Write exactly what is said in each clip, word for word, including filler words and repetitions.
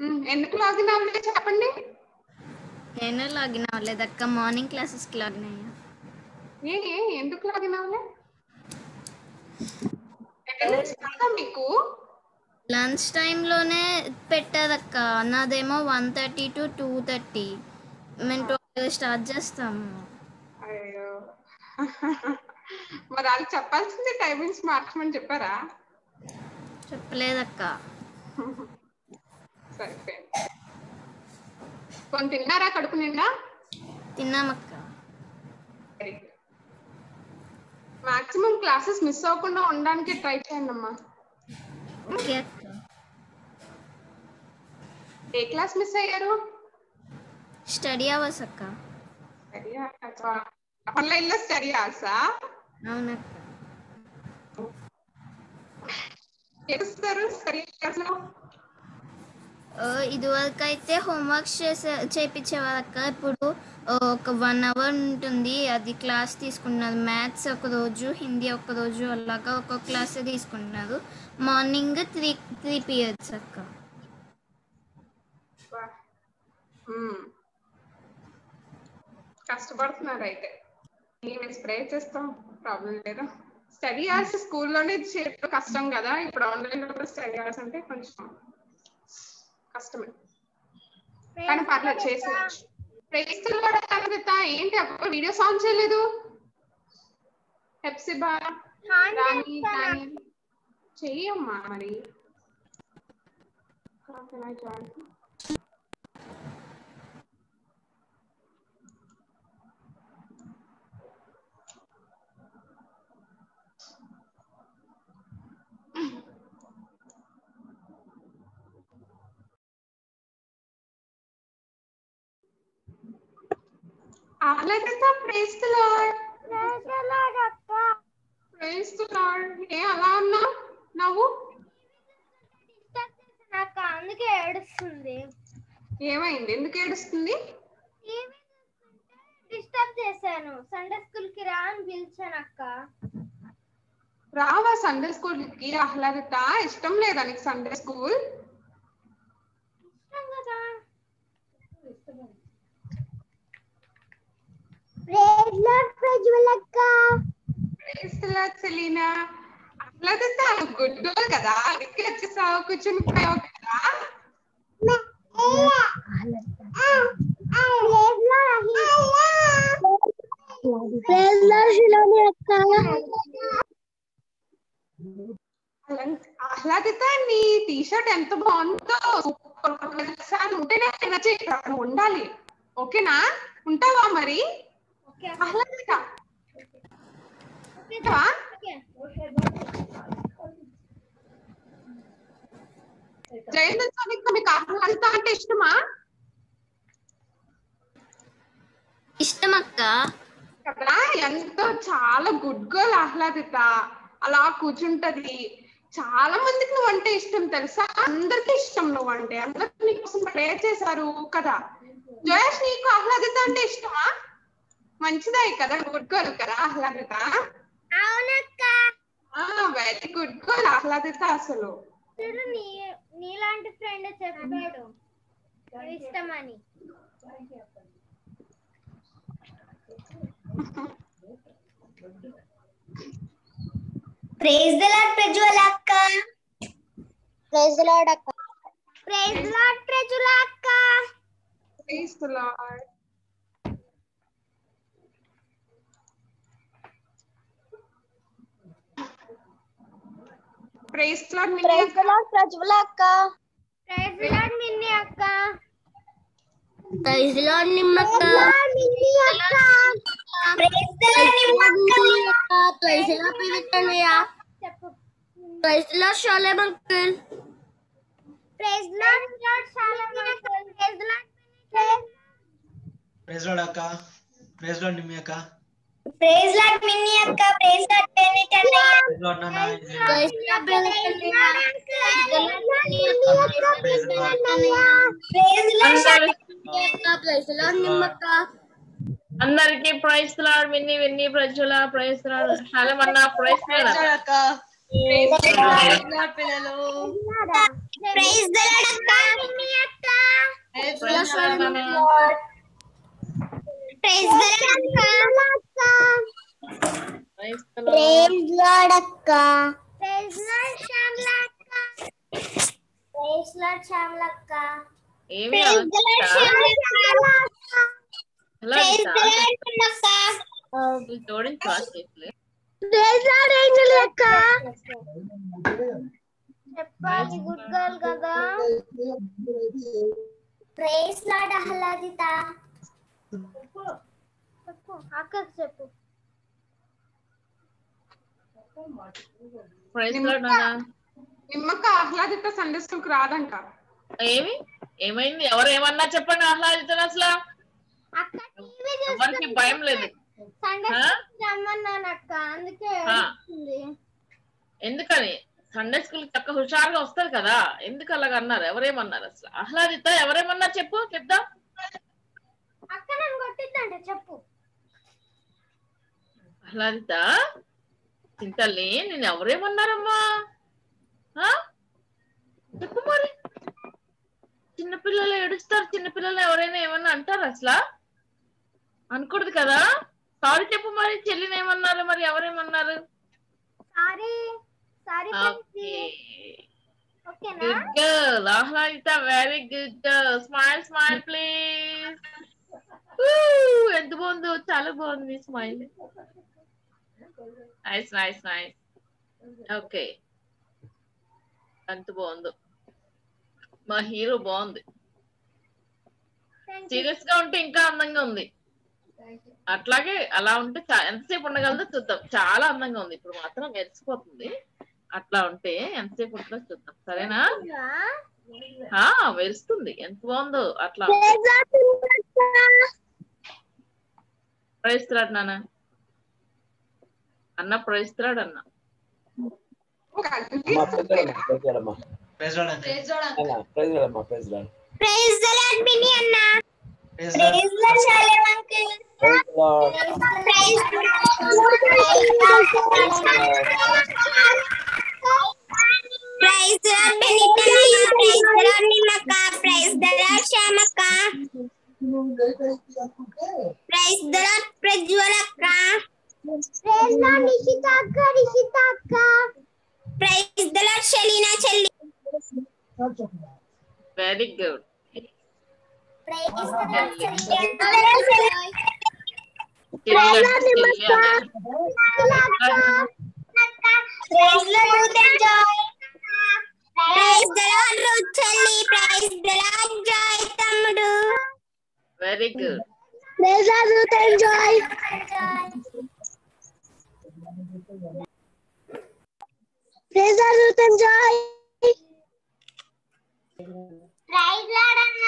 ఎందుకు లాగిన్ అవ్వలేదు చెప్పండి. నేను లాగిన్ అవ్వలేదక్క, మార్నింగ్ క్లాసెస్కి లాగిన్ అయ్యా. ఏ ఏ ఎందుకు లాగిన్ అవ్వలేదు? అటెండెన్స్ కాదా మీకు? లంచ్ టైంలోనే పెట్టాదక్క, నాదేమో one thirty to two thirty మేము ట్వెల్వ్ స్టార్ట్ చేస్తాము. అయ్యో మరి వాళ్ళకి చెప్పాల్సింది టైమింగ్స్ మార్చమని చెప్పారా? చెప్పలేదక్క. సరిపోయింది. కొన్ని తిన్నారా కడుపు నిండా? తిన్నామక్క. Very good. Maximum classes miss అవ్వకుండా ఉండడానికి ట్రై చేయండి అమ్మా. ఓకే అక్క. ఏ క్లాస్ మిస్ అయ్యారు? స్టడీ అవర్స్ అక్క. Study hours. ఆన్లైన్ లో స్టడీ అవర్సా? అవునక్క. చేస్తారు స్టడీ అవర్స్ లో? ఇదివరకు అయితే హోంవర్క్స్ చేసే చేయించేవారక్క. ఇప్పుడు ఒక వన్ అవర్ ఉంటుంది, అది క్లాస్ తీసుకున్నారు. మ్యాథ్స్ ఒక రోజు, హిందీ ఒక రోజు, అలాగా ఒక్కొక్క క్లాస్ తీసుకుంటున్నారు. మార్నింగ్ త్రీ త్రీ పీరియడ్స్ అక్క. కష్టపడుతున్నారు అయితే. మేము స్ప్రే చేస్తాం, ప్రాబ్లం లేదు. స్టడీ అవర్స్ స్కూల్లోనే చేయడం కష్టం కదా, ఇప్పుడు ఆన్లైన్ లో స్టడీ అవర్స్ అంటే కొంచెం కష్టమే, కానీ పర్లేదు చేసేయచ్చు. ప్రేస్తులు కూడా కనిపిస్తా. ఏంటి అప్పుడు వీడియో సాంగ్ చేయలేదు? హెప్సిబా రాణి రాణి చెయ్యమ్మా మరి. అలాగైతే praise the lord. Praise the lord అక్క. Praise the lord. ఏ అలా అన్నా నువ్వు? అక్క అందుకే ఏడుస్తుంది. ఏమైంది? ఎందుకు ఏడుస్తుంది? టీవీ చూస్తుంటే డిస్టర్బ్ చేశాను. సండే స్కూల్ కి రా అని పిలిచాను అక్క. రావా సండే స్కూల్ కి? ఆహ్లాదిత ఇష్టం లేదా నీకు సండే స్కూల్? ఇష్టం కదా. ప్రైజ్ లార్డ్ ప్రజ్వల్ అక్క. Praise the lord Selina. Ahladitha good girl కదా, అందుకే వచ్చేసావు, కూర్చుని పోయావు కదా. ప్రైజ్ లార్డ్ శిలాని అక్క. ఆహ్లాదిత నీ టీ షర్ట్ ఎంత బాగుందో, ఉంటేనే ఎనర్జీ ఉండాలి. ఓకేనా? ఉంటావా మరి? ఆహ్లాదిత జయంత్ స్వామికి మీకు ఆహ్లాదిత అంటే ఇష్టమా? ఇష్టం అక్క. కదా, ఎంతో చాలా గుడ్ గర్ల్ ఆహ్లాదిత. అలా కూర్చుంటది. చాలా మందికి నువ్వు అంటే ఇష్టం తెలుసా, అందరికి ఇష్టం నువ్వు అంటే. అందరికి నీకోసం ప్రేర్ చేశారు కదా. జయేష్ నీకు ఆహ్లాదిత అంటే ఇష్టమా? మంచిదే కదా, గుడ్ గర్ల్ కదా ఆహ్లాదిత. అవునక్క. Very good girl Ahladitha. అసలు నీ నీలాంటి ఫ్రెండ్ చెప్పాడు ఇష్టమని. ప్రైజ్ ది లార్డ్ ప్రజ్వల్ అక్క. ప్రైజ్ ది లార్డ్ అక్క. ప్రైజ్ ది లార్డ్ ప్రజ్వల్ అక్క. Praise the lord. Praise the lord Minni అక్క. ప్రైజ్ ది లార్డ్ ప్రజ్వల్ అక్క. ప్రైజ్ ది లార్డ్ మిన్ని అక్క. ప్రైజ్ ది లార్డ్ నిమ్మక్క. మిన్ని అక్క. ప్రైజ్ ది లార్డ్ నిమ్మక్క. ప్రైజ్ ది లార్డ్ పివిటనియా. చెప్పు. Praise the lord Shalem uncle. Praise the lord Shalem uncle. Praise the lord praise lord అక్క. Praise lord Nimmi అక్క. ప్రైజ్ లార్డ్ మిన్ని అక్క. ప్రైజ్ లార్డ్ పెనిటన్నయ్య. ప్రైజ్ లార్డ్ నాన్న. ప్రైజ్ ది లార్డ్ పెనిటన్నయ్య. ప్రైజ్ లార్డ్ నిమ్మక్క. అందరికి praise lord Minni Winni Prajwala praise lord శాలమన్న ప్రైజ్ లార్డ్ అక్క. ప్రైజ్ లార్డ్ పిల్లలు. ప్రైజ్ లార్డ్ అక్క. మిన్ని అక్క. ప్రైజ్ లార్డ్ నాన్న. Praise the lord praise the lord. Praise lord అక్క. ప్రైజ్ లార్డ్ శ్యామల అక్క. ప్రైజ్ లార్డ్ శ్యామల అక్క. ఏమి ప్రైజ్ ద లార్డ్ శ్యామల అక్క. హలో ప్రైజ్ ద లార్డ్ అక్క. జోడించా చేతులు. ప్రైజ్ లార్డ్ ఏంజెల్ అక్క. చెప్పాలి గుడ్ గర్ల్ కదా. Praise lord Ahladitha. చెప్పు అక్కకు చెప్పు. ప్రైజ్ లార్డ్ నాన్న. నిమ్మక్క ఆహ్లాదిత సండే స్కూల్ కి రాదంట. ఏమి ఏమైంది? ఎవరు ఏమన్నా చెప్పండి. ఆహ్లాదిత అసలు అక్క టీవీ ఎవరికి భయం లేదు. సండే ఆ? రమ్మన్నాను అక్క, అందుకే ఆ. ఏడుస్తుంది. ఎందుకని? సండే స్కూల్ చక్క హుషారుగా వస్తారు కదా, ఎందుకు అలాగ అన్నారు? ఎవరేమన్నారు అసలు? ఆహ్లాదిత ఎవరేమన్నారు చెప్పు, చెప్దా. అక్క నన్ను కొట్టిద్దంటే చెప్పు. ఆహ్లాదిత చింతల్ని నేను ఎవరేమన్నారమ్మా? ఆ? చెప్పు మరి. చిన్నపిల్లలు ఏడుస్తారు, చిన్నపిల్లలు ఎవరైనా ఏమన్నా అంటారు అసలు? అనకూడదు కదా. సారీ చెప్పు మరి. చెల్లిని ఏమన్నారు మరి? ఎవరేమన్నారు? సారీ సారీ ఓకే, ఓకేనా? Good girl Ahladitha, very good girl. Smile smile please. ఎంత బాగుందో, చాలా బాగుంది smile. Nice nice nice. Okay, ఎంత బాగుందో. మా హీరో బాగుంది. సీరియస్ గా ఉంటే ఇంకా అందంగా ఉంది. అట్లాగే అలా ఉంటే చా- ఎంతసేపు ఉండగలదో చూద్దాం. చాలా అందంగా ఉంది. ఇప్పుడు మాత్రం మెరిసిపోతుంది. అట్లా ఉంటే ఎంతసేపు ఉంటుందో చూద్దాం, సరేనా? ఆ మెరుస్తుంది, ఎంత బాగుందో. అట్లా ప్రయత్నాడు నాన్న అన్న, ప్రయత్నాడు అన్న. ఒక praise lord uncle. Praise the lord Bini అన్న. Praise lord. Praise lord Shalem uncle. Praise praise praise lord Benita. Praise lord నిమ్మక్క. ప్రైజ్ ద లార్డ్ శ్యామక్క. ప్రైజ్ ద లార్డ్ ప్రజ్వలక్క. ప్రైజ్ లార్డ్ నిషిత అక్క. నిషిత అక్క. ప్రైజ్ ద లార్డ్ షెలీనా చెల్లి. Very good. Praise the lord చెల్లి. Praise the lord Joy. Praise the lord Ruth చెల్లి. Praise the lord Joy తమ్ముడు. Very good. Praise the lord Ruth and Joy. Praise the lord Ruth and Joy. Praise lord అన్న.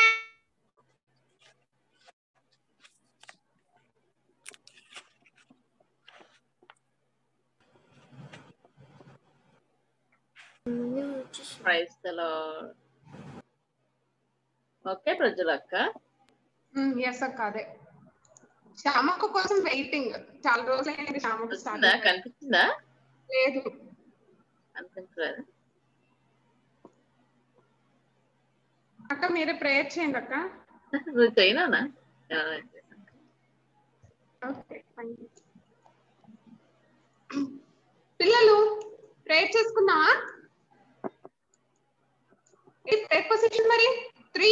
Praise the lord. Okay ప్రజలక్క. Yes అక్క, అదే శ్యామక్క కోసం waiting. చాలా రోజులైంది శ్యామక్క వస్తుందా? స్టార్ట్ కనిపించిందా? లేదు. కనిపించలేదు. అక్క మీరే ప్రేయర్ చేయండి అక్క. నువ్వు చేయనా? Okay, thank you. పిల్లలు ప్రేయర్ చేసుకుందామా? ఏ ప్రేయర్ పొజిషన్ మరి? త్రీ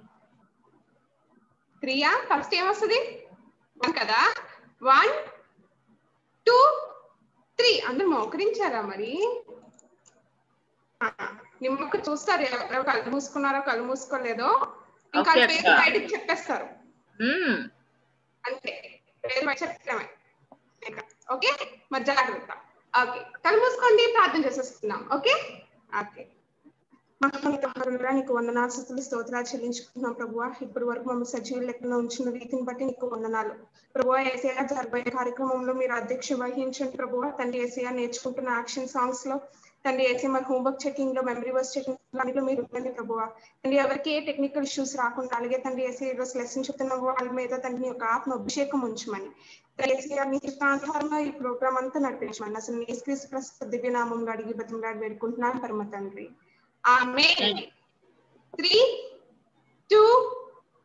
త్రీయా? ఫస్ట్ ఏమొస్తుంది? వన్ కదా. One two three. అందరు మోకరించారా మరి? నిమ్మకు చూస్తారు ఎవరు కళ్ళు మూసుకున్నారో కళ్ళు మూసుకోలేదో. ఇంకా ఓకే పేరు అక్క. బయటకు చెప్పేస్తారు మ్మ్. అంతే. పేరు బయట చెప్పడమే. ఓకే, మరి జాగ్రత్త. ఓకే, కళ్ళు మూసుకోండి, ప్రార్థన చేసేస్తున్నాం. Okay okay. మహామహిమహరుడా, నీకు వందనాలు, స్తుతులు, స్తోత్రాలు చెల్లించుకుంటున్నాం ప్రభువా. ఇప్పటి వరకు మమ్మల్ని సజీవ లెక్కలో ఉంచిన రీతిని బట్టి నీకు వందనాలు ప్రభువా. ఏసీఆ జరబోయే కార్యక్రమంలో మీరు అధ్యక్ష వహించండి ప్రభువా. తండ్రి ఏసీఆ నేర్చుకుంటున్న యాక్షన్ సాంగ్స్ లో తండ్రి ఏసీ మరి హోంవర్క్ చెకింగ్ లో, మెమరీ వర్స్ చెకింగ్ లో మీరు ఉండండి ప్రభువా. తండ్రి ఎవరికి ఏ టెక్నికల్ ఇష్యూస్ రాకుండా, అలాగే తండ్రి ఏసీ ఈరోజు లెసన్ చెప్తున్న వాళ్ళ మీద తండ్రి యొక్క ఆత్మ అభిషేకం ఉంచమని, ఏసీఆ మీ చిత్తానుసారంగా ఈ ప్రోగ్రామ్ అంతా నడిపించమని అసలు మీ యేసుక్రీస్తు ప్రస్తుత దివ్యనామంలో అడిగి బతిమలాడి వేడుకుంటున్నాను పరమ తండ్రి. ఆమేన్. త్రీ టూ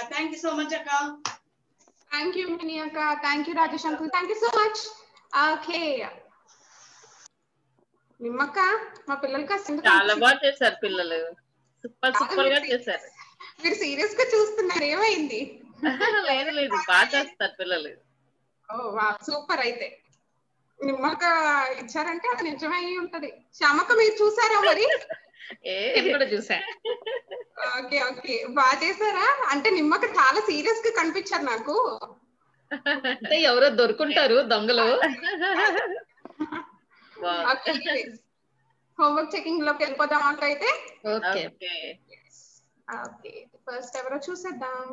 అక్క థ్యాంక్ యూ సో మచ్ అక్క. థ్యాంక్ యూ మినీ అక్క, thank you Rajesh uncle, thank you so much. Okay నిమ్మక్క, మా పిల్లలకి అసలు చాలా బాగా చేశారు పిల్లలు, సూపర్ సూపర్ గా చేశారు. మీరు సీరియస్ గా చూస్తున్నారు, ఏమైంది? లేదు లేదు బాగా చేస్తారు పిల్లలు. ఓ వా సూపర్. అయితే నిమ్మక్క ఇచ్చారంటే అది నిజమై ఉంటది. శ్యామక్క మీరు చూసారా మరి? నేను కూడా చూసా. ఓకే ఓకే బాగా చేశారా? అంటే నిమ్మక్క చాలా సీరియస్ గా కనిపించారు నాకు. అంటే ఎవరో దొరుకుంటారు దొంగలు. హోంవర్క్ చెకింగ్ లోకి వెళ్ళిపోదాం అక్క అయితే. ఓకే ఓకే ఫస్ట్ ఎవరో చూసేద్దాం.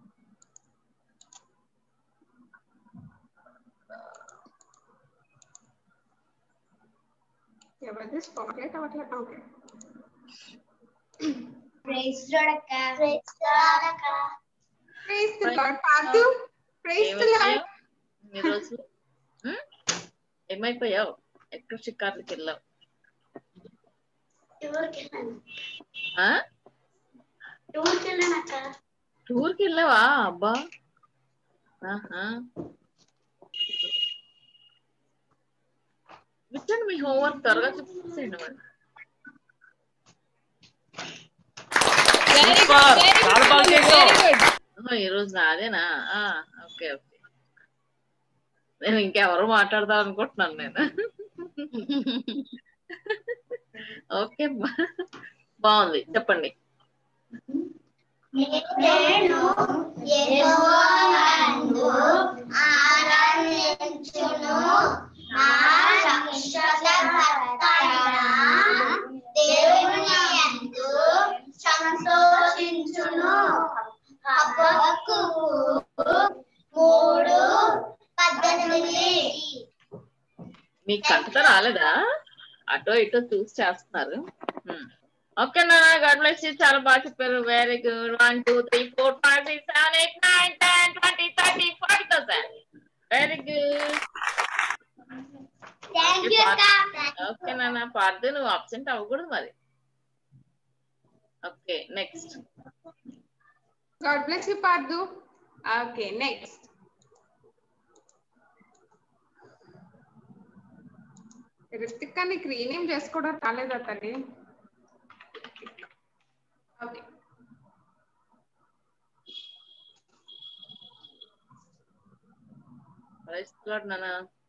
ఎవరిది స్పాట్లైట్ అవ్వట్లేదు. ఓకే ప్రైజ్ లార్డ్ అక్క. ప్రైజ్ లార్డ్ అక్క. ప్రైజ్ ది లార్డ్ పాదు. Praise the Lord. ఈ రోజు ఏమైపోయావు? ఎక్కడ షికార్లకి వెళ్ళావు? టూర్కి వెళ్ళాను. ఆ టూర్కి వెళ్ళాను అక్క. టూర్కి వెళ్ళావా? అబ్బా ఆహా. విచ్చండి మీ హోంవర్క్ త్వరగా చూపించండి మరి. ఈ రోజు నాదేనా? ఓకే ఓకే నేను ఇంకెవరు మాట్లాడదాం అనుకుంటున్నాను నేను. ఓకే బాగుంది, చెప్పండి. నేను యెహోవాను ఆరాధించును, నా రక్షణకర్తయైన దేవుని యందు సంతోషించును. హబక్కూకు మూడు పద్దెనిమిది. మీకు కంటతో రాలేదా? అటో ఇటో చూసి చేస్తున్నారు. ఓకేనా? God bless you. చాలా బాగా చెప్పారు. Very good. One two three four five six seven eight nine ten twenty thirty forty thousand. Very good. Okay నాన్న పార్దు, నువ్వు అబ్సెంట్ అవ్వకూడదు మరి. Okay next. God bless you Pardhu. Okay next. Rithik నీకు రీనేమ్ చేసుకోవడం రాలేదా తల్లి? ఓకే ప్రైజ్ లార్డ్ నాన్న.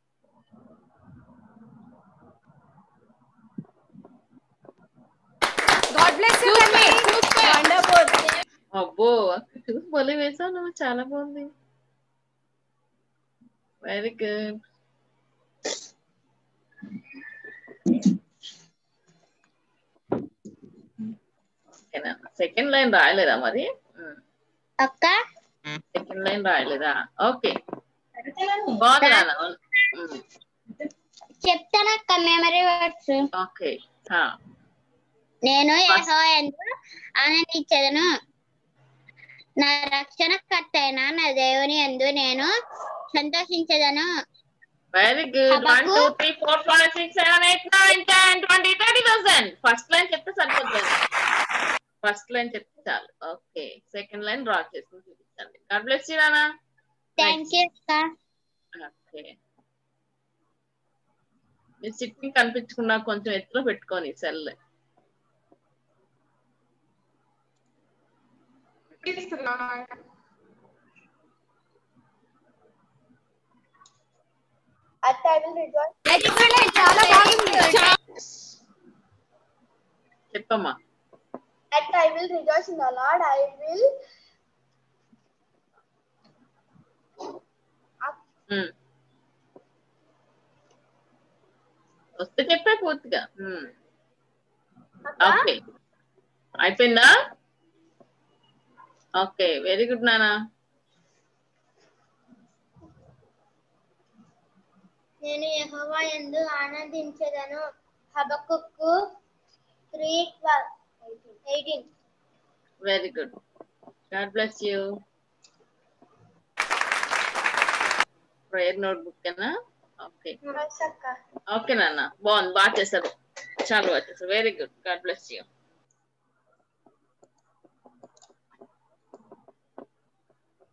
God bless you తల్లి. వండర్ఫుల్. అబ్బో చూసి బలి వేసావు నువ్వు, చాలా బాగుంది. Very good. సెకండ్ లైన్ రాయలేదా మరి? అక్క సెకండ్ లైన్ రాయలేదా? ఓకే బాగుంది నాన్న. చెప్తానక్క మెమరీ వర్డ్స్. ఓకే నేను యెహోవాయందు ఆనందించెదను, నా రక్షణకర్త అయిన నా దేవుని యందు నేను సంతోషించెదను. Very good. One two three four five six seven eight nine ten twenty thirty thousand. First line చెప్తే సరిపోతుంది. ఫస్ట్ లైన్ చెప్తే చాలు. ఓకే సెకండ్ లైన్ డ్రా చేసుకుని చూపించండి. గాడ్ బ్లెస్ యు నాన్న. థ్యాంక్ యూ అక్క. ఓకే మీరు సిట్టింగ్ కనిపించకుండా కొంచెం ఎత్తులో పెట్టుకోని సెల్. చాలా బాగుంది. చెప్పమ్మా. At I will rejoice in the Lord. I will. వస్తే చెప్పా పూర్తిగా. ఓకే అయిపోయిందా? ఓకే వెరీ గుడ్ నానా. నేను యెహోవాయందు ఆనందించెదను. Habakkuk three eighteen. Very good. God bless you. Prayer notebook ఏనా? ఓకే ఓకే నాన్న బాగుంది, బాగా చేశారు, చాలా బాగా చేశారు. Very good. God bless you.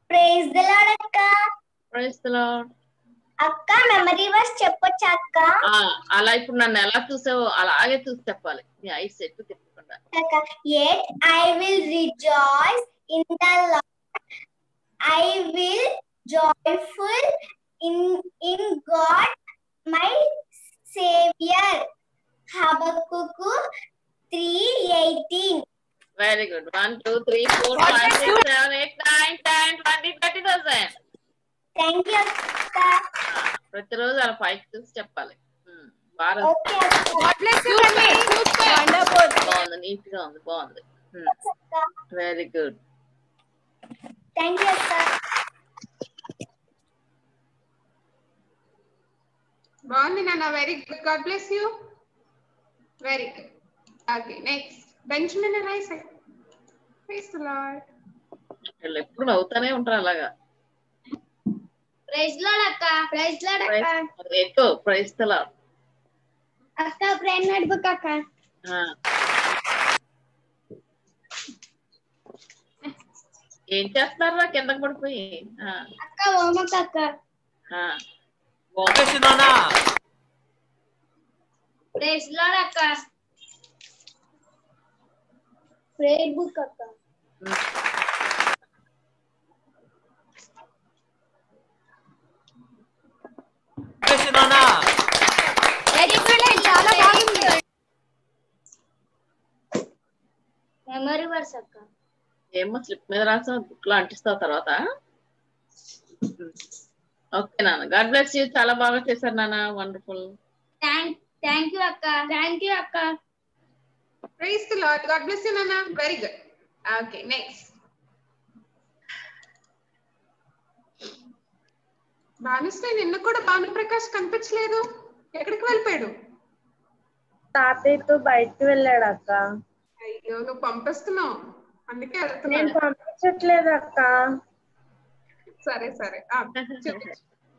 Praise the Lord అక్క. Praise the Lord. అక్క మెమరీ వర్స్ చెప్పొచ్చా అక్క? అలా ఇప్పుడు నన్ను ఎలా చూసావో అలాగే చూసి చెప్పాలి, నీ ఐస్ ఎట్టు తిప్పకుండా. Yet I will rejoice in the Lord. I will joyful in in God my Savior. Habakkuk three eighteen. Very good. One, two, three, four, five, six, seven, eight, nine, ten, twenty, thirty thousand. Thank you అక్క. ప్రతిరోజు అలా పైకి చూసి చెప్పాలి. బాగా బాగుంది, neat గా ఉంది, బాగుంది. Very good. థ్యాంక్ యూ అక్క. బాగుంది నాన్న, very good. God bless you. Very good. Okay next Benjamin Rice. Praise the Lord. వీళ్ళు ఎప్పుడు నవ్వుతానే ఉంటారు అలాగా. ప్రైజ్ లార్డ్ అక్క. ప్రైజ్ లార్డ్ అక్క. ఎక్కువ ప్రైజ్ ది లార్డ్ అక్క. ప్రేయర్ నోట్బుక్ అక్క. ఏం చేస్తున్నారా కిందకి పడిపోయి? అక్క హోంవర్క్ అక్క. ప్రైజ్ లార్డ్ అక్క. ప్రేయర్ బుక్ అక్క. చాలా బాగుంది. మెమరీ వర్స్ అక్క. ఏమో స్లిప్ మీద రాసా, బుక్ లో అంటిస్తావు తర్వాత. ఓకే నాన్న, గాడ్ బ్లెస్ యూ. చాలా బాగా చేశారు నాన్న, వండర్ఫుల్. థ్యాంక్ యూ అక్క. థ్యాంక్ యూ అక్క. Praise the Lord. God bless you నాన్న. Very good. Okay next Bhanushri. నిన్న కూడా భానుప్రకాష్ కనిపించలేదు, ఎక్కడికి వెళ్ళిపోయాడు? తాతయ్యతో బయటకు వెళ్ళాడు అక్క. అయ్యో, నువ్వు పంపిస్తున్నావు అందుకే నేను వెళ్తున్నాను. పంపించట్లేదు అక్క. సరే సరే చూపించు.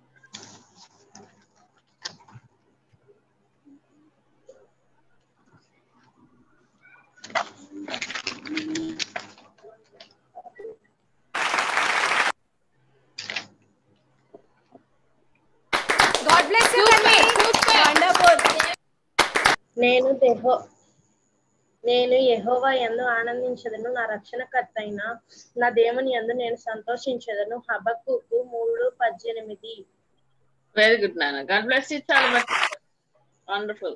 గాడ్ బ్లెస్ యూ తల్లి. వండర్ఫుల్. నేను దేహో నేను యెహోవా యందు ఆనందించదను, నా రక్షణకర్త అయిన నా దేవుని యందు నేను సంతోషించదను. హబక్కూకు మూడు పద్దెనిమిది. వెరీ గుడ్ నాన్న, గాడ్ బ్లెస్ యూ. చాలా వండర్ఫుల్.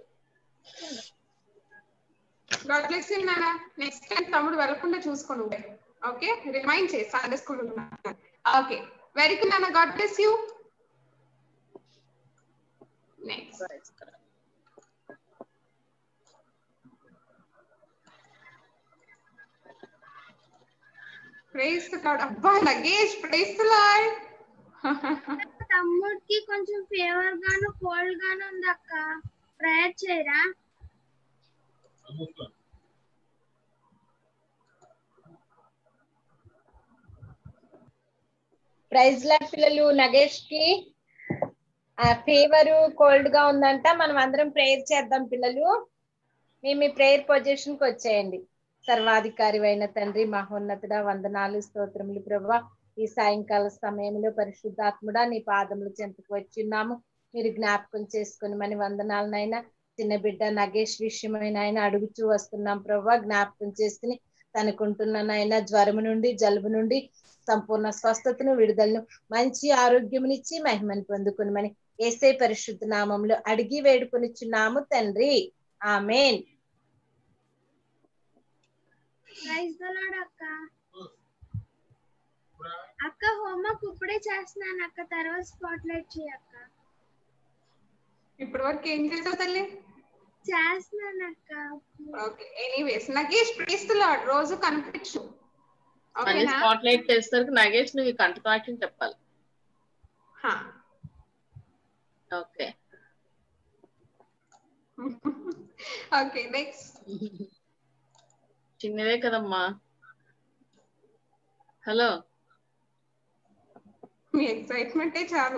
గాడ్ బ్లెస్ యూ నాన్న. నెక్స్ట్ టైం తమ్ముడు వెళ్ళకుండా చూసుకోను. ఓకే, రిమైండ్ చేయి Sunday school. Okay very good నాన్న. God bless you. Next praise the Lord. అబ్బా నగేష్, ప్రైజ్ ది లార్డ్. తమ్ముడికి కొంచెం ఫీవర్ గాను కోల్డ్ గాను ఉంది అక్క. ప్రేయర్ చేయరా? ప్రైజ్ లార్డ్ పిల్లలు. నగేష్ కి ఫీవర్ కోల్డ్ గా ఉందంట. మనం అందరం ప్రేయర్ చేద్దాం పిల్లలు. మీ మీ ప్రేయర్ పొజిషన్ కి వచ్చేయండి. సర్వాధికారి అయిన తండ్రి, మహోన్నతుడా, వందనాలు స్తోత్రములు ప్రభువా. ఈ సాయంకాల సమయంలో పరిశుద్ధాత్ముడా నీ పాదములు చెంతకు వచ్చిన్నాము. మీరు జ్ఞాపకం చేసుకుని మన వందనాలనైనా చిన్న బిడ్డ నగేష్ విషయమైన ఆయన అడుగుచూ వస్తున్నాం ప్రభువా. జ్ఞాపకం చేసుకుని తనకుంటున్నానైనా జ్వరము నుండి జలుబు నుండి సంపూర్ణ స్వస్థతను విడుదలను మంచి ఆరోగ్యమునిచ్చి మహిమను పొందుకుని యేసే పరిశుద్ధ నామంలో అడిగి వేడుకొనిచున్నాము తండ్రి. ఆమేన్. ప్రైజ్ ది లార్డ్ అక్క. అక్క హోంవర్క్ ఇప్పుడే చేస్తున్నాను అక్క, తర్వాత స్పాట్ లైట్ చేయి అక్క. ఇప్పటి వరకు ఏం చేసావు తల్లి? చేస్తున్నాను అక్క. Okay anyways Nagesh, praise the Lord. రోజు కనిపించు. ఓకేనా? స్పాట్ లైట్ చేసేసరికి నగేష్ నువ్వు కంఠపాఠం చెప్పాలి. Okay okay next. చిన్నదే కదమ్మా. హలో, మీ ఎక్సైట్మెంటే చాలు.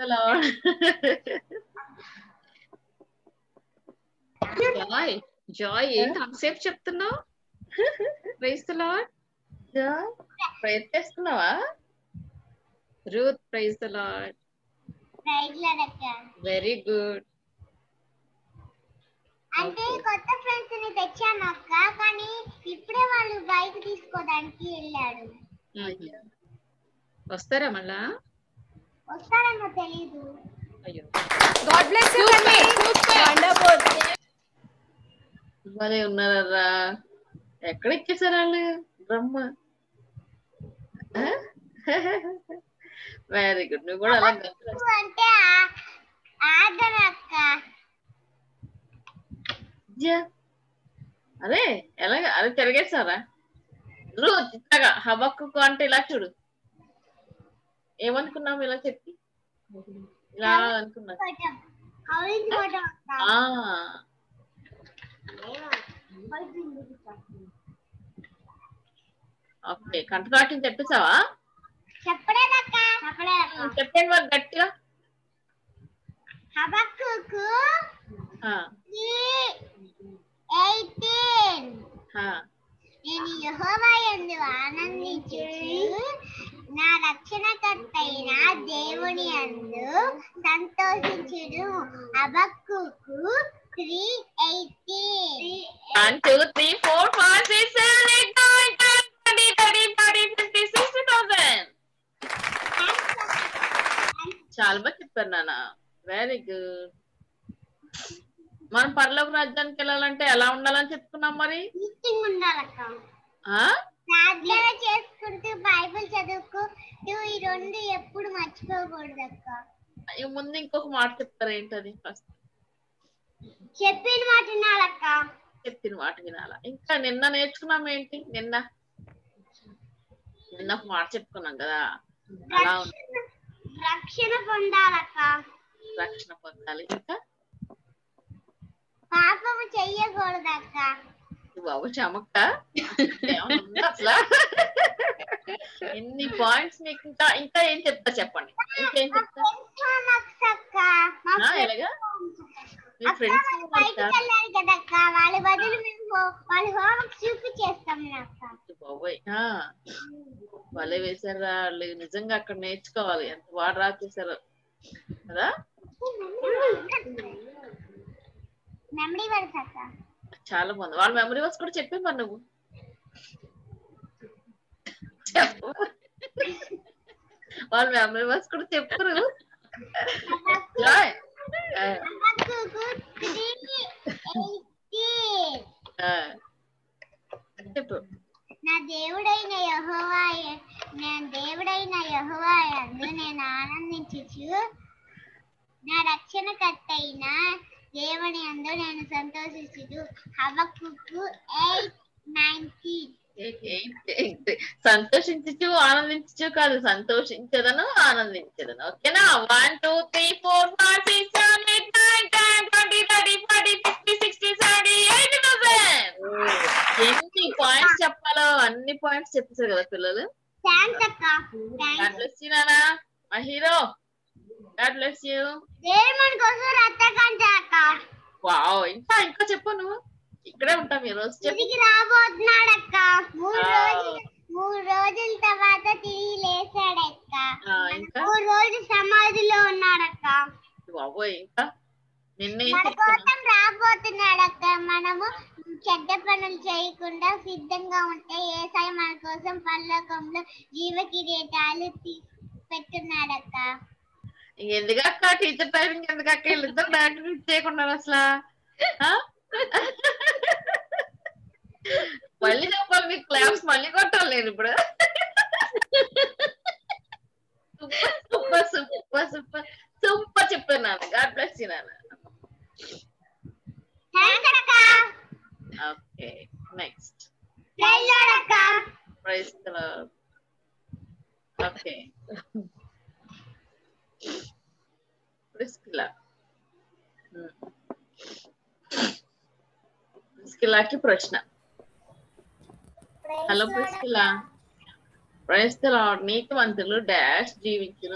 జాయ్ జాయ్ ఏంటి అంతసేపు చెప్తున్నావు? Praise the Lord. ప్రేయర్ చేస్తున్నావా? Ruth praise the lord. Praise lord అక్క. Very good. అంటే కొత్త ఫ్రెండ్స్ ని తెచ్చాను అక్క, కానీ ఇప్పుడే వాళ్ళు బైక్ తీసుకోవడానికి వెళ్ళాడు. వస్తారా మళ్ళా? వస్తాడేమో తెలీదు. అయ్యో గాడ్ బ్లెస్ యు తల్లి. వండర్ఫుల్. భలే ఉన్నారా? ఎక్కడ ఇచ్చేసారు వాళ్ళు బ్రహ్మ? Very good. నువ్వు కూడా అలా అంటే ఆర్డర్ అక్క. అదే ఎలాగ అదే తిరిగేస్తారా? రోజు ఇట్లాగా హబక్కు అంటే ఇలా చూడు. ఏమనుకున్నావు ఇలా చెప్పి? ఇలా అనుకున్నా. ఓకే, కంఠపాఠం చెప్పేసావా? చెప్పలేదక్క. చెప్పలేదక్క. చెప్పండి మరి గట్టిగా. హబక్కుకు నేను యెహోవా యందు ఆనందించుచు నా రక్షణకర్తైన దేవుని యందు సంతోషించును. Habakkuk three eighteen. One two three four five six seven eight nine ten twenty thirty forty fifty sixty thousand. చాలా బాగా చెప్పారు నాన్న. Very good. మనం పరలోక రాజ్యానికి వెళ్ళాలంటే ఎలా ఉండాలని చెప్పుకున్నాం మరి? ప్రార్థన చేసుకుంటూ బైబిల్ చదువుకుంటూ ఈ రెండు ఎప్పుడు మర్చిపోకూడదు అక్క. ముందు ఇంకొక మాట చెప్తారు ఏంటది? ఫస్ట్ చెప్పిన మాట వినాలక్క. చెప్పిన మాట వినాలా? ఇంకా నిన్న నేర్చుకున్నాం ఏంటి? నిన్న నిన్న ఒక మాట చెప్పుకున్నాం కదా, అలా రక్షణ పొందాలక్క. రక్షణ పొందాలి. ఇంకా పాపము చెయ్యకూడదక్క. బాబు చమక్క అసలు ఎన్ని పాయింట్స్ మీకు. ఇంకా ఇంకా ఏం చెప్తా చెప్పండి. ఇంకేం చెప్తా? ఎలాగా మీ ఫ్రెండ్స్ కదక్క, వాళ్ళ బదులు మేము వాళ్ళ హోంవర్క్ చూపించేస్తాం. బాబోయ్ వాళ్ళే వేసారా? వాళ్ళు నిజంగా అక్కడ నేర్చుకోవాలి. ఎంత వాడు రాసేసారు కదా. మెమరీ వర్స్ అక్క. చాలా బాగుంది. వాళ్ళ మెమరీ వర్స్ కూడా చెప్పే మరి నువ్వు చెప్పు. వాళ్ళ మెమరీ వర్స్ కూడా చెప్పరు. చెప్పు. నా దేవుడైన యెహోవా నేను దేవుడైన యెహోవా యందు నేను ఆనందించుచు నా రక్షణకర్తైన దేవుని యందు నేను సంతోషించుచు. హబక్కుకు ఎయిట్ నైన్టీన్. సంతోషించు ఆనందించు కాదు, సంతోషించదను ఆనందించదను. ఓకేనా? One two three four five six seven eight nine ten twenty thirty forty fifty sixty seventy eighty thousand. ఎన్ని పాయింట్స్ చెప్పాలో అన్ని పాయింట్స్ చెప్పేశారు కదా పిల్లలు. God bless you, Nana. My hero. God bless you. Wow, ఇంకా ఇంకా చెప్పు. నువ్వు ఇక్కడే ఉంటాం ఈ రోజు. తిరిగి రాబోతున్నాడక్క. మూడు రోజులు మూడు రోజుల తర్వాత తిరిగి లేచాడక్క. మూడు రోజులు సమాధిలో ఉన్నాడక్క. బాబోయ్ ఇంకా నిన్న మన కోసం రాబోతున్నాడక్క. మనము చెడ్డ పనులు చేయకుండా సిద్ధంగా ఉంటే యేసయ్య మన కోసం పరలోకంలో జీవ కిరీటాలు పెట్టున్నాడక్క. ఎందుకక్క టీచర్ ట్రైనింగ్ ఎందుకక్క? వీళ్ళిద్దరు డాక్టర్ చేయకుండా అసలు మళ్ళీ చెప్పాలి. మీకు క్లాప్స్ మళ్ళీ కొట్టాలి నేను ఇప్పుడు. సూపర్ సూపర్ సూపర్ సూపర్ చెప్పాను నాన్న. గాడ్ బ్లెస్ యు నాన్న. Okay next. Praise the Lord. Okay Priscilla ప్రిస్కిలాకి ప్రశ్న. Hello Priscilla. Praise the Lord. నీతిమంతులు డాష్ జీవించును.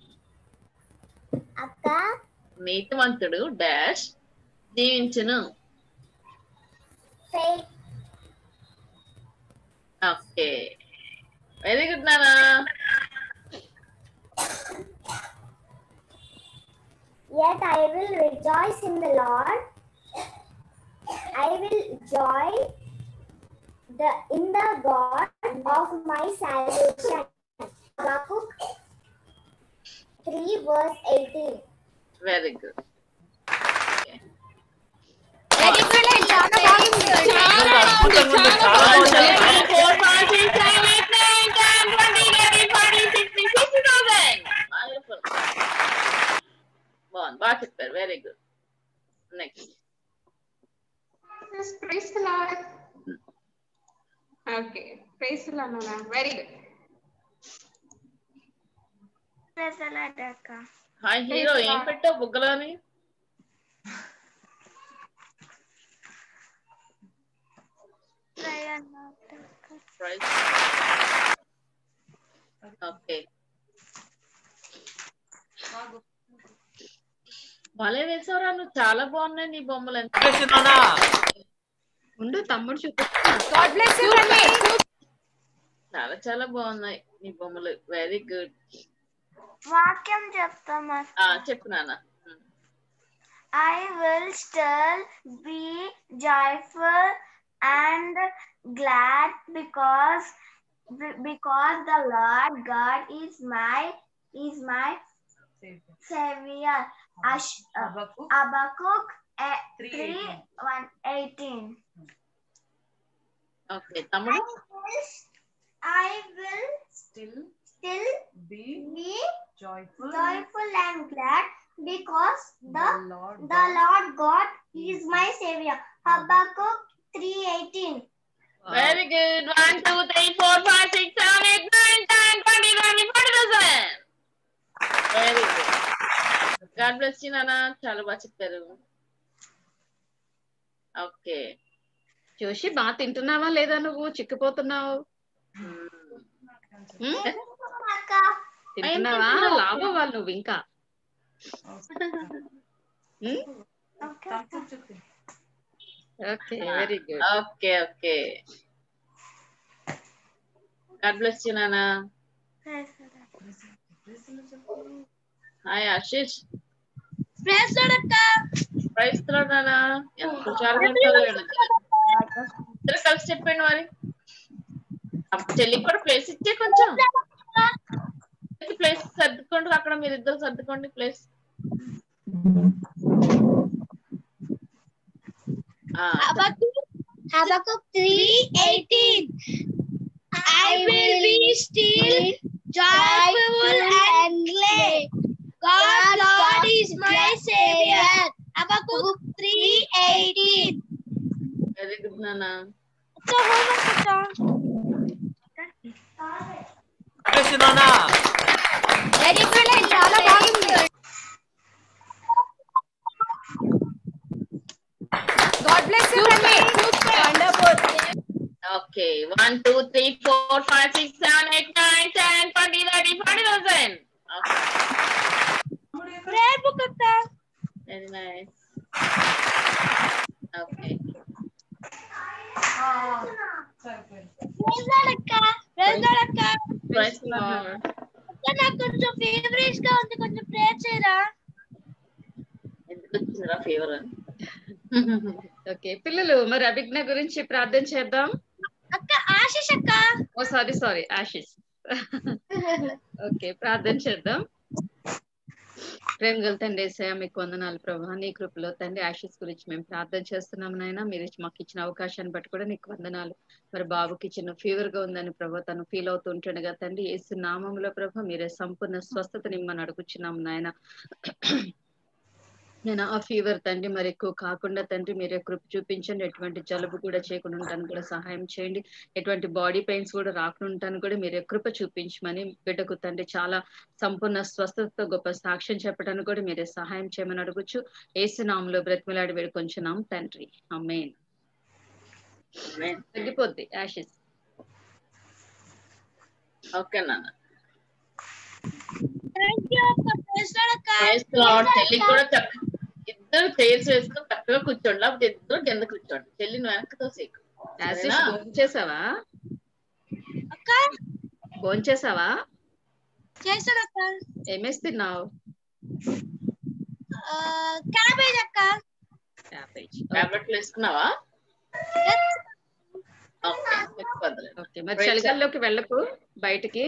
అక్క నీతిమంతుడు డాష్ జీవించును. ఓకే వెరీ గుడ్ నానా. Yet I will rejoice in the Lord. I will joy the in the God of my salvation. Habakkuk three verse eighteen. Very good. Very good and చాలా బాగుంది. బాగుంది, బాగా చెప్పారు. Very good. Next. Praise the Lord. Okay, praise the Lord, Nana. Very good. Praise the Lord అక్క. Hi hero, ఏం పెట్టావు బుగ్గలోని? Okay, భలే వేసావురా నువ్వు, చాలా బాగున్నాయి నీ బొమ్మలు. ఎంత ఉండు తమ్ముడు చూపు. చాలా చాలా బాగున్నాయి నీ బొమ్మలు. Very good. వాక్యం చెప్తామా? చెప్పు నాన్న. I will still be joyful and glad because because the Lord God is my is my Savior. Ash, uh, Habakkuk uh, three one eighteen. Okay తమ్ముడు. I will still still be, be joyful, joyful and glad because the, the Lord the God Lord God is my Savior. Habakkuk three eighteen. Very good. One, two, three, four, five, six, seven, eight, nine, ten, twenty, twenty, twenty thousand. Very good. God bless you, Nana. చాలా బాగా చెప్పారు. Okay. Joshi బాగా తింటున్నావా లేదా? నువ్వు చిక్కిపోతున్నావు. తింటున్నావా? లాభవాలి నువ్వు ఇంకా. Okay, very good. Okay okay. God bless you, Nana. Hi Ashish. Praise the Lord akka. Praise the Lord నాన్న. ఎంత హుషారుగా ఉంటారో ఇద్దరు కలిసి చెప్పండి మరి. చెల్లికి కూడా ప్లేస్ ఇచ్చే కొంచెం ప్లేస్ సర్దుకోండి. అక్కడ మీరు ఇద్దరు సర్దుకోండి place. Habakkuk three eighteen. I will be still joyful and glad. God, God is my Savior. Habakkuk three eighteen. Very good నాన్న. వెరీ గుడ్ అండ్ చాలా బాగుంది. God bless you, Randy. Wonderful. Okay, one, two, three, four, five, six, seven, eight, nine, ten, twenty, thirty, forty thousand. Okay. Prayer book akka. Very nice. Okay. Praise the Lord akka. Praise the Lord akka. Praise the Lord. అక్క నాకు కొంచెం favourite గా ఉంది, కొంచెం prayer చేయరా? ఎందుకు వచ్చిందిరా fever? Okay పిల్లలు, మరి అభిజ్ఞ గురించి ప్రార్థన చేద్దాం. అక్క ఆశీష్ అక్క. Oh sorry sorry Ashish. Okay ప్రార్థన చేద్దాం. ప్రేమ గల తండ్రి యేసయ్య, మీకు వందనాలు ప్రభా. నీ కృపలో తండ్రి ఆశీస్ గురించి మేము ప్రార్థన చేస్తున్నాం నాయన. మీరు మాకు ఇచ్చిన అవకాశాన్ని బట్టి కూడా నీకు వందనాలు. మరి బాబుకి చిన్న ఫీవర్ గా ఉందని ప్రభా తను ఫీల్ అవుతుంటుండగా తండ్రి యేసు నామములో ప్రభా మీరే సంపూర్ణ స్వస్థత నిమ్మని అడుగుచున్నాం నాయన. నేను ఆ ఫీవర్ తండ్రి మరి ఎక్కువ కాకుండా తండ్రి మీరే కృప చూపించండి. ఎటువంటి జలుబు కూడా చేయకుండా ఉంటాను కూడా సహాయం చేయండి. ఎటువంటి బాడీ పెయిన్స్ కూడా రాకుండా ఉంటాను కూడా మీరే కృప చూపించమని బిడ్డకు తండ్రి చాలా సంపూర్ణ స్వస్థతతో గొప్ప సాక్ష్యం చెప్పడానికి కూడా మీరే సహాయం చేయమని అడుగుచు యేసు నామములో బ్రతిమలాడి వేడుకొంచున్నాం తండ్రి. ఆమేన్. తగ్గిపోద్ది యాషెస్. ఓకే నాన్న. థాంక్ యూ అక్క. ప్రైజ్ ది లార్డ్ అక్క. Praise the Lord. చెల్లి కూడా చక్కగా ఇద్దరు చైర్స్ వేసుకొని చక్కగా కూర్చోండి, లేకపోతే ఇద్దరు కింద కూర్చోండి. చెల్లిని వెనక్కి తోసేకు. యాషెస్ భోంచేసావా? అక్క భోంచేసావా? చేసాను అక్క. ఏమేసి తిన్నావు? క్యాబేజ్ అక్క. క్యాబేజ్. టాబ్లెట్లు వేసుకున్నావా? ఓకే ఓకే మరి చలిగాల్లోకి వెళ్ళకు బయటికి,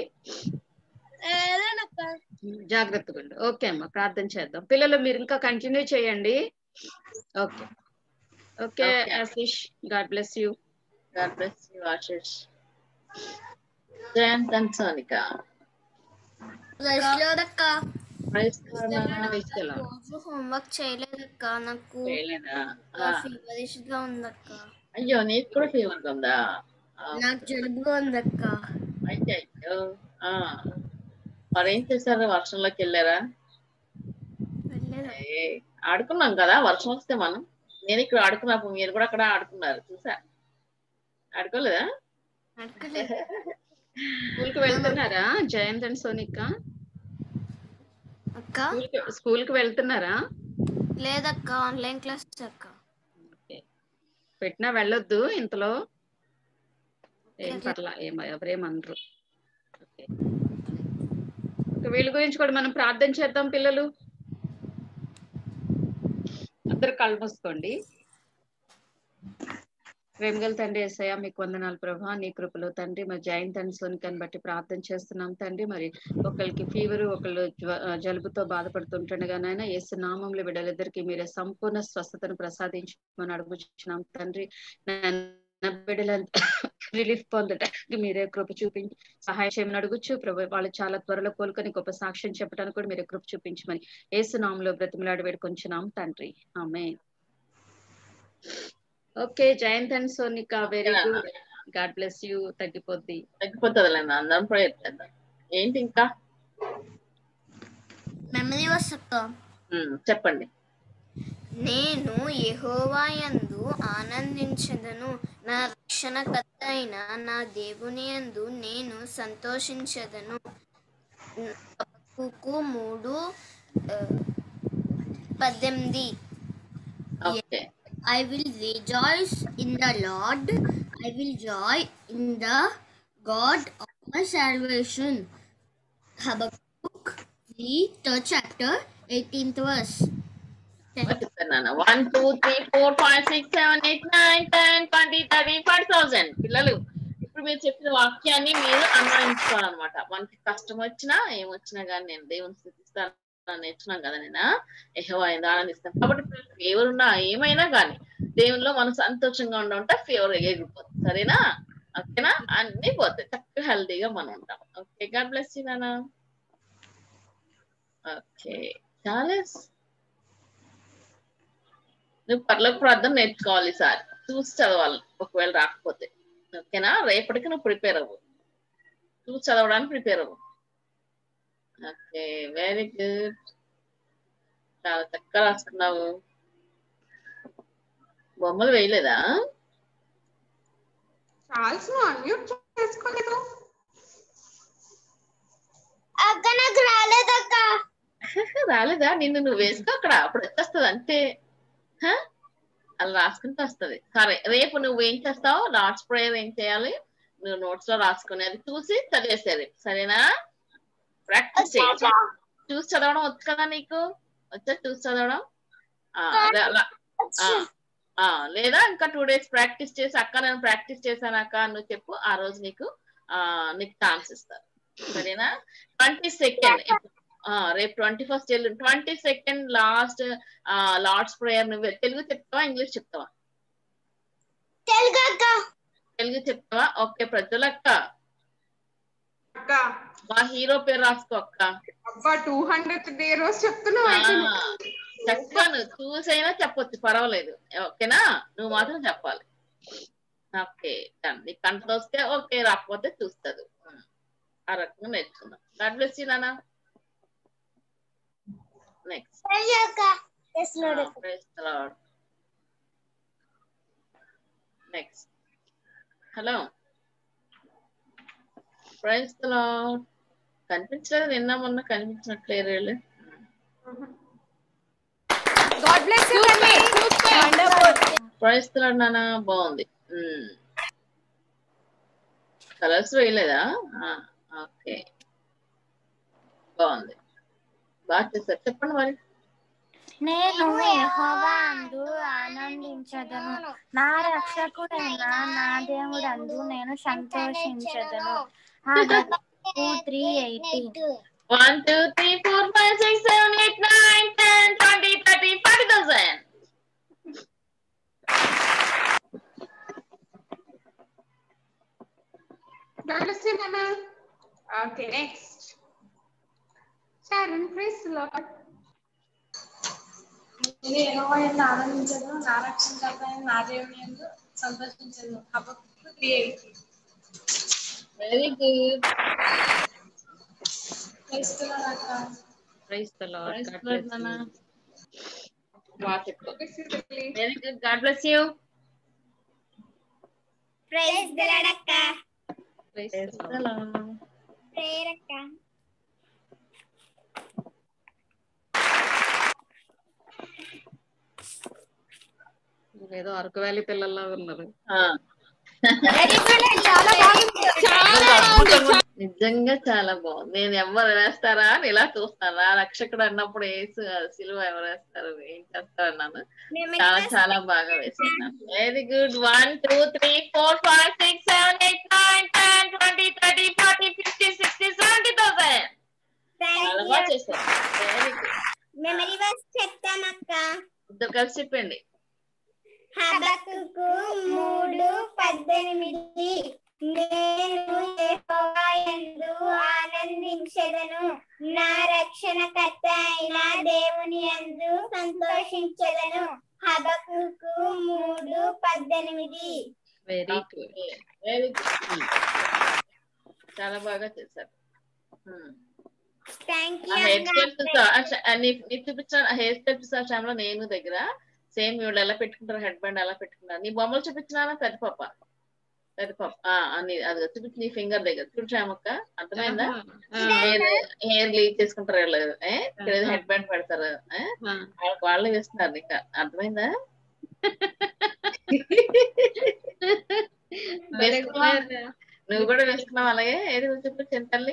జాగ్రత్తగా ఉండు. ఓకే అమ్మా, ప్రార్థన చేద్దాం. పిల్లలు మీరు ఇంకా కంటిన్యూ చేయండి. Okay okay Ashish, God bless you. God bless you Ashish. Jayant and Sonika. రోజు హోంవర్క్ చేయలేదక్క, నాకు చేయలేదా? ఫీవరిష్ గా ఉందక్క. అయ్యో నీకు కూడా ఫీవర్ ఉందా? నాకు జలుబుగా ఉందక్క. అయితే అయ్యో ఆ మరి ఏం చేశారు? వర్షంలోకి వెళ్ళారా? ఏ, ఆడుకున్నాం కదా వర్షం వస్తే మనం. నేను ఇక్కడ ఆడుకున్నప్పుడు మీరు కూడా అక్కడ ఆడుకున్నారు చూసా. ఆడుకోలేదా? స్కూల్ కి వెళ్తున్నారా జయంత్ అండ్ సోనిక? అక్క స్కూల్ కి వెళ్తున్నారా? లేదక్క, ఆన్లైన్ క్లాస్ అక్క. పెట్టినా వెళ్ళొద్దు ఇంతలో, ఏం పర్లా, ఏం ఎవరేమనరు. వీళ్ళ గురించి కూడా మనం ప్రార్థన చేద్దాం. పిల్లలు అందరు కళ్ళు మూసుకోండి. ప్రేమగల తండ్రి యేసయ్య మీకు వందనాలు ప్రభా, నీ కృపలో తండ్రి మరి జయంత్ అండ్ సోనికని బట్టి ప్రార్థన చేస్తున్నాం తండ్రి. మరి ఒకరికి ఫీవర్, ఒకళ్ళు జలుబుతో బాధపడుతుంటుండగా నాయన యేసు నామంలో బిడ్డలిద్దరికి మీరే సంపూర్ణ స్వస్థతను ప్రసాదించమని అడుగుచున్నాం తండ్రి. బిడ్డలంతా రిలీఫ్ పొందడానికి మీరే కృప చూపించి సహాయం చేయమని అడుగుచ్చు ప్రభు. వాళ్ళు చాలా త్వరలో కోలుకొని గొప్ప సాక్ష్యం చెప్పడానికి కూడా మీరే కృప చూపించమని యేసు నామంలో బ్రతిమలాడి వేడుకొంచున్నాం తండ్రి, ఆమేన్. Okay Jayant and Sonika, very good, God bless you. తగ్గిపోద్ది తగ్గిపోతుంది అందరం ప్రేయర్ చేద్దాం. ఏంటి ఇంకా మెమరీ వర్స్ అక్క. చెప్పండి. నేను యెహోవా యందు ఆనందించెదను, నా రక్షణకర్త అయిన నా దేవుని యందు నేను సంతోషించెదను. హబక్కూకు మూడు పద్దెనిమిది. I will rejoice in the Lord. I will joy in the God of my salvation. Habakkuk three, third chapter, eighteenth verse. One, two, three, four, five, six, seven, eight, nine, ten, twenty, thirty, five thousand. పిల్లలు ఇప్పుడు మీరు చెప్పిన వాక్యాన్ని మీరు అన్వయించుకోవాలన్నమాట. మనకి కష్టం వచ్చినా ఏమొచ్చినా కానీ నేను దేవుని స్థుతిస్తాను నేర్చున్నాం కదా, నేను యెహోవా యందు ఆనందిస్తాను. కాబట్టి ఫీవర్ ఉన్నా ఏమైనా కానీ దేవునిలో మనం సంతోషంగా ఉంటే ఫీవర్ ఎగిరిపోతుంది. సరేనా? ఓకేనా? అన్ని పోతాయి, చక్కగా హెల్తీగా మనం ఉంటాం. ఓకే, గాడ్ బ్లెస్ యూ నాన్న. ఓకే చాలెస్, నువ్వు పర్లోక ప్రార్థన నేర్చుకోవాలి ఈసారి, చూసి చదవాలి ఒకవేళ రాకపోతే. ఓకేనా? రేపటికి నువ్వు ప్రిపేర్ అవ్వు, చూసి చదవడానికి ప్రిపేర్ అవ్వు. ఓకే, వెరీ గుడ్, చాలా చక్కగా రాసుకున్నావు. బొమ్మలు వేయలేదా? రాలేదా? నిన్ను నువ్వు వేసుకో అక్కడ, అప్పుడు వచ్చేస్తుంది అంతే. అలా రాసుకుంటూ వస్తుంది. సరే, రేపు నువ్వు ఏం చేస్తావు? లార్డ్స్ ప్రేయర్ ఏం చేయాలి? నువ్వు నోట్స్ లో రాసుకుని అది చూసి చదివేసేది. సరేనా? ప్రాక్టీస్ చేయి. చూసి చదవడం వచ్చు కదా నీకు? వచ్చా చూసి చదవడం? లేదా ఇంకా టూ డేస్ ప్రాక్టీస్ చేసి అక్క నేను ప్రాక్టీస్ చేశాను అక్క నువ్వు చెప్పు, ఆ రోజు నీకు ఆ నీకు ఛాన్స్ ఇస్తారు. సరేనా? ట్వంటీ సెకండ్ రేపు twenty first twenty second last Lord's prayer. నువ్వు తెలుగు చెప్తావా ఇంగ్లీష్ చెప్తావా? తెలుగు చెప్తావా? ఓకే ప్రజలక్క, మా హీరో పేరు రాసుకో అక్క. టూ హండ్రెడ్ డే రోజు చెప్తున్నావు. చెప్పాను, చూసైనా చెప్పొచ్చు, పర్వాలేదు. ఓకేనా? నువ్వు మాత్రం చెప్పాలి. ఓకే, నీకు కంటలో వస్తే ఓకే, రాకపోతే చూస్తుంది. ఆ రకంగా నేర్చుకుందాం. గాడ్ బ్లెస్ యూ నాన్న. Next next hello, praise the Lord. కనిపించలేదు, నిన్న మొన్న కనిపించినట్లేరు వీళ్ళు. ప్రైజ్ ది లార్డ్ నాన్న. బాగుంది. కలర్స్ వేయలేదా? ఓకే, బాగుంది, బాగా చేశారు. చెప్పండి మరి. నేను యెహోవా అందు ఆనందించదను, నా రక్షకుడైన నా దేవుడందు నేను సంతోషించదను. Habakkuk three eighteen. One, two, three, four, five, six, seven, eight, nine, ten, twenty, thirty, forty thousand. God bless you, Nana. Okay, next. Sharon, praise the Lord. నేను యెహోవాయందు ఆనందించదను, నా రక్షణకర్తయైన నా దేవుని యందు సంతోషించదను. Habakkuk three eighteen. Very good. Praise the lord అక్క. Praise the Lord. Praise God the Lord, bless Nana. You. బాగా చెప్పు. Very good. God bless you. Praise the lord అక్క. Praise Praise the the Lord. Lord. Prayer అక్క. ఏదో Araku valley పిల్లల్లా ఉన్నారు. నిజంగా చాలా బాగుంది. నేను ఎవరు వేస్తారా అని ఇలా చూస్తాను. ఆ రక్షకుడు అన్నప్పుడు వేసు సిలువ ఎవరు వేస్తారు, ఏం చేస్తారు అన్నాను. చాలా చాలా బాగా వేసుకున్నాను. Very good. One two three four five six seven eight nine ten twenty thirty forty fifty sixty seventy thousand. చాలా బాగా చేశారు. Very good. మెమరీ వర్స్ చెప్తానక్క. ఇద్దరు కలిసి చెప్పండి. హబక్కూకు మూడు పద్దెనిమిది. నేను యెహోవా యందు ఆనందించెదను, నా రక్షణకర్త అయిన దేవుని యందు సంతోషించెదను. హబక్కూకు మూడు పద్దెనిమిది. Very good. Very good. చాలా బాగా చేశారు. థ్యాంక్ ఆ యూ హెయిర్ స్టైల్ చూసా, నీకు చూపించిన హెయిర్ స్టైల్ చూసా శ్యామలో నేను దగ్గర సేమ్ వీళ్ళు ఎలా పెట్టుకుంటారు, హెడ్ బ్యాండ్ ఎలా పెట్టుకుంటారు. నీ బొమ్మలు చూపించినా పెద్ద పాప పెద్ద పాప అని అది చూపించి నీ ఫింగర్ దగ్గర చూడు శ్యామక్క. అర్థమైందా? హెయిర్ హెయిర్ లీవ్ చేసుకుంటారు వీళ్ళు, హెడ్ బ్యాండ్ పెడతారు, వాళ్ళకి వాళ్ళే వేస్తున్నారు. నీకు అర్థమైందా? నువ్వు కూడా వేసుకున్నావు అలాగే. ఏది చూపించండి తల్లి.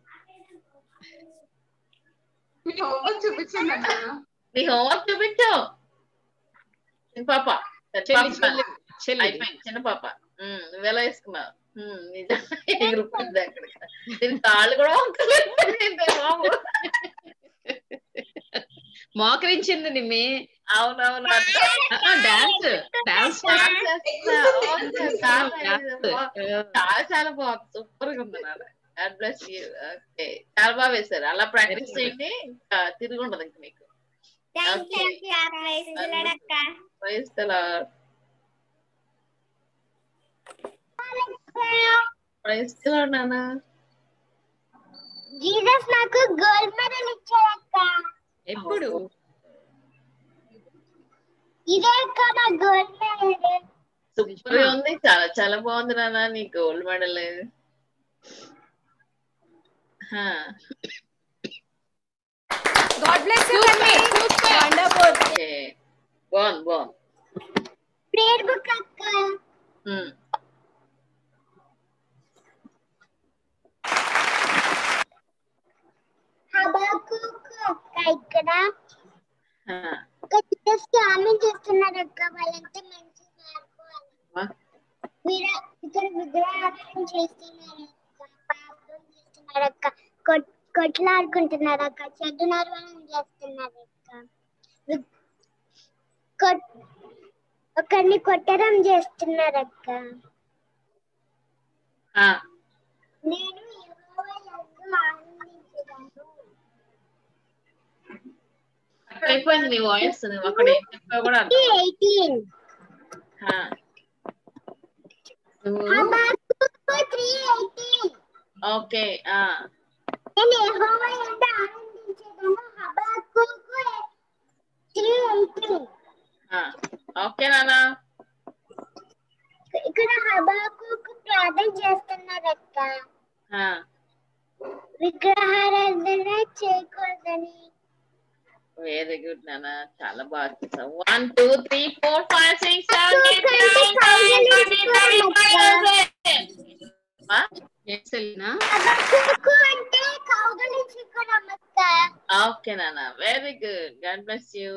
చూపించండి అన్న. నీ హోంవర్క్ చూపించావు చిన్న పాప. అయిపోయింది చిన్న పాప. నువ్వెలా వేసుకున్నావు? నిజం ఎగిరిపోయింది అక్కడ. దీని కాళ్ళు కూడా మోకరించింది నిమ్మి. అవునవును. డాన్స్ డాన్స్ చాలా చాలా బాగుంది. సూపర్ గా ఉంది నాన్న. God bless you. Okay. చాలా బాగా వేశారు. అలా ప్రాక్టీస్ చేయండి, ఇంకా తిరిగి ఉండదు ఇంక మీకు. Praise the Lord. Praise the Lord, నాన్న. జీసస్ నాకు గోల్డ్ మెడల్ ఇచ్చాడక్క. ఎప్పుడు? ఇదే అక్క నా గోల్డ్ మెడల్. సూపర్ గా ఉంది. చాలా చాలా బాగుంది నాన్న నీ gold medal. God bless you, Tanvi. Wonderful. Okay. బాగుంది బాగుంది. ప్రేయర్ బుక్ అక్క. హబక్కూకు అక్క ఇక్కడ స్వామి చేస్తున్నారు అక్క. వాళ్ళంతా మంచి మార్పు. ఇక్కడ విగ్రహారాధన చేస్తున్నారు అక్క. పాపం చేస్తున్నారు అక్క. కొట్లాడుకుంటున్నారు అక్క. చెడు నిర్వహణ చేస్తున్నారు అక్క. ఒకరిని కొట్టడం చేస్తున్నారు అక్క. నేను యెహోవా యందు ఆనందించెదను. అయిపోయింది నీ వాయిస్. నువ్వు అక్కడ ఏం చెప్పావు కూడా అర్థం. ఎయిటీన్. ఓకే. నేను యెహోవా యందు ఆనందించెదను. Habakkuk three eighteen. ఓకే నాన్న. ఇక్కడ హబక్కూకు ప్రార్థన చేస్తున్నారు అక్క. విగ్రహారాధన చేయకూడదని. వెరీ గుడ్ నాన్న. చాలా బాగా చేసావు. One two three four five six seven eight nine ten twenty thirty five. Habakkuk అంటే కౌగలించుకోవడం అక్క. ఓకే నాన్న very good God bless you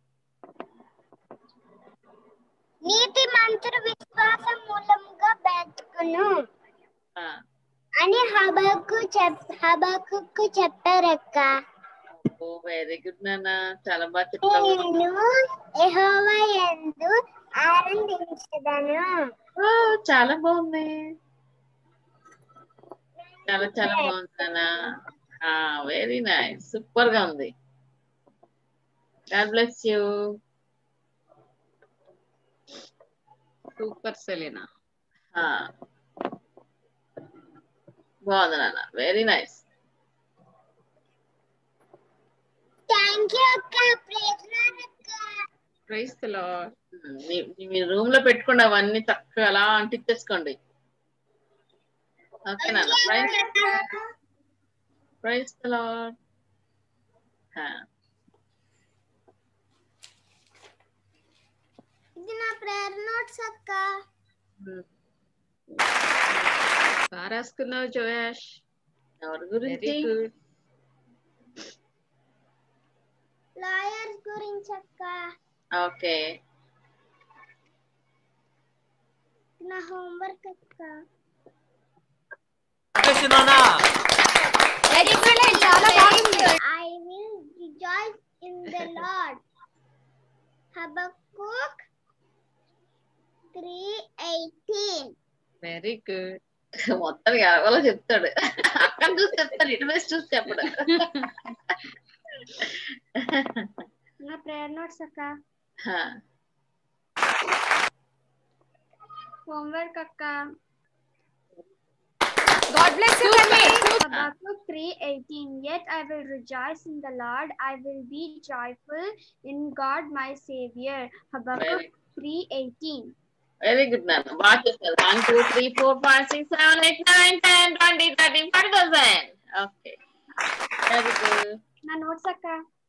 నీతి మంత్రుడు విశ్వాసం మూలముగా బ్రతుకును అని హబక్కు చెప్ హబక్కు చెప్పారక్క. ఓ వెరీ గుడ్ నాన్న చాలా బాగా చెప్పావు. నేను యెహోవా యందు ఆనందించదను. చాలా బాగుంది చాలా చాలా బాగుంది నాన్న. వెరీ నైస్ సూపర్ గా ఉంది. God bless you. Super Selina. బాగుంది నాన్న వెరీ నైస్. థాంక్యూ అక్క. ప్రైజ్ లార్డ్ అక్క. Praise the Lord. మీ రూమ్ లో పెట్టుకోండి అవన్నీ చక్కగా అలా అంటించేసుకోండి. ఓకే నాన్న ప్రైజ్ ప్రైజ్ ది లార్డ్. ఇది నా ప్రేయర్ నోట్స్ అక్క. బాగా రాసుకున్నావు జోయాష్. ఎవరి గురించి? లాయర్స్ గురించి అక్క. ఓకే నా హోంవర్క్ అక్క. చాలా బాగుంది. I will rejoice in the Lord. Habakkuk three eighteen. Very good. మొత్తం ఎలాగోలా చెప్తాడు. అక్కడ చూసి చెప్తాడు ఇటు వేసి చూసి చెప్పడు. నా ప్రేయర్ నోట్స్ అక్క. హోంవర్క్ అక్క. God bless you, Tammy. Habakkuk three eighteen. Yet I will rejoice in the Lord. I will be joyful in God my Savior. Habakkuk three eighteen. Very good నాన్న బాగా చేస్తారు. One two three four five six seven eight nine ten twenty thirty five thousand. Okay very good. నా notes అక్క.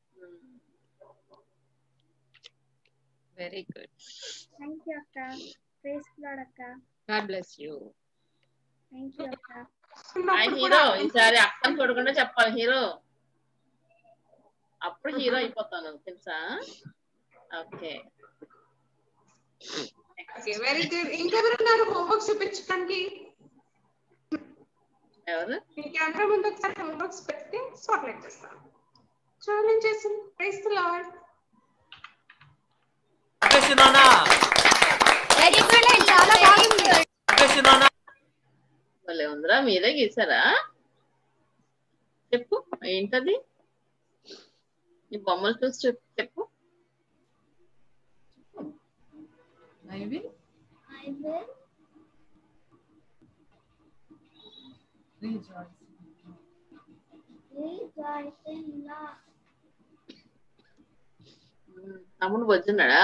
Very good. Thank you అక్క. Praise lord అక్క. God bless you. Thank you అక్క. Hero ఈసారి అక్కని చూడకుండా చెప్పాలి హీరో. అప్పుడు హీరో అయిపోతాను తెలుసా. Okay very good. ఇంకెవరున్నారు హోంవర్క్ చూపించడానికి? ఎవరు? మీ కెమెరా ముందు ఒకసారి హోంవర్క్స్ పెట్టి స్పాట్లైట్ చేస్తాను. ఛాలెంజ్ చేసింది. Praise the Lord. చాలా బాగుంది. భలే ఉందిరా. మీరే గీసారా? చెప్పు ఏంటది? ఈ బొమ్మలు చూసి చెప్పు చెప్పు. I will. I will. Rejoice. Rejoice in Lord. తమ్ముడు వచ్చున్నాడా?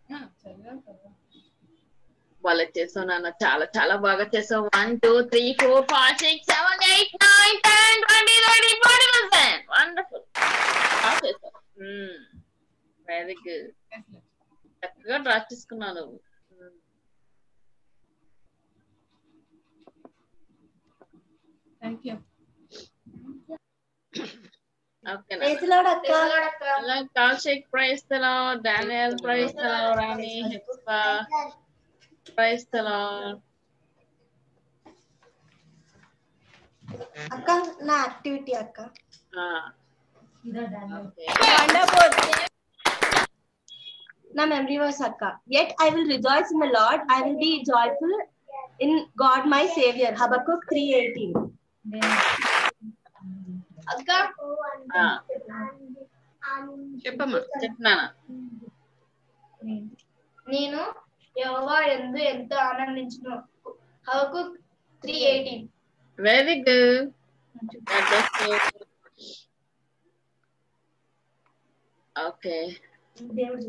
వాళ్ళ చేసావు నాన్న చాలా చాలా బాగా చేసావు. One two three four five six seven eight nine ten twenty thirty forty percent. Wonderful బాగా చేసావు. Very good. చక్కగా డ్రా చేసుకున్నావు నువ్వు. Thank you. Okay. Praise the Lord, Akka. Kaushik, praise the Lord. Daniel, praise the Lord. Rani, Hippa, praise the Lord. Akka, na activity Akka. Ah. Okay. Wonderful. Na memory verse Akka. Yet I will rejoice in the Lord. I will be joyful in God my Savior. Habakkuk three eighteen. అక్క చెప్పమ్మా. చెప్తున్నానా? నేను యెహోవా యందు ఎంతో ఆనందించును. Habakkuk three eighteen. Very good. Okay దేవుడు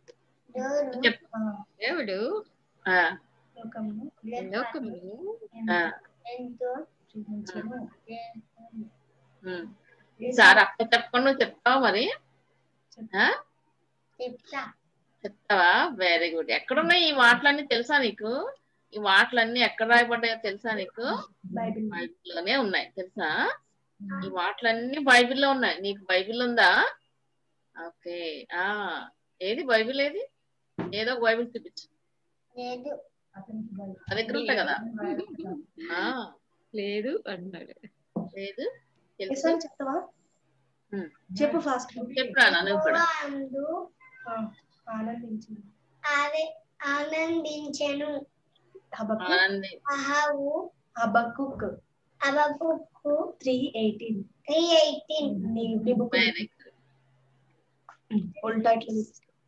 దేవుడు లోకమును లోకమును ఎంతో సార్ అక్క చెప్పకుండా చెప్తావా మరి? చెప్తా. చెప్తావా? Very good. ఎక్కడున్నాయి ఈ మాటలన్నీ తెలుసా నీకు? ఈ మాటలన్నీ ఎక్కడ రాయబడ్డాయో తెలుసా నీకు? బైబిల్లోనే ఉన్నాయి తెలుసా? ఈ మాటలన్నీ బైబిల్లో ఉన్నాయి. నీకు బైబిల్ ఉందా? ఓకే. ఆ ఏది బైబిల్ ఏది? ఏదో ఒక బైబిల్ చూపించు. లేదు. నా దగ్గర ఉంటాయి కదా. ఆ లేదు అన్నాడు. లేదు తెలుసు చెప్తావా? చెప్పు ఫాస్ట్. చెప్పురా నువ్వు కూడా. ఆనందించను. ఆనందించెను. ఆనంది అహవు Habakkuk Habakkuk three eighteen three eighteen నీ book full title.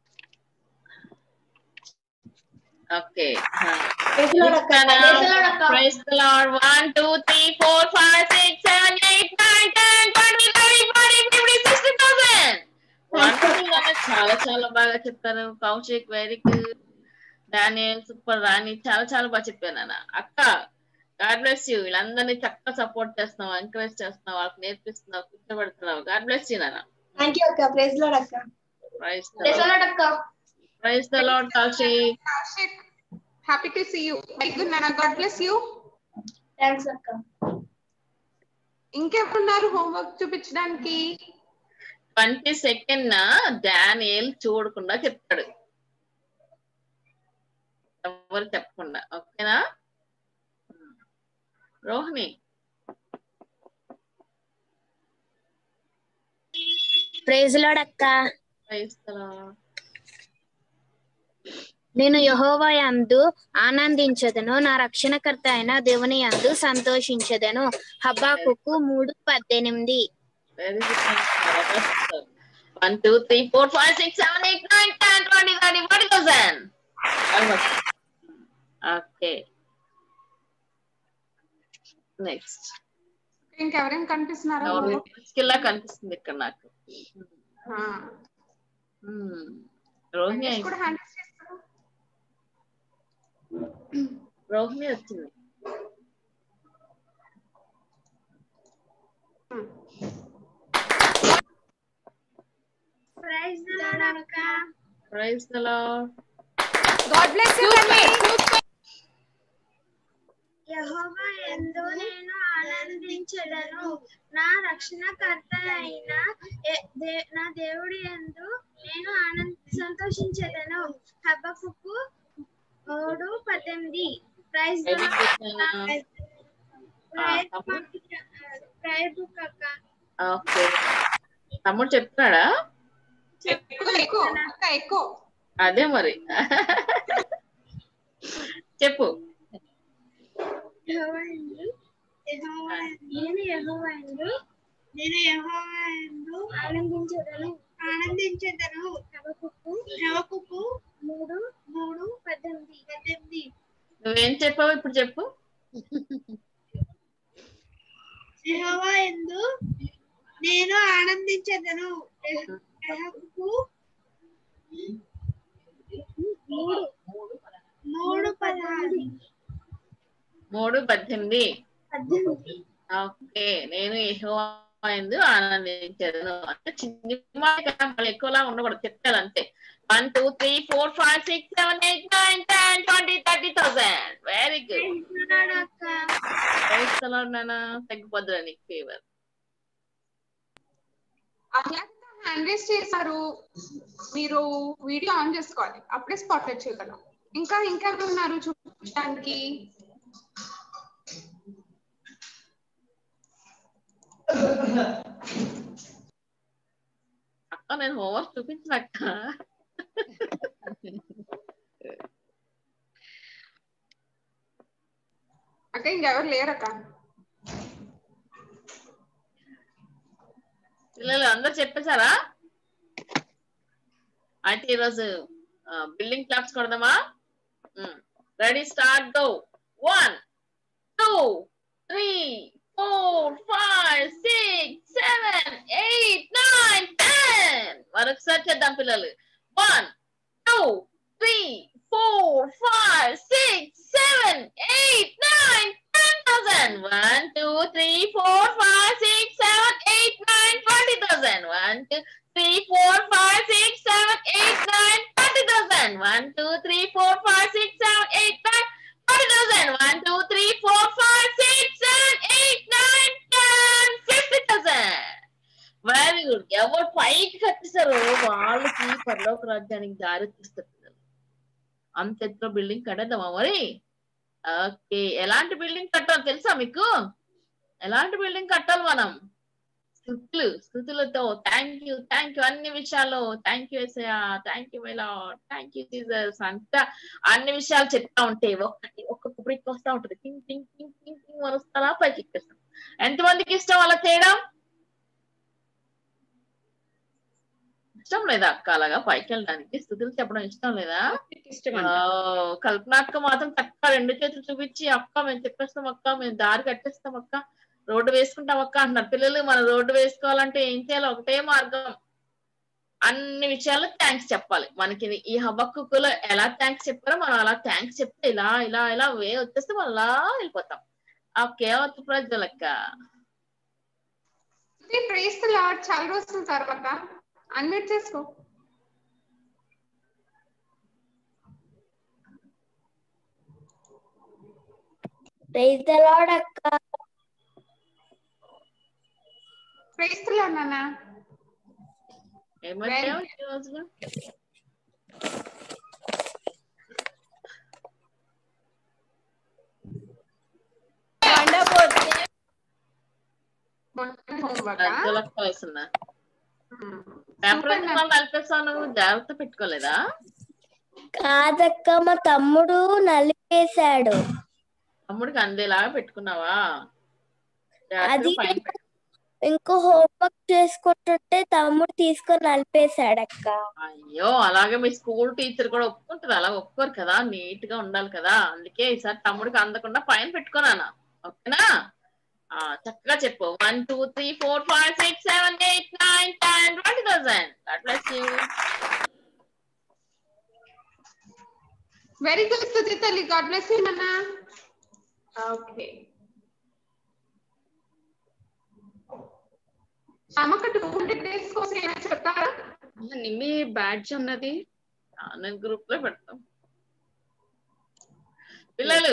Okay. Praise the lord అక్క. Praise the Lord. one two three four five six seven eight nine ten twenty thirty forty fifty sixty thousand. చాలా చాలా బాగా చెప్తారు. Kaushik very good. Daniel super. Rani చాలా చాలా బాగా చెప్పాను అన్న. అక్క గాడ్ బ్లెస్ యూ. వీళ్ళందరినీ చక్కగా సపోర్ట్ చేస్తున్నావు, ఎంకరేజ్ చేస్తున్నావు, వాళ్ళకి నేర్పిస్తున్నావు, కూర్చోబెడుతున్నావు. గాడ్ బ్లెస్ యూ నాన్న. థ్యాంక్ యూ అక్క. ప్రైజ్ ది లార్డ్ అక్క. Praise the praise the lord అక్క. Praise the Lord Kaushik. Kaushik, happy to see you. Very good Nana. God bless you. Thanks అక్క. ఇంకెవరున్నారు హోంవర్క్ చూపించడానికి? ట్వంటీ సెకండ్ డానియల్ చూడకుండా చెప్తాడు, ఎవరు చెప్పకుండా. ఓకేనా రోహిణి? ప్రైజ్ ది లార్డ్ అక్క. Praise the Lord. నేను యెహోవా యందు ఆనందించదను, నా రక్షణకర్త అయిన దేవుని యందు సంతోషించదను. హబక్కుకు మూడు పద్దెనిమిది. Very good. One two three four five six seven eight nine ten twenty thirty forty thousand. Okay next. ఇంకెవరేం కనిపిస్తున్నారా? స్కిల్ లా కనిపిస్తుంది ఇక్కడ నాకు. రోహిణి కూడా హ్యాండిల్ చేస్తారు. రోహిణి వచ్చింది. ప్రైజ్ ది లార్డ్ అక్క. Praise the Lord. God bless you తల్లి. యెహోవా యందు నేను ఆనందించెదను, నా రక్షణకర్త అయిన నా దేవుడి యందు నేను ఆనంద సంతోషించెదను. హబక్కుకు మూడు పద్దెనిమిది. Praise the lord. Praise book అక్క. ఓకే. తమ్ముడు చెప్తున్నాడా? ఎక్కువ. అదే మరి చెప్పు. నేను యెహోవా యందు నేను యెహోవా యందు ఆనందించెదను ఆనందించెదను. హబక్కుకు హబక్కుకు మూడు మూడు పద్దెనిమిది పద్దెనిమిది. నువ్వేం చెప్పావు ఇప్పుడు చెప్పు. యెహోవా యందు నేను ఆనందించెదను. హబక్కుకు మూడు మూడు పద్దెనిమిది. మూడు పద్దెనిమిది. పద్దెనిమిది. ఓకే. నేను యెహోవా యందు ఆనందించెదను అంటే చిన్న మాట కదా, మళ్ళీ ఎక్కువలా ఉండకూడదు, చెప్తాను అంతే. One two three four five six seven eight nine ten twenty thirty thousand. Very good. నాన్న తగ్గిపోద్దురా నీకు ఫీవర్. హ్యాండ్ రేస్ చేశారు, మీరు వీడియో ఆన్ చేసుకోవాలి, అప్పుడే స్పాట్లైట్ చేయగలం. ఇంకా ఇంకా ఉన్నారు చూపించడానికి? అక్క నేను హోంవర్క్ చూపించినక్క. అక్క ఇంకెవరు లేరక్క? పిల్లలు అందరు చెప్పేశారా? అయితే ఈరోజు బిల్డింగ్ క్లాప్స్ కొడదామా? Ready start go. One two three four five six seven eight nine ten. మరొకసారి చేద్దాం పిల్లలు. One two three four five six seven eight nine ten thousand. One two three four five six seven eight nine twenty thousand. One two three four five six seven eight nine twenty thousand. One two three four five six seven eight nine forty thousand. one, two, three, four, five, six, seven, eight, nine, ten, fifty good. ఎవరు పైకి కట్టేశారో వాళ్ళకి పరలోక రాజ్యానికి దారి తీస్తారు. అంత ఎత్తులో building కట్టేద్దామా మరి? ఓకే, ఎలాంటి బిల్డింగ్ కట్టాలి తెలుసా మీకు? ఎలాంటి బిల్డింగ్ కట్టాలి మనం? స్థుతులు స్థుతులతో థ్యాంక్ యూ థ్యాంక్ యూ అన్ని విషయాల్లో థ్యాంక్ యూ ఎస్ఐయా, థ్యాంక్ యూ మేలా, థ్యాంక్ యూ జీసస్ అంతా అన్ని విషయాలు చెప్తా ఉంటే ఒక్కటి ఒక్కొక్క బ్రిక్ వస్తా ఉంటది. టింగ్ టింగ్ టింగ్ టింగ్ టింగ్ అని వస్తారా పైకి ఎక్కేస్తాం. ఎంతమందికి ఇష్టం అలా చేయడం? ఇష్టం లేదా అక్క అలాగా పైకి వెళ్ళడానికి? స్థుతులు చెప్పడం ఇష్టం లేదా? కల్పనాక్క మాత్రం చక్కగా రెండు చేతులు చూపించి అక్క మేము చెప్పేస్తాం అక్క, మేము దారి కట్టేస్తాం అక్క, రోడ్డు వేసుకుంటాం అక్క అంటున్నారు. పిల్లలు మనం రోడ్డు వేసుకోవాలంటే ఏం చేయాలి? ఒకటే మార్గం, అన్ని విషయాల్లో థ్యాంక్స్ చెప్పాలి. మనకి ఈ హబక్కులో ఎలా థ్యాంక్స్ చెప్పారో మనం అలా థ్యాంక్స్ చెప్తే ఇలా ఇలా ఇలా వే వచ్చేస్తే మనం అలా వెళ్ళిపోతాం. ఓకే వద్దు ప్రజలక్క. చాలా రోజుల తర్వాత అన్మ్యూట్ చేసుకో. ప్రైజ్ ది లార్డ్ అక్క. ప్రైజ్ ది లార్డ్ నాన్న. ఏమంటావు ఈ రోజు? జాగ్రత్త పెట్టుకోలేదా? కాదక్క మా తమ్ముడు నలిపేశాడు. తమ్ముడికి అందేలాగా పెట్టుకున్నావా? అది ఇంకో హోంవర్క్ చేసుకుంటుంటే తమ్ముడు తీసుకొని నలిపేశాడు అక్క. అయ్యో, అలాగే మీ స్కూల్ టీచర్ కూడా ఒప్పుకుంటారు? అలా ఒప్పుకోరు కదా, నీట్ గా ఉండాలి కదా. అందుకే ఈసారి తమ్ముడికి అందకుండా పైన పెట్టుకున్నాను. ఓకేనా? ఆ చక్కగా చెప్పు. One two three four five six seven eight nine ten twenty thousand. God bless you. Very good Sudhi తల్లి. గాడ్ బ్లెస్ యూ నాన్న. ఓకే, అమ్మక టూ హండ్రెడ్ డేస్ కోసం ఏమైనా చెప్తారా? నిమ్మి బ్యాడ్జ్ ఉన్నది నేను గ్రూప్ లో పెడతాం. పిల్లలు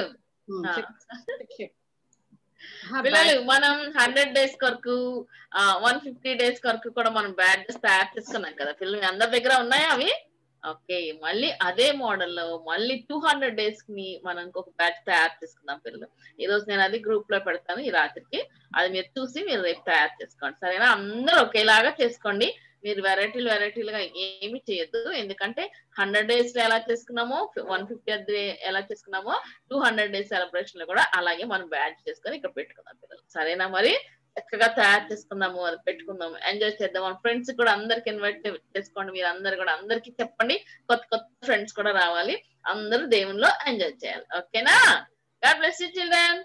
పిల్లలు మనం హండ్రెడ్ డేస్ కొరకు వన్ ఫిఫ్టీ డేస్ కొరకు కూడా మనం బ్యాడ్జెస్ తయారు చేసుకున్నాం కదా పిల్లలు. అందరి దగ్గర ఉన్నాయా అవి? ఓకే, మళ్ళీ అదే మోడల్లో మళ్ళీ టూ హండ్రెడ్ డేస్ ని మనం ఇంకొక బ్యాచ్ తయారు చేసుకుందాం పిల్లలు. ఈ రోజు నేను అది గ్రూప్ లో పెడతాను ఈ రాత్రికి. అది మీరు చూసి మీరు రేపు తయారు చేసుకోండి, సరేనా? అందరూ ఒకేలాగా చేసుకోండి. మీరు వెరైటీలు వెరైటీలుగా ఏమి చేయొద్దు. ఎందుకంటే హండ్రెడ్ డేస్ లో ఎలా చేసుకున్నామో, వన్ ఫిఫ్టీ డే ఎలా చేసుకున్నామో, టూ హండ్రెడ్ డేస్ సెలబ్రేషన్ లో కూడా అలాగే మనం బ్యాచ్ చేసుకొని ఇక్కడ పెట్టుకుందాం పిల్లలు, సరేనా? మరి చక్కగా తయారు చేసుకుందాము, అది పెట్టుకుందాము, ఎంజాయ్ చేద్దాం. మన ఫ్రెండ్స్ కూడా అందరికి ఇన్వైట్ చేసుకోండి. మీరు అందరు కూడా అందరికి చెప్పండి. కొత్త కొత్త ఫ్రెండ్స్ కూడా రావాలి. అందరూ దేవునిలో ఎంజాయ్ చేయాలి. ఓకేనా? God bless you children.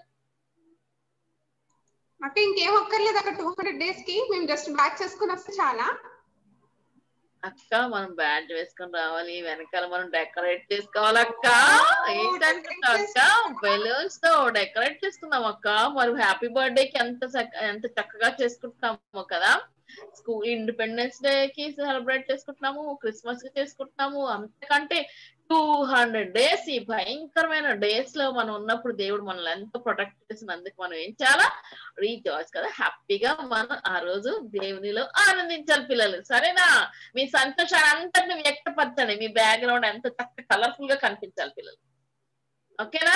అక్క ఇంకేం ఒక్కర్లేదు అక్కడ. టూ హండ్రెడ్ డేస్ కి మేము జస్ట్ బ్యాచ్ చేసుకుని వస్తే చాలా. అక్క మనం బ్యాడ్జ్ వేసుకొని రావాలి, వెనకాల మనం డెకరేట్ చేసుకోవాలి అక్క. ఏంటనుకుంటావు అక్క? బెలూన్స్ తో డెకరేట్ చేసుకుందాం అక్క. మరి హ్యాపీ బర్త్డే కి ఎంత ఎంత చక్కగా చేసుకుంటున్నాము కదా. స్కూల్ ఇండిపెండెన్స్ డే కి సెలబ్రేట్ చేసుకుంటున్నాము, క్రిస్మస్ కి చేసుకుంటున్నాము. అంతకంటే టూ హండ్రెడ్ డేస్ ఈ భయంకరమైన డేస్ లో మనం ఉన్నప్పుడు దేవుడు మనల్ని ఎంతో ప్రొటెక్ట్ చేసినందుకు మనం ఏం చేయాలా? రీజాయిస్ కదా, హ్యాపీగా మనం ఆ రోజు దేవునిలో ఆనందించాలి పిల్లలు, సరేనా? మీ సంతోషాన్ని అంతటిని వ్యక్తపరచండి. మీ బ్యాక్గ్రౌండ్ ఎంత చక్కగా కలర్ఫుల్ గా కనిపించాలి పిల్లలు. ఓకేనా?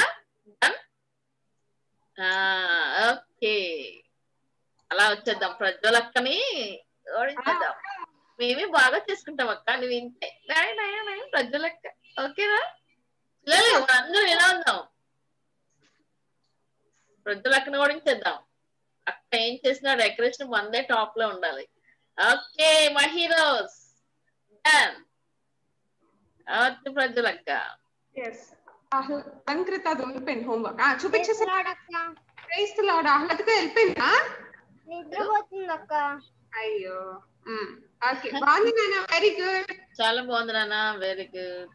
ఓకే, అలా వచ్చేద్దాం. ప్రజలక్కని ఓడించేద్దాం. మేమే బాగా చేసుకుంటాం అక్క, నువ్వు ఇంతే ప్రజలక్క. ఓకేనా పిల్లలు? అందరూ ఎలా ఉందాం? ప్రజలక్కని ఓడించేద్దాం. అక్క ఏం చేసినా డెకరేషన్ మందే టాప్ లో ఉండాలి. Okay my heroes done. ప్రజలక్క అలంకృత అది ఉండిపోయింది హోంవర్క్ చూపించేసాడు. ఆహ్లాదగా వెళ్ళిపోయిందా? నిద్రపోతుంది అక్క. అయ్యో ఓకే, బాగుంది నాన్న. వెరీ గుడ్, చాలా బాగుంది నాన్న. Very good.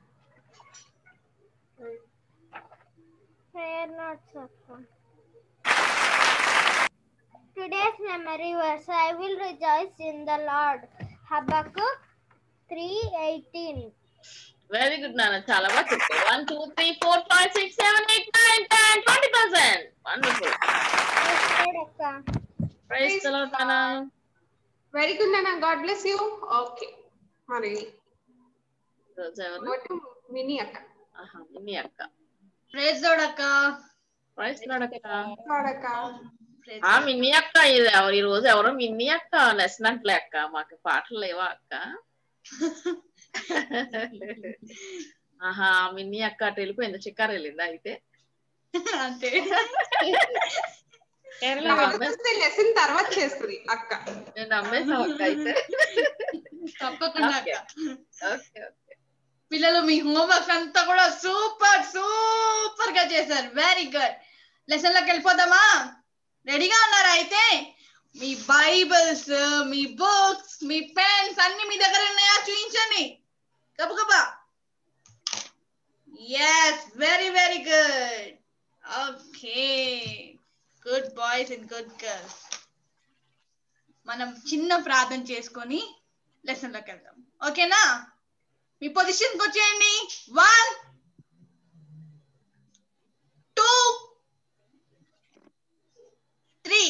Today's memory verse, I will rejoice in the Lord. Habakkuk three eighteen. Very good నాన్న, చాలా బాగా చెప్పారు. One two three four five six seven eight nine ten twenty thousand. Wonderful. Praise the Lord నాన్న. Very good నాన్న, God bless you. Okay, మరి రోజు ఎవరు? మినీ అక్క. ఆహా, మినీ అక్క. ప్రైజ్ లార్డ్ అక్క. ప్రైజ్ లార్డ్ అక్క. అక్క ఆ మిన్నీ అక్క, ఇది ఎవరు ఈ రోజు ఎవరో మిన్నీ అక్క లెసన్ అంటలే అక్క, మాకు పాటలు లేవా అక్క? ఆహా, మిన్నీ అక్క అటు వెళ్ళిపోయింది, చిక్కారు వెళ్ళిందా అయితే? అంతే. లెసన్ తర్వాత చేస్తుంది అక్క. నేను నమ్మేసాం అక్క అయితే. తప్పకుండా అక్క. Okay okay. పిల్లలు మీ హోంవర్క్ అంతా కూడా సూపర్ సూపర్ గా చేశారు. Very good. లెసన్ లోకి వెళ్ళిపోదామా? రెడీగా ఉన్నారా? అయితే మీ బైబిల్స్, మీ బుక్స్, మీ పెన్స్ అన్ని మీ దగ్గర ఉన్నాయా? చూపించండి గబగబా. Yes, very very good. Okay, good boys and good girls. మనం చిన్న ప్రార్థన చేసుకొని లెసన్ లోకి వెళ్దాం. ఓకేనా? మీ పొజిషన్ వచ్చేయండి. One, two, three.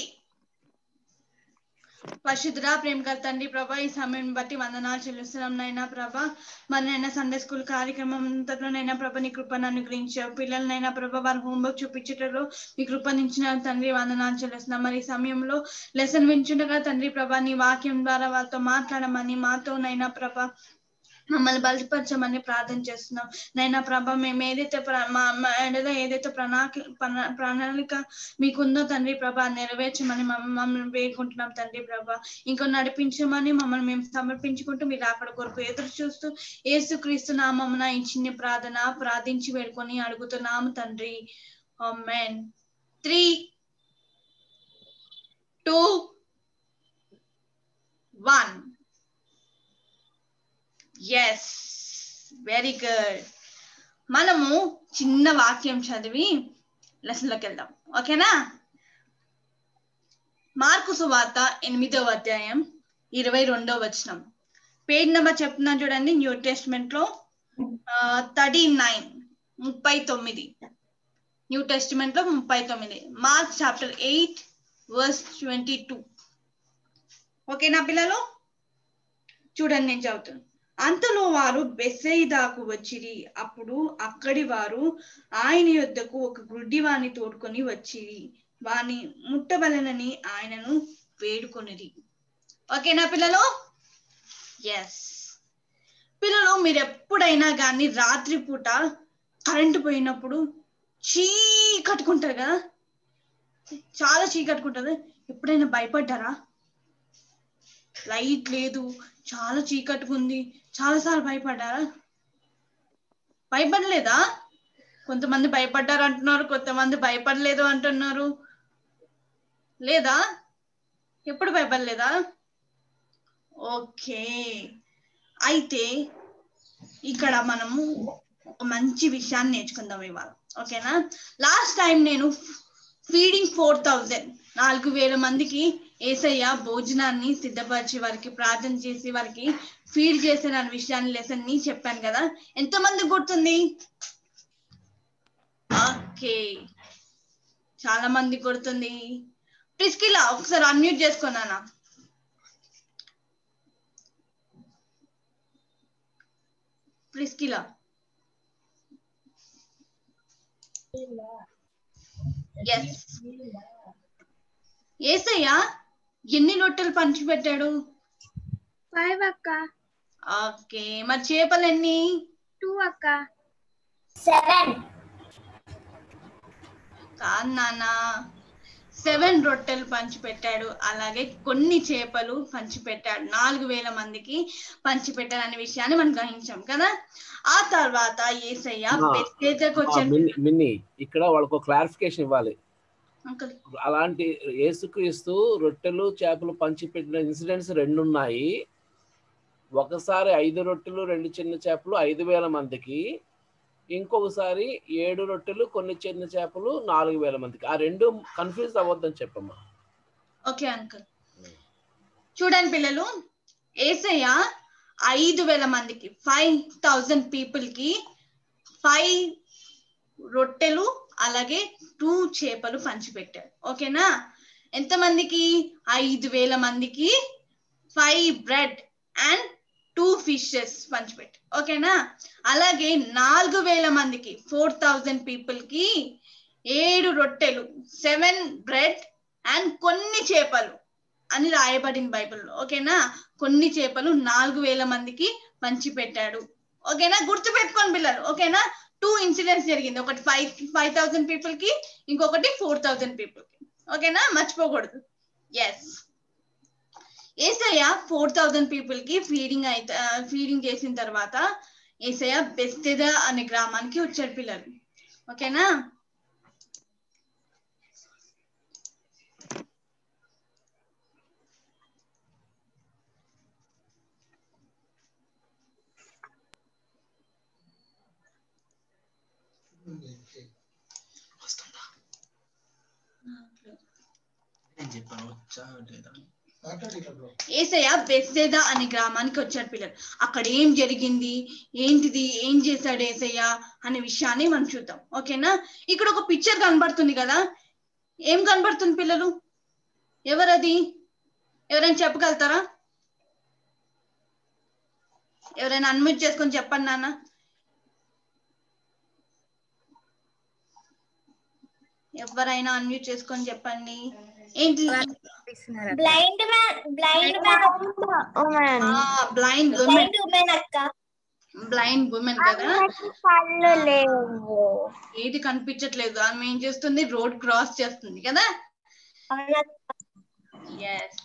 పరిశుద్ధుడా, ప్రేమ గల తండ్రి ప్రభా, ఈ సమయం బట్టి వందనాలు చెల్లిస్తున్నాం నైనా ప్రభా. మనైనా సండే స్కూల్ కార్యక్రమం అంతలోనైనా ప్రభా నీ కృపను అనుగ్రహించావు. పిల్లలనైనా ప్రభా వారి హోంవర్క్ చూపించటంలో మీ కృపనిచ్చిన తండ్రి వందనాలు చెల్లిస్తున్నాం. మరి ఈ సమయంలో లెసన్ వింటుండగా తండ్రి ప్రభా నీ వాక్యం ద్వారా వాళ్ళతో మాట్లాడమని, మాతోనైనా ప్రభా మమ్మల్ని బలపరచమని ప్రార్థన చేస్తున్నాం నైనా ప్రభా. మేము ఏదైతే ఏదైతే ప్రణాళిక ప్రణాళిక మీకుందో తండ్రి ప్రభా నెరవేర్చమని మమ్మల్ని వేడుకుంటున్నాం తండ్రి ప్రభా. ఇంకో నడిపించమని మమ్మల్ని మేము సమర్పించుకుంటూ మీరు అక్కడ కొరకు ఎదురు చూస్తూ యేసుక్రీస్తు నామమున ఈ చిన్న ప్రార్థన ప్రార్థించి వేడుకొని అడుగుతున్నాము తండ్రి. ఆమేన్. Three, two, one. Yes, very good. మనము చిన్న వాక్యం చదివి లెసన్ లోకి వెళ్దాం. ఓకేనా? మార్కు సువార్త ఎనిమిదవ అధ్యాయం ఇరవై రెండవ వచనం. పేజ్ నెంబర్ చెప్తున్నా చూడండి. న్యూ టెస్ట్మెంట్ లో థర్టీ నైన్ ముప్పై తొమ్మిది న్యూ టెస్ట్మెంట్ లో ముప్పై తొమ్మిది Mark chapter eight verse twenty two. ఓకేనా పిల్లలు? చూడండి, నేను చదువుతాను. అంతలో వారు బెత్సయిదాకు వచ్చిరి. అప్పుడు అక్కడి వారు ఆయన యొద్దకు ఒక గుడ్డివాణ్ణి తోడుకొని వచ్చిరి. వాని ముట్టవలనని ఆయనను వేడుకొనిరి. ఓకేనా పిల్లలు? ఎస్ పిల్లలు, మీరు ఎప్పుడైనా కానీ రాత్రి పూట కరెంటు పోయినప్పుడు చీకట్టుకుంటారు కదా, చాలా చీకట్టుకుంటారు. ఎప్పుడైనా భయపడ్డారా? లైట్ లేదు, చాలా చీకట్టుకుంది, చాలాసార్లు భయపడ్డారా? భయపడలేదా? కొంతమంది భయపడ్డారు అంటున్నారు, కొంతమంది భయపడలేదు అంటున్నారు. లేదా? ఎప్పుడు భయపడలేదా? ఓకే, అయితే ఇక్కడ మనము ఒక మంచి విషయాన్ని నేర్చుకుందాం ఇవాళ. ఓకేనా? లాస్ట్ టైం నేను ఫీడింగ్ ఫోర్ థౌజండ్ నాలుగు వేల మందికి యేసయ్య భోజనాన్ని సిద్ధపరిచి వారికి ప్రార్థన చేసి వారికి ఫీడ్ చేసిన అనే విషయాన్ని లెసన్ ని చెప్పాను కదా. ఎంతమంది గుర్తుంది? ఓకే, చాలా మంది గుర్తుంది. ప్రిస్కిలా ఒకసారి అన్మ్యూట్ చేసుకున్నానా? Priscilla yes. యేసయ్య ఎన్ని రొట్టెలు పంచిపెట్టాడు? ఫైవ్ అక్క. ఓకే, మరి చేపలు ఎన్ని? టూ అక్క. సెవెన్. కాదు నాన్న, సెవెన్ రొట్టెలు పంచిపెట్టాడు. అలాగే కొన్ని చేపలు పంచిపెట్టాడు. నాలుగు వేల మందికి పంచిపెట్టాడు అనే విషయాన్ని మనం గ్రహించాం కదా. ఆ తర్వాత యేసయ్య బెత్సయిదాకు వచ్చాడు. మిన్ని, ఇక్కడ వాళ్ళకు క్లారిఫికేషన్ ఇవ్వాలి. అలాంటి యేసుక్రీస్తు రొట్టెలు చేపలు పంచిపెట్టిన ఇన్సిడెంట్స్ రెండు ఉన్నాయి. ఒకసారి ఐదు రొట్టెలు రెండు చిన్న చేపలు ఐదు వేల మందికి, ఇంకొకసారి ఏడు రొట్టెలు కొన్ని చిన్న చేపలు నాలుగు వేల మందికి. ఆ రెండు కన్ఫ్యూజ్ అవ్వద్దని చెప్పమ్మా. Okay uncle. చూడండి పిల్లలు, యేసయ్య ఐదు వేల మందికి ఫైవ్ థౌజండ్ పీపుల్ కి ఫైవ్ రొట్టెలు అలాగే టూ చేపలు పంచిపెట్టాడు. ఓకేనా? ఎంతమందికి? ఐదు వేల మందికి five bread and two fishes పంచిపెట్టి. ఓకేనా? అలాగే నాలుగు వేల మందికి ఫోర్ థౌజండ్ పీపుల్ కి ఏడు రొట్టెలు, సెవెన్ బ్రెడ్ అండ్ కొన్ని చేపలు అని రాయబడింది బైబిల్లో. ఓకేనా? కొన్ని చేపలు నాలుగు వేల మందికి పంచి పెట్టాడు. ఓకేనా? గుర్తు పెట్టుకోండి పిల్లలు. ఓకేనా? టూ ఇన్సిడెంట్స్ జరిగింది, ఒకటి ఫైవ్ ఫైవ్ థౌసండ్ పీపుల్ కి, ఇంకొకటి ఫోర్ థౌసండ్ పీపుల్ కి. ఓకేనా? మర్చిపోకూడదు. ఎస్, యేసయ్య ఫోర్ థౌసండ్ పీపుల్ కి ఫీడింగ్ అయితే ఫీడింగ్ చేసిన తర్వాత యేసయ్య బెస్తెదా అనే గ్రామానికి వచ్చాడు పిల్లలు. ఓకేనా? యేసయ్య బెత్సెదా అనే గ్రామానికి వచ్చాడు పిల్లలు. అక్కడ ఏం జరిగింది, ఏంటిది, ఏం చేశాడు యేసయ్య అనే విషయాన్ని మనం చూద్దాం. ఓకేనా? ఇక్కడ ఒక పిక్చర్ కనబడుతుంది కదా, ఏం కనబడుతుంది పిల్లలు? ఎవరది? ఎవరైనా చెప్పగలుగుతారా? ఎవరైనా అన్మ్యూట్ చేసుకొని చెప్పండి నాన్న. ఎవరైనా అన్మ్యూట్ చేసుకొని చెప్పండి. ఏంటి? Blind man blind man blind blind women అక్క. బ్లైండ్ ఉమెన్ కదా, కళ్ళు లేవు, ఏది కనిపించట్లేదు. ఆమె ఏం చేస్తుంది? రోడ్ క్రాస్ చేస్తుంది కదా. ఎస్,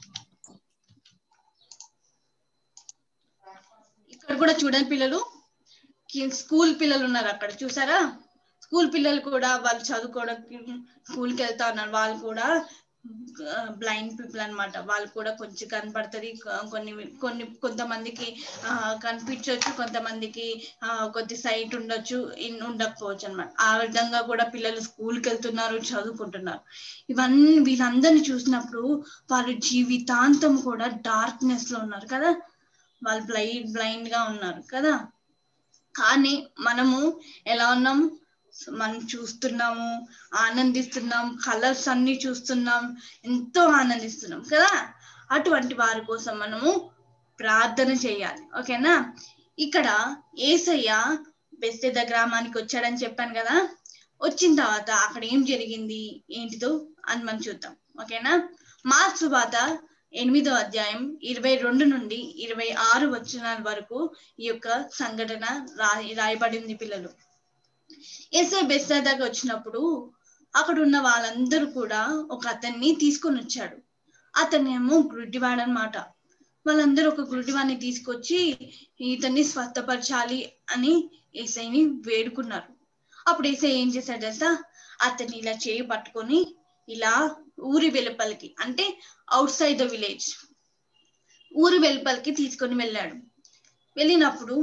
ఇక్కడ కూడా చూడండి పిల్లలు, స్కూల్ పిల్లలు ఉన్నారు అక్కడ, చూసారా? స్కూల్ పిల్లలు కూడా వాళ్ళు చదువుకోవడానికి స్కూల్కి వెళ్తా ఉన్నారు. వాళ్ళు కూడా బ్లైండ్ పీపుల్ అన్నమాట. వాళ్ళు కూడా కొంచెం కనపడుతుంది, కొన్ని కొన్ని కొంతమందికి ఆ కనిపించవచ్చు, కొంతమందికి ఆ కొద్ది సైట్ ఉండొచ్చు, ఉండకపోవచ్చు అన్నమాట. ఆ విధంగా కూడా పిల్లలు స్కూల్కి వెళ్తున్నారు, చదువుకుంటున్నారు. ఇవన్నీ వీళ్ళందరినీ చూసినప్పుడు వాళ్ళు జీవితాంతం కూడా డార్క్నెస్ లో ఉన్నారు కదా, వాళ్ళు బ్లైండ్ బ్లైండ్ గా ఉన్నారు కదా. కానీ మనము ఎలా ఉన్నాం? మనం చూస్తున్నాము, ఆనందిస్తున్నాం, కలర్స్ అన్ని చూస్తున్నాం, ఎంతో ఆనందిస్తున్నాం కదా. అటువంటి వారి కోసం మనము ప్రార్థన చేయాలి. ఓకేనా? ఇక్కడ యేసయ్య బెత్సెదా గ్రామానికి వచ్చాడని చెప్పాను కదా. వచ్చిన తర్వాత అక్కడ ఏం జరిగింది, ఏంటిదో అని మనం చూద్దాం. ఓకేనా? మార్కు సువార్త ఎనిమిదో అధ్యాయం ఇరవై రెండు నుండి ఇరవై ఆరు వచనాల వరకు ఈ యొక్క సంఘటన రా రాయబడింది పిల్లలు. యేసయ్య బెత్సెదాకి వచ్చినప్పుడు అక్కడ ఉన్న వాళ్ళందరూ కూడా ఒక అతన్ని తీసుకొని వచ్చాడు. అతనేమో గుడ్డివాడు అన్నమాట. వాళ్ళందరూ ఒక గుడ్డివాడిని తీసుకొచ్చి ఇతన్ని స్వస్థపరచాలి అని యేసయ్యని వేడుకున్నారు. అప్పుడు యేసయ్య ఏం చేశాడు తెలుసా? అతన్ని ఇలా చేయి పట్టుకొని ఇలా ఊరి వెలుపలికి, అంటే అవుట్ సైడ్ ద విలేజ్, ఊరి వెలుపలికి తీసుకొని వెళ్ళాడు. వెళ్ళినప్పుడు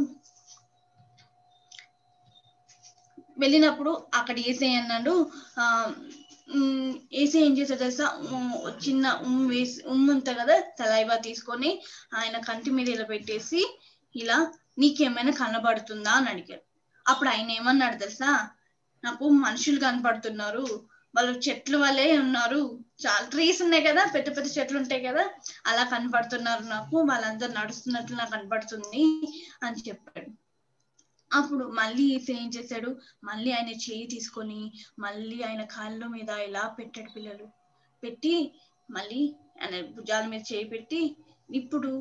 వెళ్ళినప్పుడు అక్కడ యేసయ్య అన్నాడు, ఆ యేసయ్య ఏం చేశాడు తెలుసా? చిన్న ఉమ్ము వేసి, ఉమ్ము ఉంటుంది కదా, సలైవా తీసుకొని ఆయన కంటి మీద ఇలా పెట్టేసి ఇలా, నీకేమైనా కనబడుతుందా అని అడిగాడు. అప్పుడు ఆయన ఏమన్నాడు తెలుసా? నాకు మనుషులు కనపడుతున్నారు, వాళ్ళు చెట్లు వల్లే ఉన్నారు, చాలా ట్రీస్ ఉన్నాయి కదా, పెద్ద పెద్ద చెట్లు ఉంటాయి కదా, అలా కనపడుతున్నారు నాకు, వాళ్ళందరూ నడుస్తున్నట్లు నాకు కనపడుతుంది అని చెప్పాడు. అప్పుడు మళ్ళీ ఏం చేశాడు? మళ్ళీ ఆయన చేయి తీసుకొని మళ్ళీ ఆయన కాళ్ళ మీద ఇలా పెట్టాడు పిల్లలు. పెట్టి మళ్ళీ ఆయన భుజాల మీద చేయి పెట్టి, ఇప్పుడు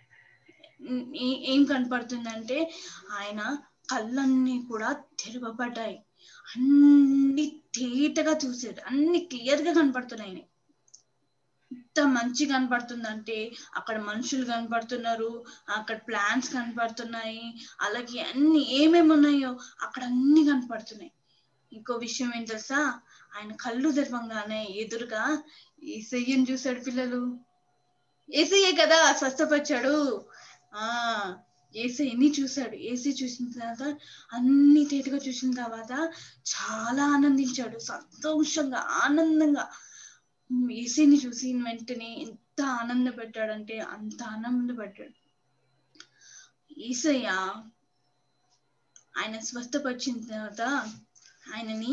ఏం కనపడుతుందంటే ఆయన కళ్ళన్నీ కూడా తెరవబడ్డాయి, అన్ని తేటగా చూసాడు, అన్ని క్లియర్ గా కనపడుతున్నాయి. ఎంత మంచి కనపడుతుందంటే అక్కడ మనుషులు కనపడుతున్నారు, అక్కడ ప్లాంట్స్ కనపడుతున్నాయి, అలాగే అన్ని ఏమేమి ఉన్నాయో అక్కడ అన్ని కనపడుతున్నాయి. ఇంకో విషయం ఏం తెలుసా? ఆయన కళ్ళు తెరవంగానే ఎదురుగా యేసయ్యని చూశాడు పిల్లలు. యేసయ్యే కదా స్వస్థపరిచాడు. ఆ యేసయ్యని చూశాడు. యేసయ్య చూసిన తర్వాత, అన్ని తేటగా చూసిన తర్వాత చాలా ఆనందించాడు, సంతోషంగా ఆనందంగా. యేసయ్యని చూసిన వెంటనే ఎంత ఆనంద పెట్టాడంటే అంత ఆనంద పెట్టాడు. యేసయ్య ఆయన స్వస్థపరిచిన తర్వాత ఆయనని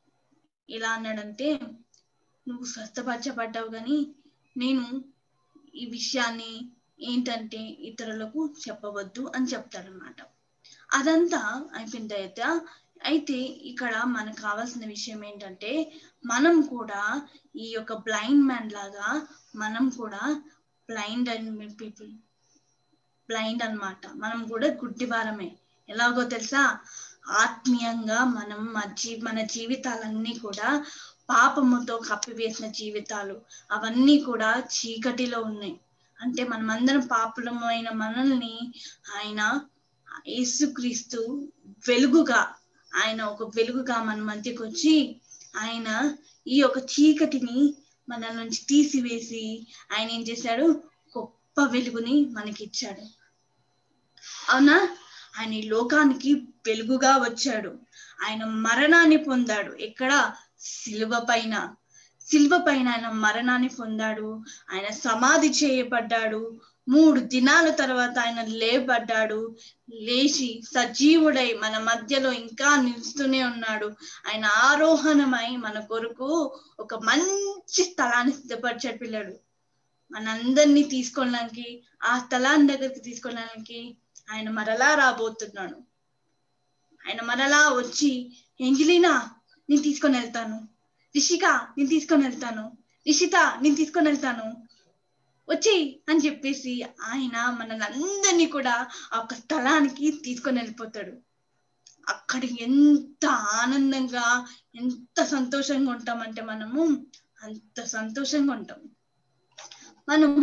ఎలా అన్నాడంటే, నువ్వు స్వస్థపరచబడ్డావు కానీ నేను ఈ విషయాన్ని ఏంటంటే ఇతరులకు చెప్పవద్దు అని చెప్తారనమాట. అదంతా అయిపోయిన తర్వాత అయితే ఇక్కడ మనకు కావాల్సిన విషయం ఏంటంటే మనం కూడా ఈ యొక్క బ్లైండ్ మ్యాన్ లాగా మనం కూడా బ్లైండ్ అండ్ పీపుల్ బ్లైండ్ అన్నమాట. మనం కూడా గుడ్డివారమే. ఎలాగో తెలుసా, ఆత్మీయంగా మనం మన జీవితాలన్నీ కూడా పాపముతో కప్పివేసిన జీవితాలు, అవన్నీ కూడా చీకటిలో ఉన్నాయి. అంటే మనమందరం పాపులమైన మనల్ని ఆయన యేసుక్రీస్తు వెలుగుగా, ఆయన ఒక వెలుగుగా మన మధ్యకు వచ్చి ఆయన ఈ యొక్క చీకటిని మన నుంచి తీసివేసి ఆయన ఏం చేశాడు, గొప్ప వెలుగుని మనకి ఇచ్చాడు. అవునా? ఆయన ఈ లోకానికి వెలుగుగా వచ్చాడు. ఆయన మరణాన్ని పొందాడు. ఎక్కడ? సిలువ పైన. సిలువ పైన ఆయన మరణాన్ని పొందాడు. ఆయన సమాధి చేయబడ్డాడు. మూడు దినాల తర్వాత ఆయన లేపడ్డాడు. లేచి సజీవుడై మన మధ్యలో ఇంకా నిలుస్తూనే ఉన్నాడు. ఆయన ఆరోహణమై మన కొరకు ఒక మంచి స్థలాన్ని సిద్ధపరిచాడు పిల్లడు. మనందరినీ తీసుకోవడానికి, ఆ స్థలాన్ని దగ్గరికి తీసుకోవడానికి ఆయన మరలా రాబోతున్నాడు. ఆయన మరలా వచ్చి, ఏంజలినా నేను తీసుకొని వెళ్తాను, రిషిక నేను తీసుకొని వెళ్తాను, రిషిత నేను తీసుకొని వెళ్తాను, వచ్చి అని చెప్పేసి ఆయన మనల్ని అందరినీ కూడా ఆ ఒక స్థలానికి తీసుకొని వెళ్ళిపోతాడు. అక్కడ ఎంత ఆనందంగా ఎంత సంతోషంగా ఉంటామంటే మనము అంత సంతోషంగా ఉంటాం. మనము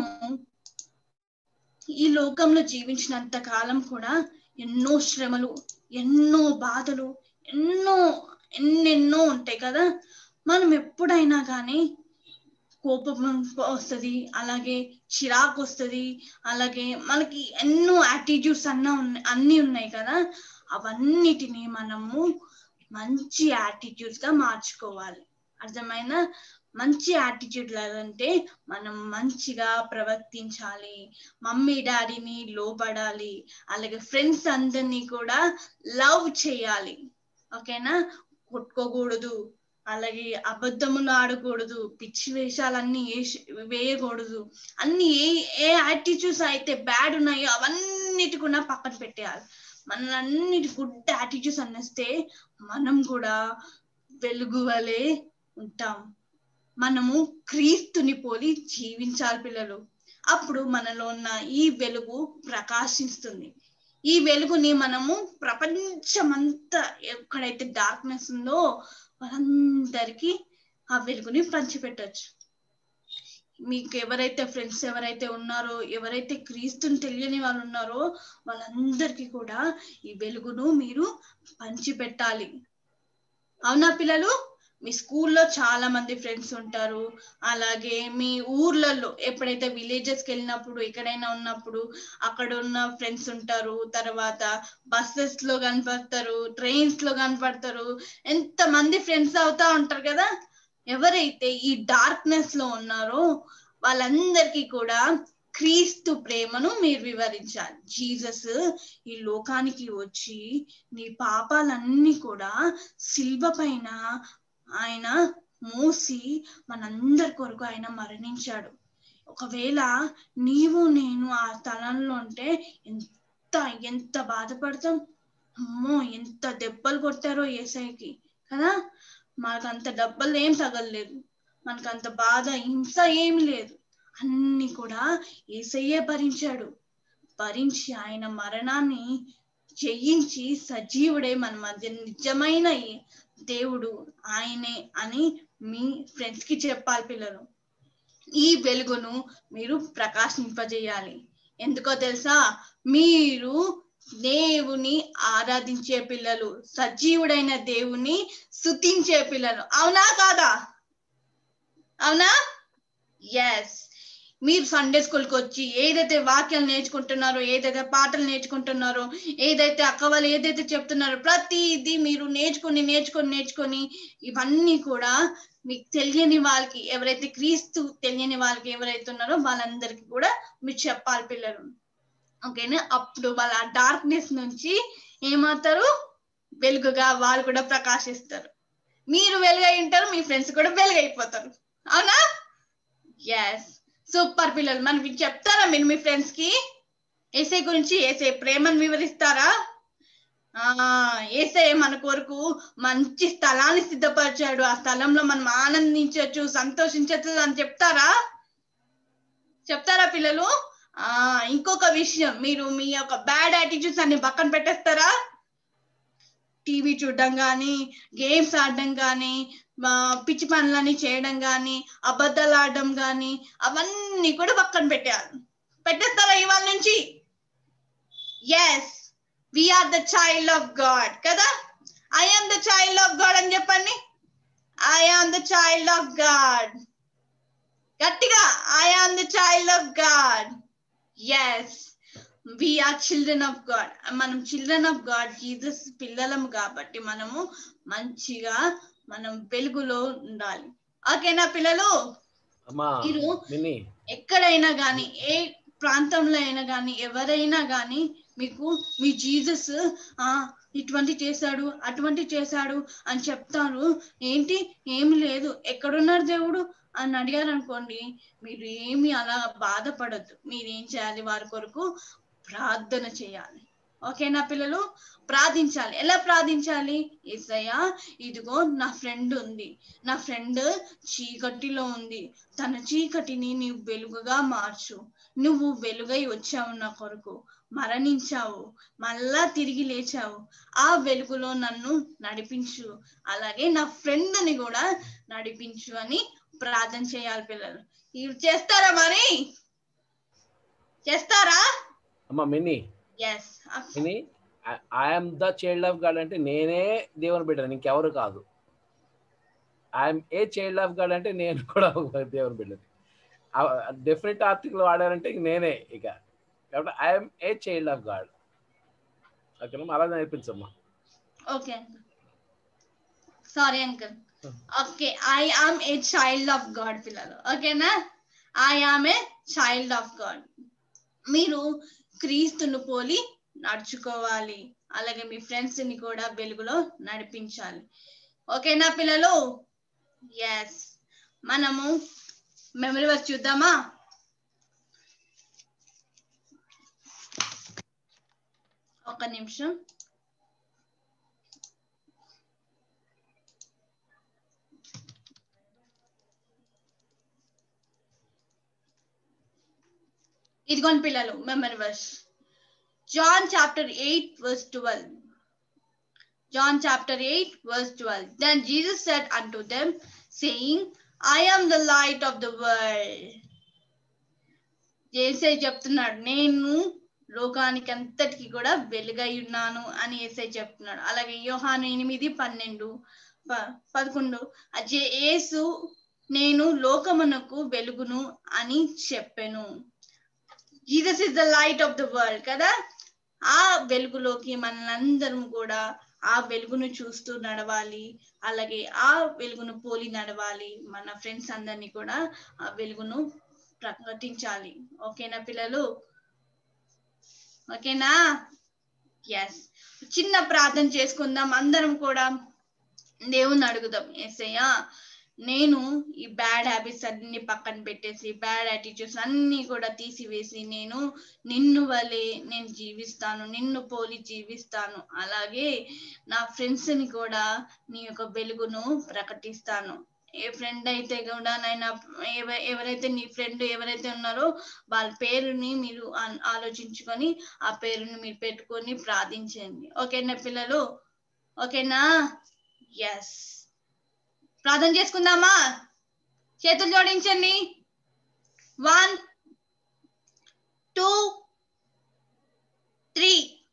ఈ లోకంలో జీవించినంత కాలం కూడా ఎన్నో శ్రమలు, ఎన్నో బాధలు, ఎన్నో ఎన్నెన్నో ఉంటాయి కదా. మనం ఎప్పుడైనా కానీ కోపం వస్తుంది, అలాగే చిరాకు వస్తుంది, అలాగే మనకి ఎన్నో యాటిట్యూడ్స్ అన్న ఉన్నాయి అన్నీ ఉన్నాయి కదా. అవన్నిటిని మనము మంచి యాటిట్యూడ్స్ గా మార్చుకోవాలి. అర్థమైనా? మంచి యాటిట్యూడ్ లాగంటే మనం మంచిగా ప్రవర్తించాలి, మమ్మీ డాడీని లోబడాలి, అలాగే ఫ్రెండ్స్ అందరినీ కూడా లవ్ చేయాలి. ఓకేనా? కొట్టుకోకూడదు, అలాగే అబద్ధములు ఆడకూడదు, పిచ్చి వేషాలన్నీ వేయకూడదు. అన్ని ఏ ఏ యాటిట్యూడ్స్ అయితే బ్యాడ్ ఉన్నాయో అవన్నిటి కూడా పక్కన పెట్టేయాలి. మన అన్నిటి గుడ్ యాటిట్యూడ్స్ అన్నిస్తే మనం కూడా వెలుగు వలె ఉంటాం. మనము క్రీస్తుని పోలి జీవించాలి పిల్లలు. అప్పుడు మనలో ఉన్న ఈ వెలుగు ప్రకాశిస్తుంది. ఈ వెలుగుని మనము ప్రపంచమంతా ఎక్కడైతే డార్క్నెస్ ఉందో వాళ్ళందరికీ ఆ వెలుగుని పంచిపెట్టచ్చు. మీకు ఎవరైతే ఫ్రెండ్స్ ఎవరైతే ఉన్నారో, ఎవరైతే క్రీస్తుని తెలియని వాళ్ళు ఉన్నారో వాళ్ళందరికీ కూడా ఈ వెలుగును మీరు పంచిపెట్టాలి. అవునా పిల్లలు? మీ స్కూల్లో చాలా మంది ఫ్రెండ్స్ ఉంటారు, అలాగే మీ ఊర్లలో ఎప్పుడైతే విలేజెస్కి వెళ్ళినప్పుడు ఎక్కడైనా ఉన్నప్పుడు అక్కడ ఉన్న ఫ్రెండ్స్ ఉంటారు, తర్వాత బస్సెస్ లో కనపడతారు, ట్రైన్స్ లో కనపడతారు, ఎంత మంది ఫ్రెండ్స్ అవుతా ఉంటారు కదా. ఎవరైతే ఈ డార్క్నెస్ లో ఉన్నారో వాళ్ళందరికీ కూడా క్రీస్తు ప్రేమను మీరు వివరించాలి. జీసస్ ఈ లోకానికి వచ్చి నీ పాపాలన్నీ కూడా సిల్వ పైన ఆయన మోసి మనందరి కొరకు ఆయన మరణించాడు. ఒకవేళ నీవు నేను ఆ స్థలంలో ఉంటే ఎంత ఎంత బాధపడతాం. అమ్మో ఎంత దెబ్బలు కొట్టారో యేసయ్యకి కదా. మనకంత దెబ్బలు ఏం తగలలేదు, మనకంత బాధ హింస ఏమి లేదు, అన్ని కూడా యేసయ్యే భరించాడు. భరించి ఆయన మరణాన్ని జయించి సజీవుడే మన మధ్య నిజమైన దేవుడు ఆయనే అని మీ ఫ్రెండ్స్ కి చెప్పాలి పిల్లలు. ఈ వెలుగును మీరు ప్రకాశింపజేయాలి. ఎందుకో తెలుసా? మీరు దేవుని ఆరాధించే పిల్లలు, సజీవుడైన దేవుని స్తుతించే పిల్లలు. అవునా కాదా? అవునా? ఎస్. మీరు సండే స్కూల్కి వచ్చి ఏదైతే వాక్యాలు నేర్చుకుంటున్నారో, ఏదైతే పాటలు నేర్చుకుంటున్నారో, ఏదైతే అక్క వాళ్ళు ఏదైతే చెప్తున్నారో ప్రతిదీ మీరు నేర్చుకొని నేర్చుకొని నేర్చుకొని ఇవన్నీ కూడా మీకు తెలియని వాళ్ళకి, ఎవరైతే క్రీస్తు తెలియని వాళ్ళకి ఎవరైతే ఉన్నారో వాళ్ళందరికీ కూడా మీరు చెప్పాలి పిల్లలు. ఓకేనా? అప్పుడు వాళ్ళ డార్క్నెస్ నుంచి ఏమవుతారు? వెలుగుగా వాళ్ళు కూడా ప్రకాశిస్తారు. మీరు వెలుగై ఉంటారు, మీ ఫ్రెండ్స్ కూడా వెలుగైపోతారు. అవునా? ఎస్. సూపర్ పిల్లలు. మనకి చెప్తారా మీరు మీ ఫ్రెండ్స్ కి ఏసై గురించి, ఏసై ప్రేమను వివరిస్తారా? ఆ ఏసై మన కొరకు మంచి స్థలాన్ని సిద్ధపరిచాడు, ఆ స్థలంలో మనం ఆనందించవచ్చు, సంతోషించవచ్చు అని చెప్తారా? చెప్తారా పిల్లలు? ఆ ఇంకొక విషయం, మీరు మీ యొక్క బ్యాడ్ యాటిట్యూడ్స్ అన్ని పక్కన పెట్టేస్తారా? టీవీ చూడడం కానీ, గేమ్స్ ఆడడం కానీ, పిచ్చి పనులని చేయడం కానీ, అబద్ధాలు ఆడడం కానీ, అవన్నీ కూడా పక్కన పెట్టారు. పెట్టేస్తారా ఇవాళ నుంచి? Yes, we are the child of God కదా. I am the child of God అని చెప్పండి. I am the child of God. గట్టిగా, I am the child of God. Yes, we are children of God. మనం చిల్డ్రన్ ఆఫ్ గాడ్, జీసస్ పిల్లలము కాబట్టి మనము మంచిగా మనం వెలుగులో ఉండాలి. ఓకేనా పిల్లలు? మీరు ఎక్కడైనా కానీ, ఏ ప్రాంతంలో అయినా కానీ, ఎవరైనా కానీ మీకు మీ జీసస్ ఆ ఇటువంటి చేశాడు, అటువంటి చేశాడు అని చెప్తారు. ఏంటి, ఏమి లేదు, ఎక్కడున్నారు దేవుడు అని అడిగారు అనుకోండి, మీరు ఏమి అలా బాధపడద్దు. మీరేం చేయాలి, వారి కొరకు ప్రార్థన చేయాలి. ఓకేనా పిల్లలు? ప్రార్థించాలి. ఎలా ప్రార్థించాలి? యేసయ్యా, ఇదిగో నా ఫ్రెండ్ ఉంది, నా ఫ్రెండ్ చీకటిలో ఉంది, తన చీకటిని నీవు వెలుగుగా మార్చు. నువ్వు వెలుగై వచ్చావు, నా కొరకు మరణించావు, మళ్ళా తిరిగి లేచావు, ఆ వెలుగులో నన్ను నడిపించు, అలాగే నా ఫ్రెండ్ ని కూడా నడిపించు అని ప్రార్థన చేయాలి పిల్లలు. ఇవి చేస్తారా? మరి చేస్తారా? అమ్మా Mini, yes Mini, I'm the child of God అంటే నేనే దేవుని బిడ్డను, ఇంకెవరు కాదు. I'm a child of God అంటే నేను కూడా దేవుని బిడ్డని. డిఫరెంట్ ఆర్టికల్ వాడారంటే నేనే ఇక. కాబట్టి I'm a child of God. ఓకేనా? అలా నేర్పించమ్మా. Okay, sorry uncle. Okay, I am a child of God పిల్లలు. ఓకేనా? I am a child of God. మీరు క్రీస్తును పోలి నడుచుకోవాలి, అలాగే మీ ఫ్రెండ్స్ ని కూడా వెలుగులో నడిపించాలి. ఓకేనా పిల్లలు? ఎస్, మనము మెమరీ వర్క్ చూద్దామా? ఒక నిమిషం. ఇదిగోండి పిల్లలు, memory verse. John chapter eight verse twelve. John chapter eight verse twelve. Then Jesus said unto them, saying, I am the light of the world. యేసై చెప్తున్నాడు, నేను లోకానికి అంతటికి కూడా వెలుగై ఉన్నాను అని యేసై చెప్తున్నాడు. అలాగే యోహాను ఎనిమిది పన్నెండు పదకొండు యేసు నేను లోకమునకు వెలుగును అని చెప్పెను. Jesus is the light of the world కదా. ఆ వెలుగులోకి మనందరం కూడా ఆ వెలుగును చూస్తూ నడవాలి, అలాగే ఆ వెలుగును పోలి నడవాలి. మన ఫ్రెండ్స్ అందరినీ కూడా ఆ వెలుగును ప్రకటించాలి. ఓకేనా పిల్లలు? ఓకేనా? ఎస్, చిన్న ప్రార్థన చేసుకుందాం. అందరం కూడా దేవుని అడుగుదాం, యేసయ్యా నేను ఈ బ్యాడ్ హ్యాబిట్స్ అన్ని పక్కన పెట్టేసి, బ్యాడ్ యాటిట్యూడ్స్ అన్ని కూడా తీసివేసి, నేను నిన్ను వలె నేను జీవిస్తాను, నిన్ను పోలి జీవిస్తాను, అలాగే నా ఫ్రెండ్స్ ని కూడా నీ యొక్క వెలుగును ప్రకటిస్తాను. ఏ ఫ్రెండ్ అయితే కూడా నైనా, ఎవరైతే నీ ఫ్రెండ్ ఎవరైతే ఉన్నారో వాళ్ళ పేరుని మీరు ఆలోచించుకొని ఆ పేరుని మీరు పెట్టుకొని ప్రార్థించండి. ఓకేనా పిల్లలు? ఓకేనా? ఎస్, ప్రార్థన చేసుకుందామా? చేతులు జోడించండి. One two three.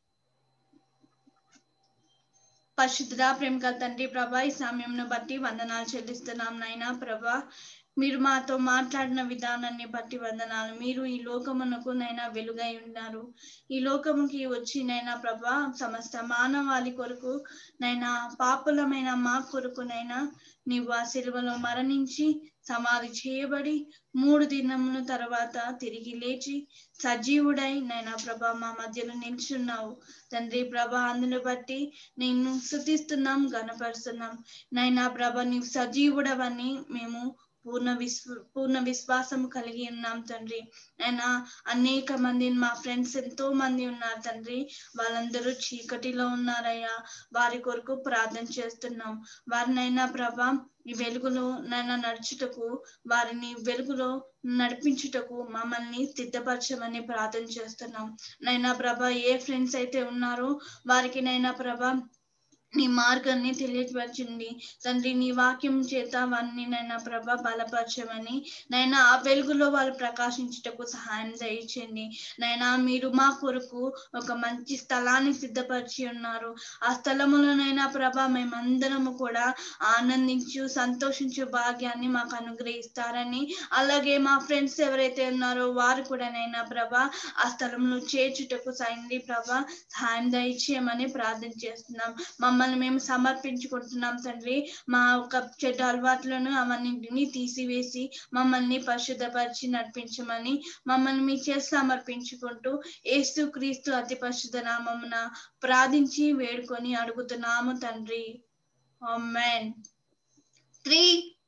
పరిశుద్ధుడా, ప్రేమ గల తండ్రి ప్రభా, ఈ సమయంను బట్టి వందనాలు చెల్లిస్తున్నాం నాయనా ప్రభా. మీరు మాతో మాట్లాడిన విధానాన్ని బట్టి వందనాలు. మీరు ఈ లోకమునకు నైనా వెలుగై ఉన్నారు. ఈ లోకముకి వచ్చి నైనా ప్రభా సమస్త మానవాళి కొరకు నైనా, పాపులమైన మా కొరకు నైనా నీవు ఆ సిలువలో మరణించి సమాధి చేయబడి మూడు దినముల తర్వాత తిరిగి లేచి సజీవుడై నైనా ప్రభా మా మధ్యలో నిల్చున్నావు తండ్రి ప్రభా. అందును బట్టి నిన్ను స్తుతిస్తున్నాం, గణపరుస్తున్నాం నైనా ప్రభా. నీవు సజీవుడవని మేము పూర్ణ విశ్వ పూర్ణ విశ్వాసం కలిగి ఉన్నాం తండ్రి. అయినా అనేక మంది మా ఫ్రెండ్స్ ఎంతో మంది ఉన్నారు తండ్రి, వాళ్ళందరూ చీకటిలో ఉన్నారయ్యా. వారి కొరకు ప్రార్థన చేస్తున్నాం. వారినైనా ప్రభా ఈ వెలుగులో నైనా నడుచుటకు, వారిని వెలుగులో నడిపించుటకు మమ్మల్ని సిద్ధపరచమని ప్రార్థన చేస్తున్నాం. నైనా ప్రభా ఏ ఫ్రెండ్స్ అయితే ఉన్నారో వారికి నైనా ప్రభా నీ మార్గాన్ని తెలియపరచండి తండ్రి. నీ వాక్యం చేత వారిని నైనా ప్రభా బలపరచమని నైనా ఆ వెలుగులో వాళ్ళు ప్రకాశించుటకు సహాయం దయచేయండి. నైనా మీరు మా కొరకు ఒక మంచి స్థలాన్ని సిద్ధపరిచి ఉన్నారు. ఆ స్థలములోనైనా ప్రభా మేమందరము కూడా ఆనందించు సంతోషించు భాగ్యాన్ని మాకు అనుగ్రహిస్తారని, అలాగే మా ఫ్రెండ్స్ ఎవరైతే ఉన్నారో వారు కూడా నైనా ప్రభా ఆ స్థలంలో చేర్చుటకు సైండి ప్రభా సహాయం దయచేయమని ప్రార్థన చేస్తున్నాం. మమ్మల్ని మేము సమర్పించుకుంటున్నాం తండ్రి. మా యొక్క చెడ్డ అలవాట్లను అవన్నింటినీ తీసివేసి మమ్మల్ని పరిశుద్ధపరిచి నడిపించమని మమ్మల్ని మీ చేసి సమర్పించుకుంటూ యేసు క్రీస్తు అతి పరిశుద్ధ నామమున ప్రార్థించి వేడుకొని అడుగుతున్నాము తండ్రి. ఆమేన్. Three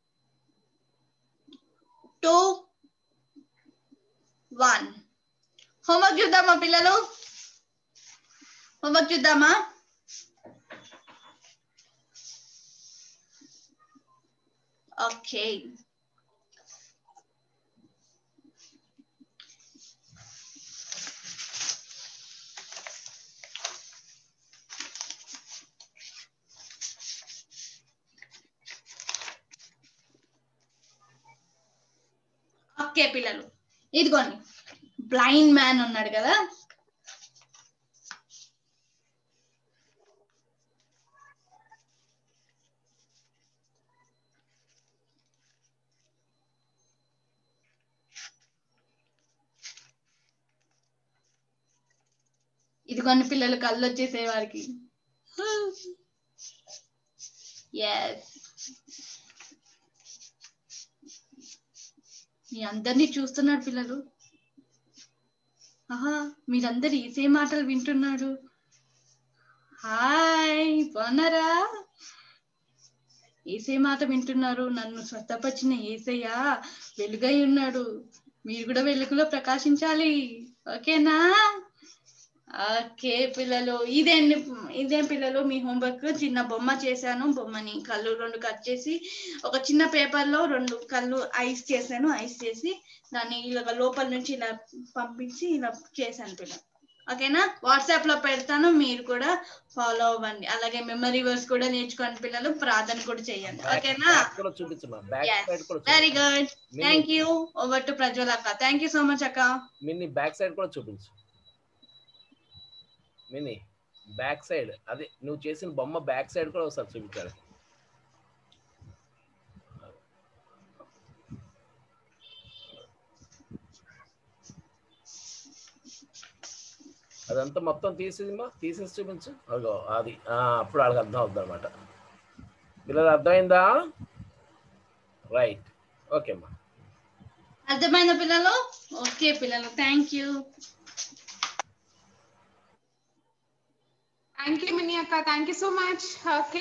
two one. హోంవర్క్ చూద్దామా పిల్లలు? హోంవర్క్ చూద్దామా? ఓకే. ఓకే పిల్లలు, ఇదిగోండి బ్లైండ్ మ్యాన్ ఉన్నాడు కదా, ఇదిగోండి పిల్లలు కళ్ళు వచ్చేసే వారికి. ఎస్, మీ అందరినీ చూస్తున్నాడు పిల్లలు. ఆహా, మీరందరు ఏసే మాటలు వింటున్నారు. హాయ్, బాగున్నారా? ఏసే మాట వింటున్నారు. నన్ను స్వస్థపరిచిన ఏసయ్యా వెలుగై ఉన్నాడు. మీరు కూడా వెలుగులో ప్రకాశించాలి. ఓకేనా? ఓకే పిల్లలు, ఇదే ఇదే పిల్లలు మీ హోంవర్క్. చిన్న బొమ్మ చేశాను. బొమ్మని కళ్ళు రెండు కట్ చేసి ఒక చిన్న పేపర్ లో రెండు కళ్ళు ఐస్ చేశాను. ఐస్ చేసి దాన్ని ఇలా లోపల నుంచి ఇలా పంపించి ఇలా చేశాను పిల్లలు. ఓకేనా? వాట్సాప్ లో పెడతాను, మీరు కూడా ఫాలో అవ్వండి. అలాగే మెమరీ వర్స్ కూడా నేర్చుకోండి పిల్లలు. ప్రార్థన కూడా చేయండి. ఓకేనా? Very good. Thank you. Over to Prajwal అక్క. థ్యాంక్ యూ సో మచ్ అక్క. మినీ బ్యాక్ సైడ్ కూడా చూపించు. మినీ బ్యాక్ సైడ్, అదే నువ్వు చేసిన బొమ్మ బ్యాక్ సైడ్ కూడా ఒకసారి చూపించాలి. అదంతా మొత్తం తీసేదిమా, తీసేసి చూపించు. అదిగో అది అప్పుడు వాళ్ళకి అర్థం అవుతుంది అనమాట. పిల్లలు అర్థమైందా? రైట్. ఓకే అమ్మా, అర్థమైందా పిల్లలు? ఓకే పిల్లలు, thank you. Thank you Mini అక్క, thank you so much. Okay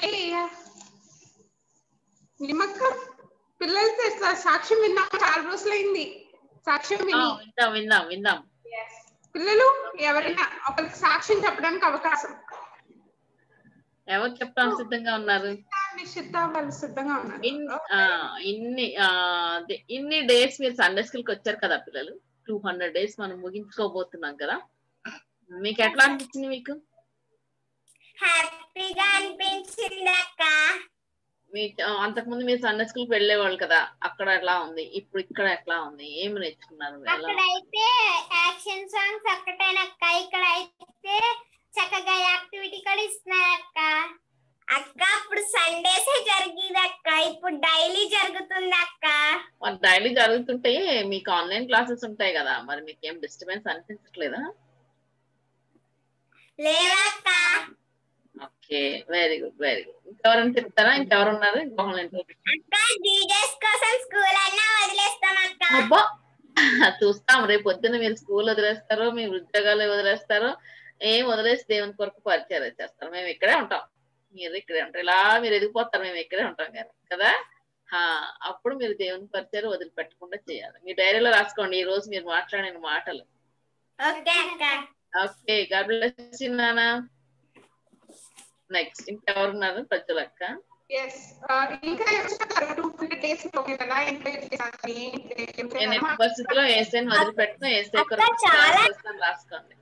నిమ్మక్క, పిల్లలతో సాక్ష్యం విన్నాం, చాలా రోజులైంది సాక్ష్యం విని. విందాం విందాం విందాం. పిల్లలు ఎవరైనా ఒకరికి సాక్ష్యం చెప్పడానికి అవకాశం. ఎవరు చెప్పడానికి సిద్ధంగా ఉన్నారు? వాళ్ళు సిద్ధంగా ఉన్నారు. ఇన్ని ఇన్ని డేస్ మీరు సండే స్కూల్ కి వచ్చారు కదా పిల్లలు. టూ హండ్రెడ్ డేస్ మనం ముగించుకోబోతున్నాం కదా. మీకు ఎట్లా అనిపించింది? మీకు హ్యాపీగా అనిపించింది అక్క. మీ అంతకుముందు మీరు సండే స్కూల్ కి వెళ్ళేవాళ్ళు కదా, అక్కడ ఎట్లా ఉంది, ఇప్పుడు ఇక్కడ ఎట్లా ఉంది, ఏమి నేర్చుకున్నారు? అక్కడైతే యాక్షన్ సాంగ్స్ ఒక్కటేనక్క, ఇక్కడ అయితే చక్కగా యాక్టివిటీ కూడా ఇస్తున్నారు అక్క. అక్క అప్పుడు సండేసే జరిగేది అక్క, ఇప్పుడు డైలీ జరుగుతుంది అక్క. మరి డైలీ జరుగుతుంటే మీకు ఆన్లైన్ క్లాసెస్ ఉంటాయి కదా, మరి మీకు ఏం డిస్టర్బెన్స్ అనిపించట్లేదా? లేదక్క. Okay, very good very good. ఇంకెవరైనా చెప్తారా? ఇంకెవరు ఉన్నారు? అబ్బా చూస్తాం. రేపు పొద్దున్న మీరు స్కూల్ వదిలేస్తారో, మీ ఉద్యోగాలు వదిలేస్తారో, ఏం వదిలేసి దేవుని కొరకు పరిచయం చేస్తారు. మేము ఇక్కడే ఉంటాం, మీరు ఇక్కడే ఉంటారు. ఇలా మీరు ఎదిగిపోతారు, మేము ఇక్కడే ఉంటాం కదా. అప్పుడు మీరు దేవుని పరిచయం వదిలిపెట్టకుండా చేయాలి. మీ డైరీలో రాసుకోండి ఈ రోజు మీరు మాట్లాడిన మాటలు. ఓకే, గాడ్ బ్లెస్ యు నానా. నెక్స్ట్ ఇంకెవరున్నారు? ప్రజలక్క. నేను ఎట్టి పరిస్థితిలో ఏసైని వదిలిపెట్టిన ఏసై కొరకు రాసుకోండి.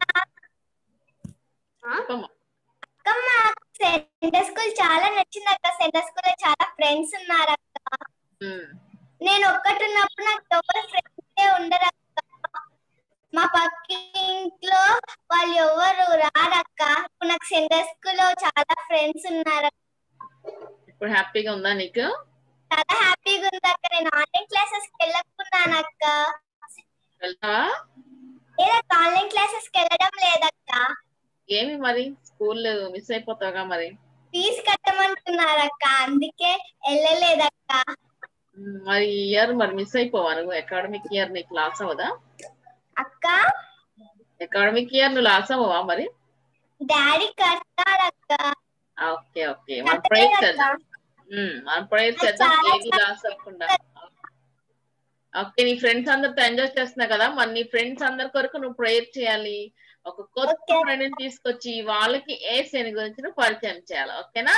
సెంటర్ స్కూల్ చాలా నచ్చింది అక్క. సెంటర్ స్కూల్ లో చాలా ఫ్రెండ్స్ ఉన్నారు అక్క. నేను ఒక్కటి ఉన్నప్పుడు నాకు ఎవరు ఫ్రెండ్స్ ఉండరు అక్క. మా పక్క ఇంట్లో వాళ్ళు ఎవరు రారక్క. ఇప్పుడు నాకు సెంటర్ స్కూల్ లో చాలా ఫ్రెండ్స్ ఉన్నారు. ఇప్పుడు హ్యాపీగా ఉందా నీకు? చాలా హ్యాపీగా ఉంది అక్క. నేను ఆన్లైన్ క్లాసెస్ కి వెళ్ళకున్నాను అక్క. వెళ్తావా? లేదక్క, ఆన్లైన్ క్లాసెస్ కి వెళ్ళడం లేదక్క. ఏమి మరి స్కూల్ మిస్ అయిపోతావుగా మరి? ఫీజు కట్టమంటున్నారక్క, అందుకే వెళ్ళలేదక్క. మరి ఈ ఇయర్ మరి మిస్ అయిపోవా నువ్వు? అకాడమిక్ ఇయర్ నీకు లాస్ అవ్వదా అక్క? అకాడమిక్ ఇయర్ నువ్వు లాస్ అవ్వవా మరి? డాడీ కట్టాడక్క. ఓకే ఓకే, మన ప్రేయర్ చేద్దాం. మన ప్రేయర్ చేద్దాం ఏది లాస్ అవ్వకుండా. ఓకే, నీ ఫ్రెండ్స్ అందరితో ఎంజాయ్ చేస్తున్నావు కదా, మరి నీ ఫ్రెండ్స్ అందరి కొరకు నువ్వు ప్రేయర్ చేయాలి. ఒక కొత్త ఫ్రెండ్ ని తీసుకొచ్చి వాళ్ళకి ఏ శని గురించి నువ్వు పరిచయం చేయాలి. ఓకేనా?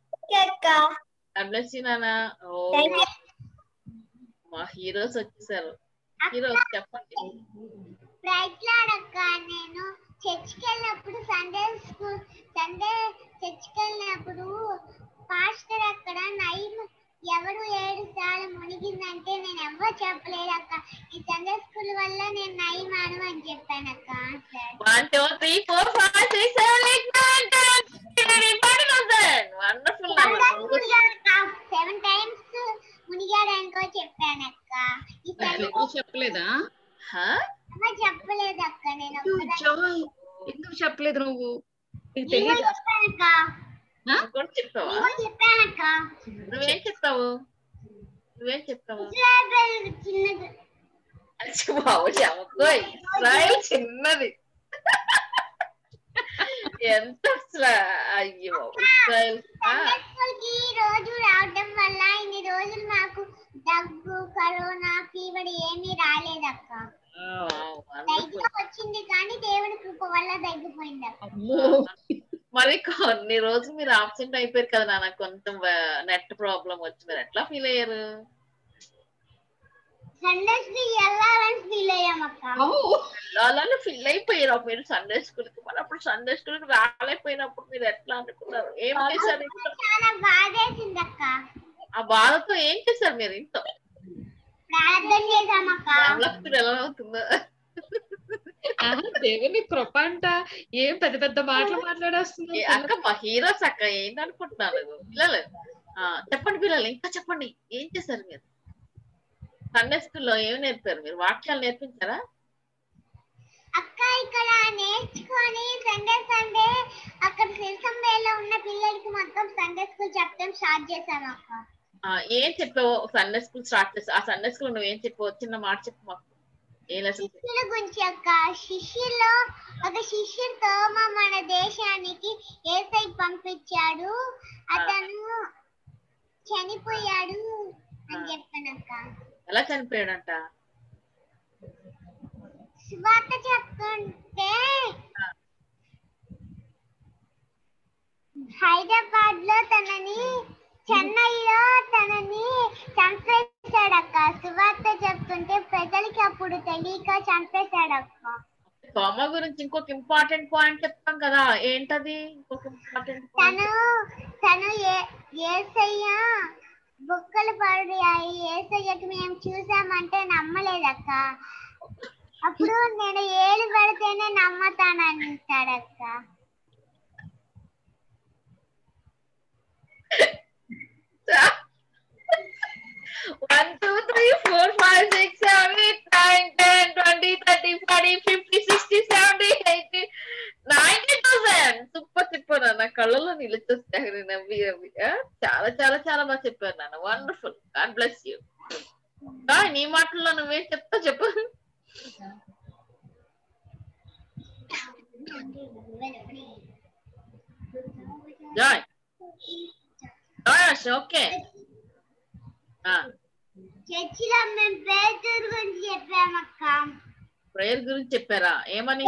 నానా. ఓ మా హీరోస్ వచ్చేసారు. హీరోస్ చెప్పండి. నేను చర్చికి వెళ్ళినప్పుడు సండే స్కూల్ సండే చర్చికి వెళ్ళినప్పుడు పాస్టర్ అక్కడ నైమ్ ఎవరు ఏడు సార్లు మునిగిందంటే నేను ఎవరు చెప్పలేదు అక్క. ఈ సండే స్కూల్ వల్ల నేను నైమాను అని చెప్పాను అక్క. One two three four five six seven eight nine ten wonderful. Seven times మునిగాడనుకో చెప్పాను అక్క. చెప్పలేదా? చెప్పలేదు అక్క. నేను ఎందుకు చెప్పలేదు నువ్వు? చెప్పానక్క. చెప్పానక్క. నువ్వేం చెప్తావు? నువ్వేం చెప్తావు? చిన్నది ఇస్రాయల్ చిన్నది. ఎంత అయ్యో ఇస్రాయల్ రోజు రావడం వల్ల ఇన్ని రోజులు మాకు దగ్గు కరోనా ఫీవర్ ఏమీ రాలేదక్క. దగ్గర వచ్చింది కానీ దేవుడి కృప వల్ల తగ్గిపోయింది అక్క. మరి కొన్ని రోజులు మీరు ఆబ్సెంట్ అయిపోయారు కదా నాన్న, కొంచెం నెట్ ప్రాబ్లం వచ్చి మీరు ఎట్లా ఫీల్ అయ్యారు? సండే స్కూల్ వెళ్ళాలని ఫీల్ అయ్యామక్క. వెళ్ళాలని ఫీల్ అయిపోయారు మీరు సండే స్కూల్ కి. మరి అప్పుడు సండే స్కూల్ కి రాలేకపోయినప్పుడు మీరు ఎట్లా అనుకున్నారు? ఏం చేశారు? చాలా బాధేసింది అక్క. ఆ బాధతో ఏం చేశారు మీరు? ఇంట్లో ప్రార్థన చేశామక్క. ఎలా అవుతుందో దేవుని కృప అంట. ఏం పెద్ద పెద్ద మాటలు మాట్లాడేస్తుంది అక్క. మా హీరోస్ అక్క ఏంటనుకుంటున్నారు పిల్లలు? చెప్పండి పిల్లలు, ఇంకా చెప్పండి. ఏం చేశారు మీరు సండే స్కూల్లో? ఏం నేర్పారు మీరు? వాక్యాలు నేర్పించారా అక్క? ఇక్కడ నేర్చుకొని సండే సండే అక్కడ సిరిసంబేలో ఉన్న పిల్లలకి మొత్తం సండే స్కూల్ చెప్పడం స్టార్ట్ చేశాను అక్క. ఏం చెప్పావు సండే స్కూల్ స్టార్ట్ చేసా? ఆ సండే స్కూల్ నువ్వు ఏం చెప్పావు? చిన్న మాట చెప్పు మాకు. శిష్యుల గురించి అక్క. శిష్యుల్లో ఒక శిష్యుడు తోమా మన దేశానికి యేసయ్య పంపించాడు, అతను చనిపోయాడు అని చెప్పానక్క. ఎలా చనిపోయాడంట? సువార్త చెప్తుంటే హైదరాబాద్ లో తనని చెన్నైలో తనని చంపేశాడక్క. సువార్త చెప్తుంటే ప్రజలకి అప్పుడు తెలియక చంపేశాడక్క. తోమా గురించి ఇంకొక ఇంపార్టెంట్ పాయింట్ చెప్తాం కదా, ఏంటది? ఇంకొక ఇంపార్టెంట్ తను తను యేసయ్య బుక్కలు పడియాయి, యేసయ్యకి మేము చూసామంటే నమ్మలేదక్క. అప్పుడు నేను ఏలు పెడితేనే నమ్మతానంటాడక్క. One, two, three, four, five, six, seven, eight, nine, ten, twenty, thirty, forty, fifty, sixty, seventy, eighty, ninety thousand. Super చెప్పాను నాన్న, కళ్ళలో నిలిచొస్తాయి నవ్వి నవ్వి. చాలా చాలా చాలా బాగా చెప్పారు నాన్న. వండర్ఫుల్. God bless you. నీ మాటల్లో నువ్వేం చెప్తావు చెప్పు. Joy okay. చర్చిలో మేము పేతురు గురించి చెప్పామక్క. ప్రేయర్ గురించి చెప్పారా? ఏమని?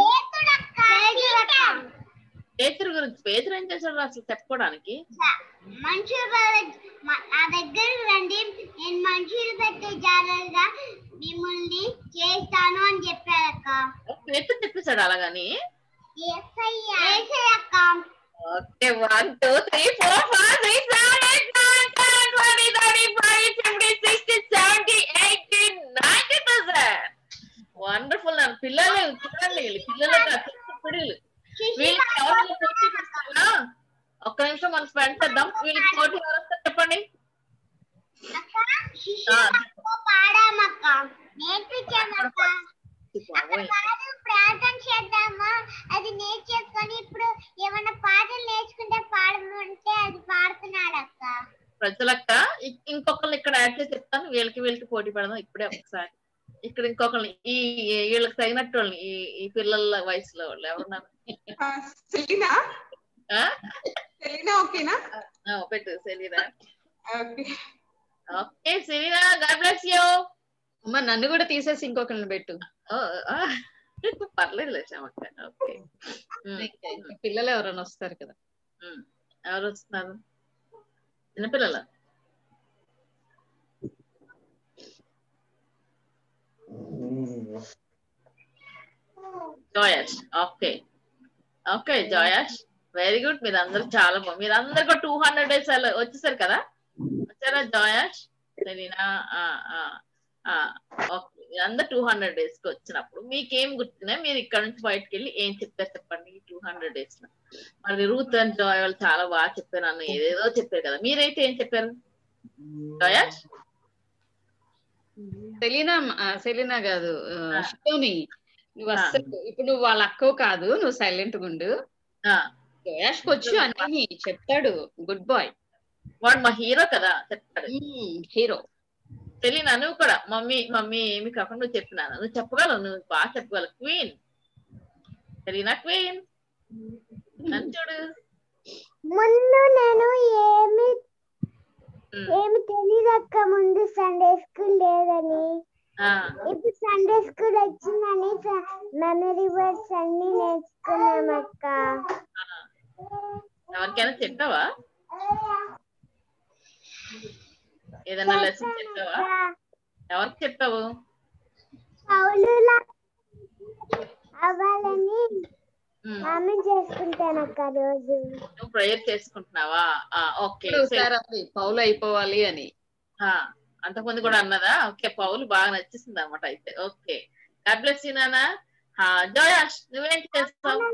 పేతురు గురించి. పేతురు ఏం చేశాడు అసలు చెప్పుకోవడానికి? మనుషులు నా దగ్గరకు రండి, నేను మనుషులు పెట్టే జాగ్రత్తగా మిమ్మల్ని చేస్తాను అని చెప్పారక్క. పేతురు చెప్పేశాడు అలాగని? అక్క. Okay, one two three four five six seven eight nine ten twenty thirty forty fifty sixty seventy eighty ninety thousand. Wonderful. నన్ను పిల్లలు చూడండి, పిల్లలు పిల్లలు వీళ్ళకి ఎవరైనా పోటీ పెడతారా? ఒక్క నిమిషం మనం స్పెండ్ చేద్దాం. వీళ్ళకి పోటీ ఎవరు వస్తారు చెప్పండి. ప్రార్థన చేద్దామా, అది నేర్చేసుకొని ఇప్పుడు ఏమన్నా పాటలు నేర్చుకుంటే పాడమంటే అది పాడుతున్నాడు అక్క. ప్రజలక్క ఇంకొకరిని ఇక్కడ యాడ్ చేసి చెప్తాను. వీళ్ళకి వీళ్ళకి పోటీ పెడదాం ఇప్పుడే ఒకసారి. ఇక్కడ ఇంకొకరిని ఈ వీళ్ళకి తగినట్టు వాళ్ళని ఈ ఈ పిల్లల వయసులో వాళ్ళు ఎవరున్నారు? సెలీనా. సెలీనా ఓకేనా? పెట్టు Selena. Okay Selena, God bless you. అమ్మ నన్ను కూడా తీసేసి ఇంకొకరిని పెట్టు. పర్లేదు శ్యామక్క. ఓకే, పిల్లలు ఎవరైనా వస్తారు కదా. ఎవరు వస్తున్నారు? చిన్నపిల్లల Joash. Okay okay Joash, very good. మీరందరూ చాలా బాగుంది. మీరందరూ టూ హండ్రెడ్ డేస్ వచ్చేసారు కదా? వచ్చారా జోయాష్, సెలీనా? ఓకే, మీరందరూ టూ హండ్రెడ్ డేస్ కి వచ్చినప్పుడు మీకేం గుర్తున్నాయి? మీరు ఇక్కడ నుంచి బయటకు వెళ్ళి ఏం చెప్తారు చెప్పండి టూ హండ్రెడ్ డేస్ లో. మరి రూత్ అండ్ జాయ్ వాళ్ళు చాలా బాగా చెప్పారు అన్న, ఏదేదో చెప్పారు కదా. మీరైతే ఏం చెప్పారు జోయాష్? సెలీనా సెలీనా కాదు షిలోని, నువ్వు అస్సలు ఇప్పుడు నువ్వు వాళ్ళ అక్కవు కాదు, నువ్వు సైలెంట్ గుండు. జోయాష్ వచ్చు అన్ని చెప్తాడు. Good boy. వాడు మా హీరో కదా, చెప్తాడు. హీరో. సెలీనా నువ్వు కూడా మమ్మీ మమ్మీ ఏమి కాకుండా నువ్వు చెప్పినాను, నువ్వు చెప్పగలవు, నువ్వు బాగా చెప్పగలవు. క్వీన్ సెలీనా, క్వీన్ నన్ను చూడు. ముందు నేను ఏమి ఏమి తెలియదు అక్క, ముందు సండే స్కూల్ లేదని. ఇప్పుడు సండే స్కూల్ వచ్చిందని మెమరీ వర్డ్స్ అన్ని నేర్చుకున్నాం అక్క. ఎవరికైనా చెప్పావా? ఏదైనా లెసన్ చెప్పావా? ఎవరికి చెప్పావు? అవ్వాలని ఆమె చేసుకుంటాను అక్క రోజు. నువ్వు ప్రేయర్ చేసుకుంటున్నావా? ఓకే, పౌలు అయిపోవాలి అని అంతకుముందు కూడా అన్నదా? ఓకే, పౌలు బాగా నచ్చేసింది అనమాట అయితే. ఓకే, గాడ్ బ్లెస్ యు నాన్న. జోయాష్ నువ్వేంటి చేస్తావు?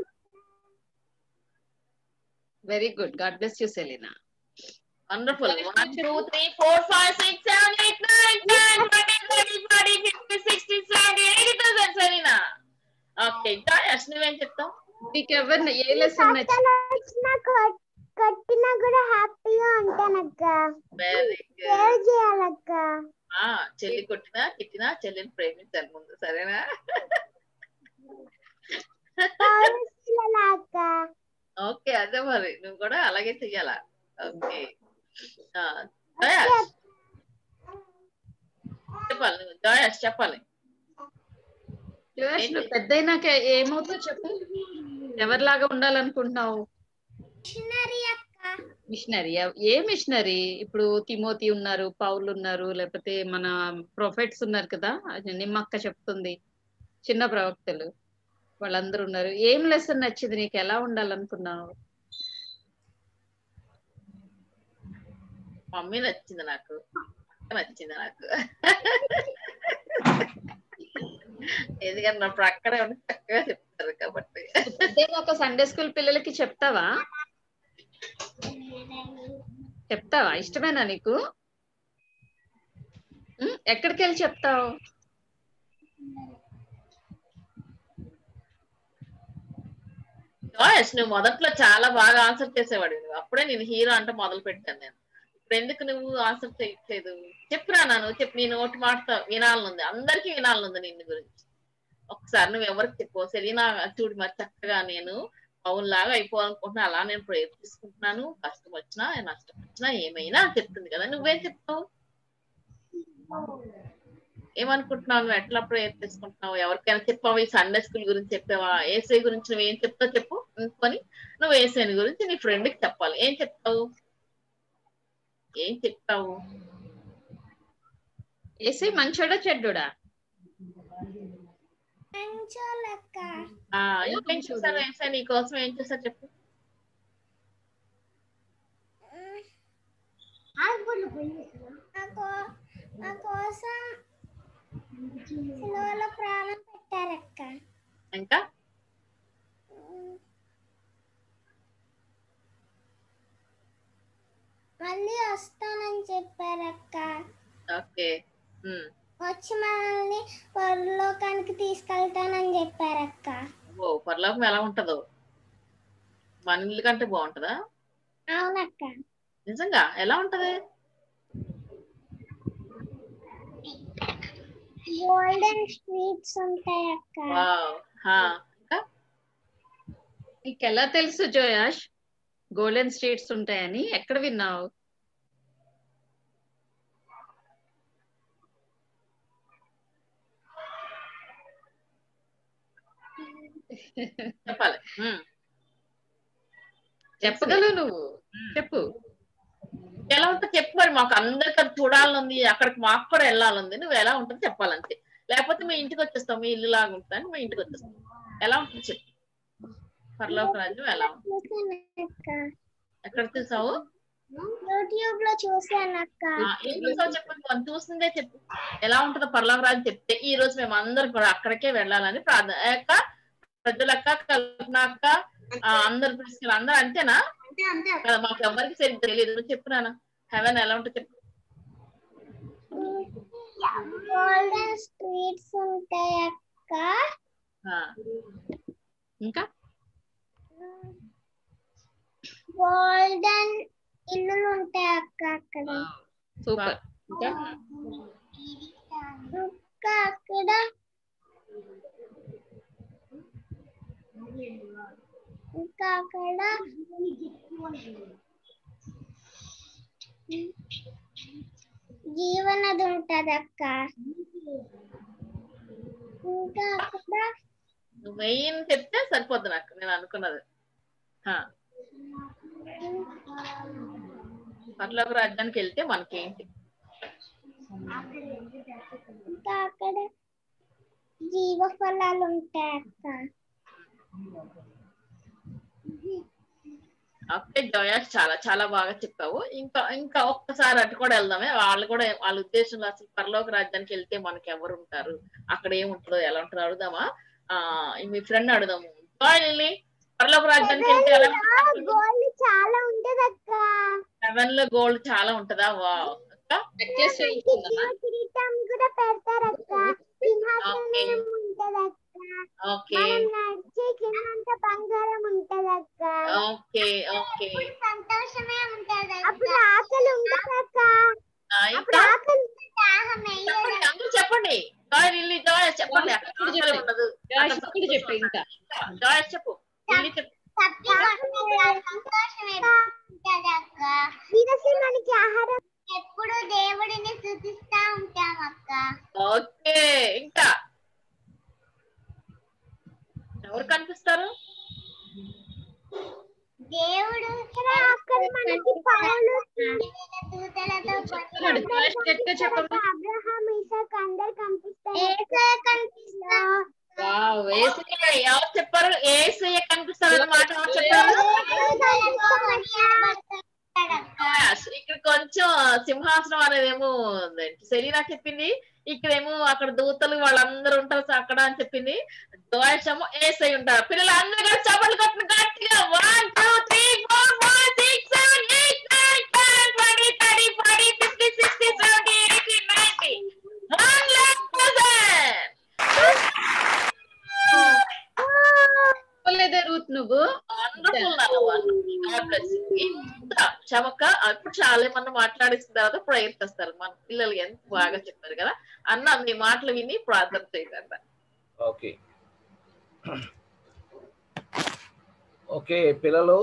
Very good, God bless you Selena. Wonderful. One, two, three, four, five, six, seven, eight, nine, ten, twenty, thirty, forty, fifty, sixty, seventy, eighty thousand, Selena. Okay, Joyash, నువ్వేం చెప్తావు? నీకు ఎవరిని ఏ lesson కట్టినా కూడా హ్యాపీగా ఉంటానక్క. Very good. చేయాలక్క. ఆ చెల్లి కొట్టినా తిట్టినా చెల్లిని ప్రేమించాలి ముందు, సరేనా? ఓకే, అదే మరి నువ్వు కూడా అలాగే చెయ్యాలా. ఓకే, చెప్పాలి నువ్వు జోయాష్, చెప్పాలి. జోయాష్ నువ్వు పెద్ద అయినాక ఏమవుతావు చెప్పు? ఎవరిలాగా ఉండాలనుకుంటున్నావు? మిషనరీ. ఏ మిషనరీ? ఇప్పుడు తిమోతి ఉన్నారు, పౌలు ఉన్నారు, లేకపోతే మన ప్రొఫెట్స్ ఉన్నారు కదా, నిమ్మక్క చెప్తుంది, చిన్న ప్రవక్తలు వాళ్ళందరూ ఉన్నారు. ఏం లెసన్ నచ్చింది నీకు? ఎలా ఉండాలనుకున్నావు? మమ్మీ నచ్చింది నాకు, నచ్చింది నాకు. ఎందుకంటే నా ప్రక్కనే ఉండి చక్కగా చెప్తారు కాబట్టి. ఒక సండే స్కూల్ పిల్లలకి చెప్తావా? చెప్తావా? ఇష్టమేనా నీకు? ఎక్కడికి వెళ్ళి చెప్తావు? నువ్వు మొదట్లో చాలా బాగా ఆన్సర్ చేసేవాడు, అప్పుడే నేను హీరో అంటే మొదలు పెట్టాను. నేను ఇప్పుడు ఎందుకు నువ్వు ఆన్సర్ చేయట్లేదు? చెప్పినా నువ్వు చెప్పి నీ నోటి మాట వినాలనుంది, అందరికీ వినాలనుంది నిన్ను గురించి. ఒకసారి నువ్వు ఎవరికి చెప్పు, సెలీనా చూడు మరి చక్కగా నేను పౌల్లాగా అయిపోవాలనుకుంటున్నా, అలా నేను ప్రేయర్ తీసుకుంటున్నాను, కష్టం వచ్చినా నష్టం వచ్చినా ఏమైనా చెప్తుంది కదా, నువ్వేం చెప్తావు? ఏమనుకుంటున్నావు నువ్వు? ఎట్లా ప్రేయర్ చేసుకుంటున్నావు? ఎవరికైనా చెప్పావా? ఈ సండే స్కూల్ గురించి చెప్పావా? ఏసై గురించి నువ్వు ఏం చెప్తావు చెప్పు. అనుకొని నువ్వు ఏసైని గురించి నీ ఫ్రెండ్ కి చెప్పాలి. ఏం చెప్తావు? ఏం చెప్తావు? ఏసై మంచోడా చెడ్డోడా? ఆ, ఇంకేం చూసాను ఏసై నీ కోసం ఏం చేస్తా చెప్పు. నా కోసం సిలువలో ప్రాణం పెట్టారక్క. ఇంకా మళ్ళీ వస్తానని చెప్పారక్క. ఓకే. వచ్చి మనల్ని పరలోకానికి తీసుకెళ్తానని చెప్పారక్క. ఓ, పరలోకం ఎలా ఉంటదో మన ఇల్లు కంటే బాగుంటదా? అవునక్క. నిజంగా ఎలా ఉంటది? గోల్డెన్ స్ట్రీట్స్ ఉంటాయి అక్క. నీకు ఎలా తెలుసు జోయాష్ గోల్డెన్ స్ట్రీట్స్ ఉంటాయని? ఎక్కడ విన్నావు? చెప్పాలి. చెప్పగలవు నువ్వు, చెప్పు. ఎలా ఉంటుంది చెప్పు. మరి మాకు అందరికి అది చూడాలనుంది, అక్కడికి మాకు కూడా వెళ్ళాలంది. నువ్వు ఎలా ఉంటుంది చెప్పాలంతే. లేకపోతే మీ ఇంటికి వచ్చేస్తావు, మీ ఇల్లు లాగా ఉంటుంది, మీ ఇంటికి వచ్చేస్తావు. ఎలా ఉంటుంది చెప్పు. పరలోక రాజ్యం ఎలా ఉంటుంది? ఎక్కడ చూసావు? యూట్యూబ్ లో చూసాను అక్క. ఏం చూసావు చెప్పు. మనం చూసిందే చెప్పు. ఎలా ఉంటుందో పరలోక రాజ్యం చెప్తే ఈ రోజు మేము అందరం కూడా అక్కడికే వెళ్ళాలని ప్రార్థన. అక్క, ప్రజలక్క, కల్పనక్క, అందరు తీసుకెళ్ళి అందరూ అంతేనా? మాకు ఎవరికి సరిగ్గా తెలియదు. చెప్పు నాన్న, హెవెన్ ఎలా ఉంటుంది చెప్పు. గోల్డెన్ స్ట్రీట్స్ ఉంటాయి అక్క. ఇంకా గోల్డెన్ ఇల్లులు ఉంటాయి అక్క అక్కడ. సూపర్. ఇంకా ఇంకా అక్కడ ఇంకా అక్కడ జీవనది ఉంటది అక్క. ఇంకా అక్కడ నువ్వు మెయిన్ చెప్తే సరిపోద్ది నాకు, నేను అనుకున్నది. పరలోక రాజ్యానికి వెళ్తే మనకేంటి? ఇంకా అక్కడ జీవ ఫలాలు ఉంటాయి అక్క. ఓకే జోయాష్, చాలా చాలా బాగా చెప్పావు. ఇంకా ఇంకా ఒక్కసారి అటు కూడా వెళ్దామే. వాళ్ళు కూడా వాళ్ళ ఉద్దేశంలో అసలు పరలోక రాజ్యానికి వెళ్తే మనకి ఎవరు ఉంటారు, అక్కడ ఏముంటుందో, ఎలా ఉంటుందో అడుగుదామా? ఆ మీ ఫ్రెండ్ అడుగుదాము. పరలోక రాజ్యానికి వెళ్తే ఎలా గోల్డ్ చాలా ఉంటది అక్క. హెవెన్ లో గోల్డ్ చాలా ఉంటదా? వా కిరీటం కూడా పెడతారు అక్క. సింహాసనం ఉంటది అక్క. ఓకే నడిచే కిందంతా బంగారం ఉంటది అక్క. ఓకే ఓకే సంతోషమే ఉంటది. అప్పుడు ఆకలి ఉంటది అక్క. అప్పుడు ఆకలి అందరూ చెప్పండి. జాయ్ చెప్పండి. అక్కడ ఉండదు. చెప్పు. ఇంకా జాయ్ చెప్పు. మనకి ఆహారం ఎప్పుడు దేవుడిని స్తుతిస్తా ఉంటాం అక్క. ఓకే. ఇంకా ఎవరు కనిపిస్తారు? దేవుడు అక్కడ మనకి పౌలు దూతలతో అబ్రహాం ఇసాక్ అందరు కనిపిస్తారు. యేసయ్య కనిపిస్తారు. వావ్, యేసయ్య ఎవరు చెప్పారు? యేసయ్య కనిపిస్తారు అన్నమాట. ఎవరు చెప్పారు? ఇక్కడ కొంచెం సింహాసనం అనేదేమో సెలీనా చెప్పింది. ఇక్కడేమో అక్కడ దూతలు వాళ్ళందరూ ఉంటారు అక్కడ అని చెప్పింది. దోషము యేసయ్య ఉంటారు. పిల్లలు అందరూ కూడా చప్పట్లు కొట్టిన గట్టిగా. One two three four five six seven eight nine ten twenty thirty forty fifty sixty seventy eighty ninety one lakh thousand. లేదా రూత్ నువ్వు చమక అప్పుడు చాలా ఏమన్నా మాట్లాడిసిన తర్వాత ప్రేయర్ చేస్తారు. మన పిల్లలు ఎంత బాగా చెప్పారు కదా అన్న. మీ మాటలు విని ప్రార్థన చేయాలంట. ఓకే ఓకే పిల్లలు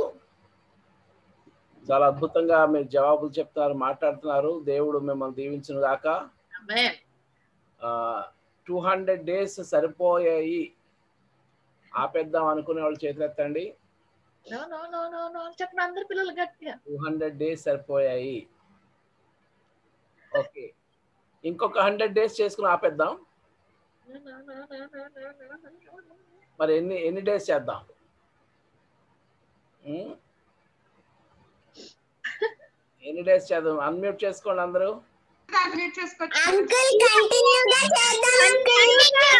చాలా అద్భుతంగా మీరు జవాబులు చెప్తారు, మాట్లాడుతున్నారు. దేవుడు మిమ్మల్ని దీవించును గాక. టూ హండ్రెడ్ డేస్ సరిపోయాయి ఆపేద్దాం అనుకునే వాళ్ళు చేతులు ఎత్తండి. చెప్పండి అందరు పిల్లలు గట్టిగా. టూ హండ్రెడ్ డేస్ సరిపోయాయి. ఓకే, ఇంకొక హండ్రెడ్ డేస్ చేసుకుని ఆపేద్దాం. మరి ఎన్ని ఎన్ని డేస్ చేద్దాం? ఎన్ని డేస్ చేద్దాం? అన్మ్యూట్ చేసుకోండి అందరూ. అన్మ్యూట్ చేసుకోండి. అంకుల్ కంటిన్యూగా చేద్దాం అంకుల్.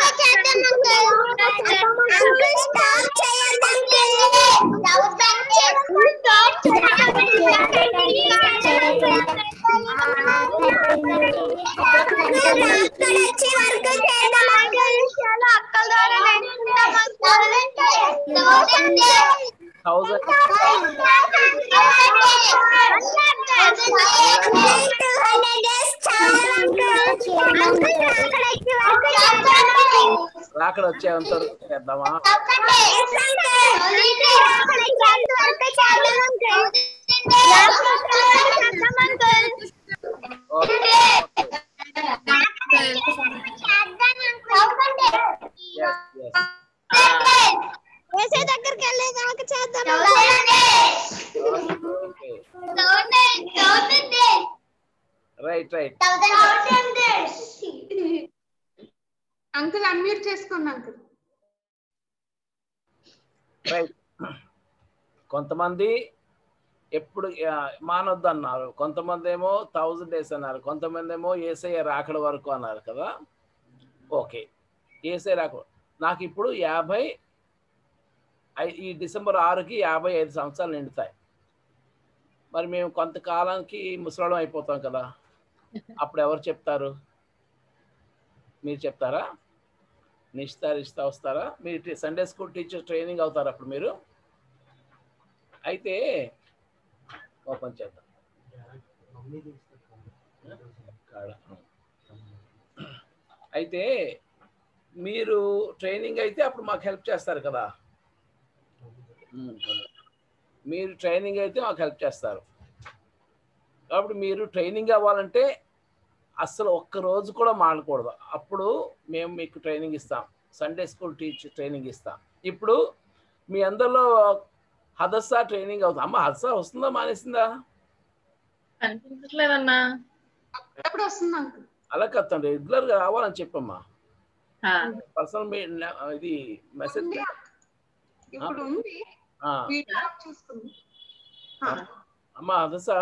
అంకుల్ స్టాప్ చేయొద్దు అంకుల్. స్టాప్ వచ్చే వరకు చేద్దాం అంకుల్. అక్కల ద్వారా నేర్చుకుంటాం థౌసండ్ రాకడ వచ్చేంత వరకు చేద్దామా? వేసే దగ్గరికి వెళ్ళేదాకా చేద్దాం. రైట్ రైట్ అంకుల్ అన్మ్యూట్ చేసుకోండి అంకుల్. రైట్. కొంతమంది ఎప్పుడు మానొద్దు అన్నారు, కొంతమంది ఏమో థౌజండ్ డేస్ అన్నారు, కొంతమంది ఏమో ఏసఐ రాకడ వరకు అన్నారు కదా. ఓకే, ఏసఐ రాకడ నాకు ఇప్పుడు యాభై ఈ డిసెంబర్ ఆరుకి యాభై ఐదు సంవత్సరాలు నిండుతాయి. మరి మేము కొంతకాలానికి ముసలాడం అయిపోతాం కదా, అప్పుడు ఎవరు చెప్తారు? మీరు చెప్తారా? నిష్ఠా రిష్తా వస్తారా? మీరు సండే స్కూల్ టీచర్ ట్రైనింగ్ అవుతారు అప్పుడు మీరు. అయితే ఓపెన్ చేద్దాం. అయితే మీరు ట్రైనింగ్ అయితే అప్పుడు మాకు హెల్ప్ చేస్తారు కదా. మీరు ట్రైనింగ్ అయితే మాకు హెల్ప్ చేస్తారు. కాబట్టి మీరు ట్రైనింగ్ అవ్వాలంటే అసలు ఒక్క రోజు కూడా మానకూడదు. అప్పుడు మేము మీకు ట్రైనింగ్ ఇస్తాం, సండే స్కూల్ టీచర్ ట్రైనింగ్ ఇస్తాం. ఇప్పుడు మీ అందరిలో హదస్సా ట్రైనింగ్ అవుతుంది. అమ్మ హదస్సా వస్తుందా మానేసిందా? అనిపించట్లేదన్నా. అప్పుడు వస్తుందా? అలా కదండి, రెగ్యులర్ గా రావాలని చెప్పమ్మా. పర్సనల్ ఇది మెసేజ్ ఇప్పుడు ఉంది. అమ్మా హదస్సా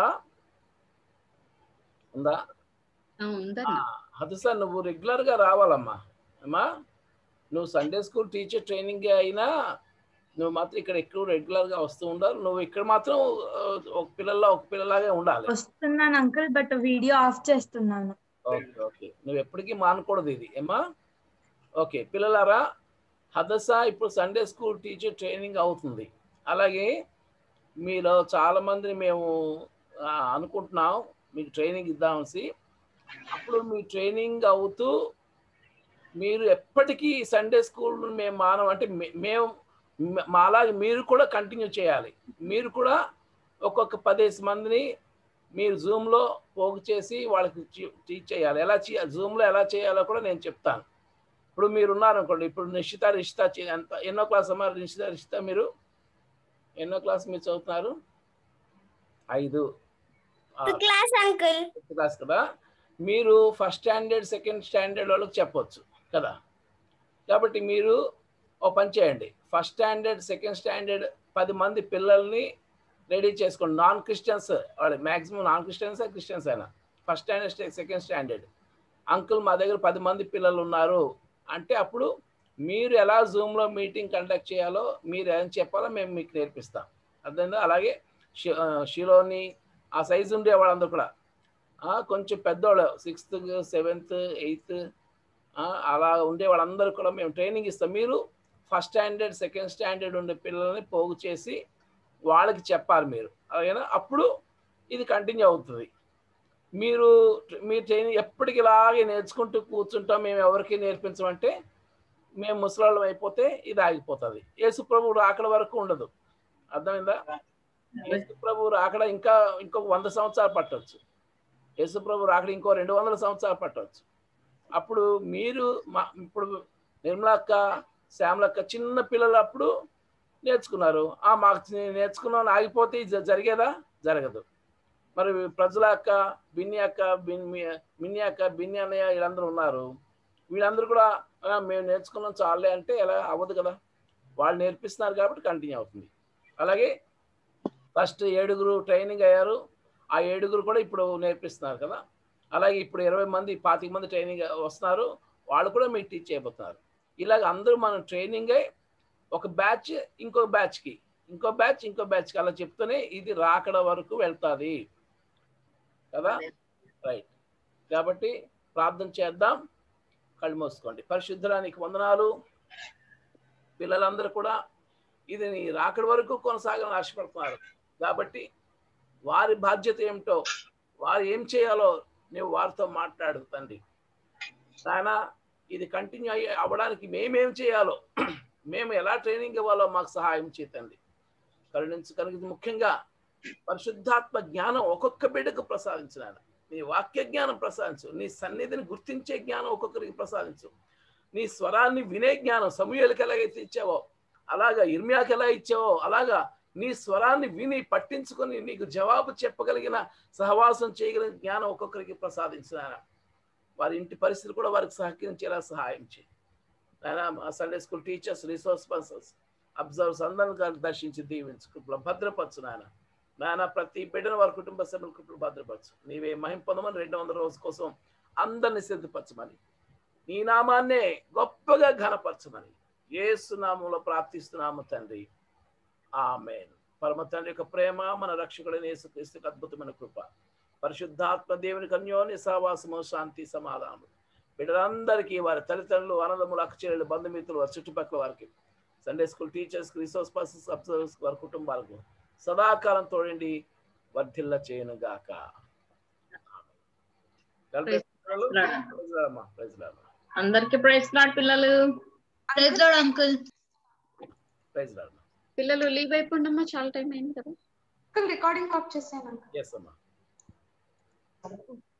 ఉందా? హదస్సా నువ్వు రెగ్యులర్ గా రావాలమ్మా. అమ్మా నువ్వు సండే స్కూల్ టీచర్ ట్రైనింగ్ అయినా నువ్వు మాత్రం ఇక్కడ ఎక్కువ రెగ్యులర్ గా వస్తూ ఉండాలి. నువ్వు ఇక్కడ మాత్రం ఒక పిల్లల్లో ఒక పిల్లలాగే ఉండాలి. వస్తున్నాను అంకుల్, బట్ వీడియో ఆఫ్ చేస్తున్నాను. ఓకే ఓకే, నువ్వు ఎప్పటికీ మానకూడదు ఇది ఏమా. ఓకే పిల్లలారా, హదస్సా ఇప్పుడు సండే స్కూల్ టీచర్ ట్రైనింగ్ అవుతుంది. అలాగే మీలో చాలా మందిని మేము అనుకుంటున్నాం మీకు ట్రైనింగ్ ఇద్దామని. అప్పుడు మీ ట్రైనింగ్ అవుతూ మీరు ఎప్పటికీ సండే స్కూల్ మేము మానం అంటే మేము మాలాగే మీరు కూడా కంటిన్యూ చేయాలి. మీరు కూడా ఒక్కొక్క పదిహేను మందిని మీరు జూమ్లో పోగు చేసి వాళ్ళకి టీచ్ చేయాలి. ఎలా చేయాలి, జూమ్లో ఎలా చేయాలో కూడా నేను చెప్తాను. ఇప్పుడు మీరు ఉన్నారనుకోండి, ఇప్పుడు నిశ్చిత రిష్తా ఎంత ఎన్నో క్లాస్ అమ్మా? నిశ్చిత రిష్తా మీరు ఎన్నో క్లాస్ మీరు చదువుతున్నారు? ఐదు క్లాస్ కదా. మీరు ఫస్ట్ స్టాండర్డ్ సెకండ్ స్టాండర్డ్ వాళ్ళకి చెప్పొచ్చు కదా. కాబట్టి మీరు ఓ పని చేయండి, ఫస్ట్ స్టాండర్డ్ సెకండ్ స్టాండర్డ్ పది మంది పిల్లల్ని రెడీ చేసుకోండి. నాన్ క్రిస్టియన్స్ వాళ్ళు, మ్యాక్సిమం నాన్ క్రిస్టియన్స్ క్రిస్టియన్స్ అయినా first standard second standard. Uncle మా దగ్గర పది మంది పిల్లలు ఉన్నారు అంటే అప్పుడు మీరు ఎలా జూమ్లో మీటింగ్ కండక్ట్ చేయాలో మీరు ఏం చెప్పాలో మేము మీకు నేర్పిస్తాం. అర్థమైందా? అలాగే షిలోని ఆ సైజు ఉండే వాళ్ళందరూ కూడా కొంచెం పెద్దవాళ్ళు సిక్స్త్ సెవెంత్ ఎయిత్ అలా ఉండే వాళ్ళందరూ కూడా మేము ట్రైనింగ్ ఇస్తాం. మీరు ఫస్ట్ స్టాండర్డ్ సెకండ్ స్టాండర్డ్ ఉండే పిల్లల్ని పోగు చేసి వాళ్ళకి చెప్పాలి మీరు. అలాగేనా? అప్పుడు ఇది కంటిన్యూ అవుతుంది. మీరు మీ ట్రైనింగ్ ఎప్పటికి ఇలాగే నేర్చుకుంటూ కూర్చుంటాం, మేము ఎవరికి నేర్పించమంటే మేము ముసలాళ్ళం అయిపోతే ఇది ఆగిపోతుంది. యేసు ప్రభు రాకడ వరకు ఉండదు. అర్థమైందా? యేసు ప్రభు రాకడ ఇంకా ఇంకొక వంద సంవత్సరాలు పట్టవచ్చు. యేసుప్రభు రాకడ ఇంకో రెండు వందల సంవత్సరాలు పట్టవచ్చు. అప్పుడు మీరు మా ఇప్పుడు నిర్మలక్క శ్యామలక్క చిన్న పిల్లలప్పుడు నేర్చుకున్నారు. ఆ మాకు నేర్చుకున్నాను ఆగిపోతే ఇది జరిగేదా? జరగదు. మరి ప్రజల అక్క బిన్ని అక్క మిన్ని అక్క బిన్ని అన్నయ్య వీళ్ళందరూ ఉన్నారు. వీళ్ళందరూ కూడా మేము నేర్చుకున్నాం చాలే అంటే ఎలా అవ్వదు కదా. వాళ్ళు నేర్పిస్తున్నారు కాబట్టి కంటిన్యూ అవుతుంది. అలాగే ఫస్ట్ ఏడుగురు ట్రైనింగ్ అయ్యారు. ఆ ఏడుగురు కూడా ఇప్పుడు నేర్పిస్తున్నారు కదా. అలాగే ఇప్పుడు ఇరవై మంది పాతిక మంది ట్రైనింగ్ వస్తున్నారు. వాళ్ళు కూడా మీకు టీచ్ చేయబోతున్నారు. ఇలాగ అందరూ మనం ట్రైనింగ్ అయ్యి ఒక బ్యాచ్ ఇంకో బ్యాచ్కి ఇంకో బ్యాచ్ ఇంకో బ్యాచ్కి అలా చెప్తూనే ఇది రాకడ వరకు వెళ్తుంది కదా. రైట్. కాబట్టి ప్రార్థన చేద్దాం. కళ్ళు మూసుకోండి. పరిశుద్ధరానికి వందనాలు. పిల్లలందరూ కూడా ఇది నీ రాకడ వరకు కొనసాగాలని ఆశపడుతున్నారు కాబట్టి వారి బాధ్యత ఏమిటో వారు ఏం చేయాలో నువ్వు వారితో మాట్లాడు తండ్రి. నాయన ఇది కంటిన్యూ అయ్యి అవ్వడానికి మేమేం చేయాలో మేము ఎలా ట్రైనింగ్ ఇవ్వాలో మాకు సహాయం చేయండి. కరుణించు. కనుక ముఖ్యంగా పరిశుద్ధాత్మ జ్ఞానం ఒక్కొక్క బిడ్డకు ప్రసాదించిన నీ వాక్య జ్ఞానం ప్రసాదించు. నీ సన్నిధిని గుర్తించే జ్ఞానం ఒక్కొక్కరికి ప్రసాదించు. నీ స్వరాన్ని వినే జ్ఞానం సమూయేలుకి ఎలాగైతే ఇచ్చావో అలాగా ఇర్మియాకి ఎలా ఇచ్చావో అలాగా నీ స్వరాన్ని విని పట్టించుకొని నీకు జవాబు చెప్పగలిగిన సహవాసం చేయగలిగిన జ్ఞానం ఒక్కొక్కరికి ప్రసాదించిన వారి ఇంటి పరిస్థితులు కూడా వారికి సహకరించేలా సహాయం చేయి. Sunday school teachers, resource persons, observers అందరిని దర్శించి దీవించు, భద్రపరచు నాయన. నాయన ప్రతి బిడ్డను వారి కుటుంబ సభ్యులకు భద్రపరచు. నీవే మహిమ పొందమని రెండు వందల రోజు కోసం అందరినీ సిద్ధపరచమని నీ నామాన్నే గొప్పగా ఘనపరచమని యేసు నామంలో ప్రార్థిస్తున్నాము తండ్రి. ఆమేన్. పరమ తండ్రి యొక్క ప్రేమ, మన రక్షకుడైన యేసుక్రీస్తుకు అద్భుతమైన కృప, పరిశుద్ధాత్మ దేవునికి అన్యోన్య సహవాసము, శాంతి సమాధానం బిడ్డలందరికీ, వారి తల్లిదండ్రులు, అన్నదమ్ములు, అక్కచెల్లెలు, బంధుమిత్రులు, వారి చుట్టుపక్కల వారికి, Sunday school teachers, resource persons, observers, వారి కుటుంబాలకు సదాకాలం తోడండి వర్ధిల్ల చేయను గాక. అందరికి ప్రైజ్ లార్డ్ పిల్లలు. Praise lord uncle. Praise Lord. పిల్లలు లీవ్ అయిపోండమ్మా, చాలా టైం అయింది కదా. రికార్డింగ్ ఆఫ్ చేశాను. ఎస్ అమ్మా.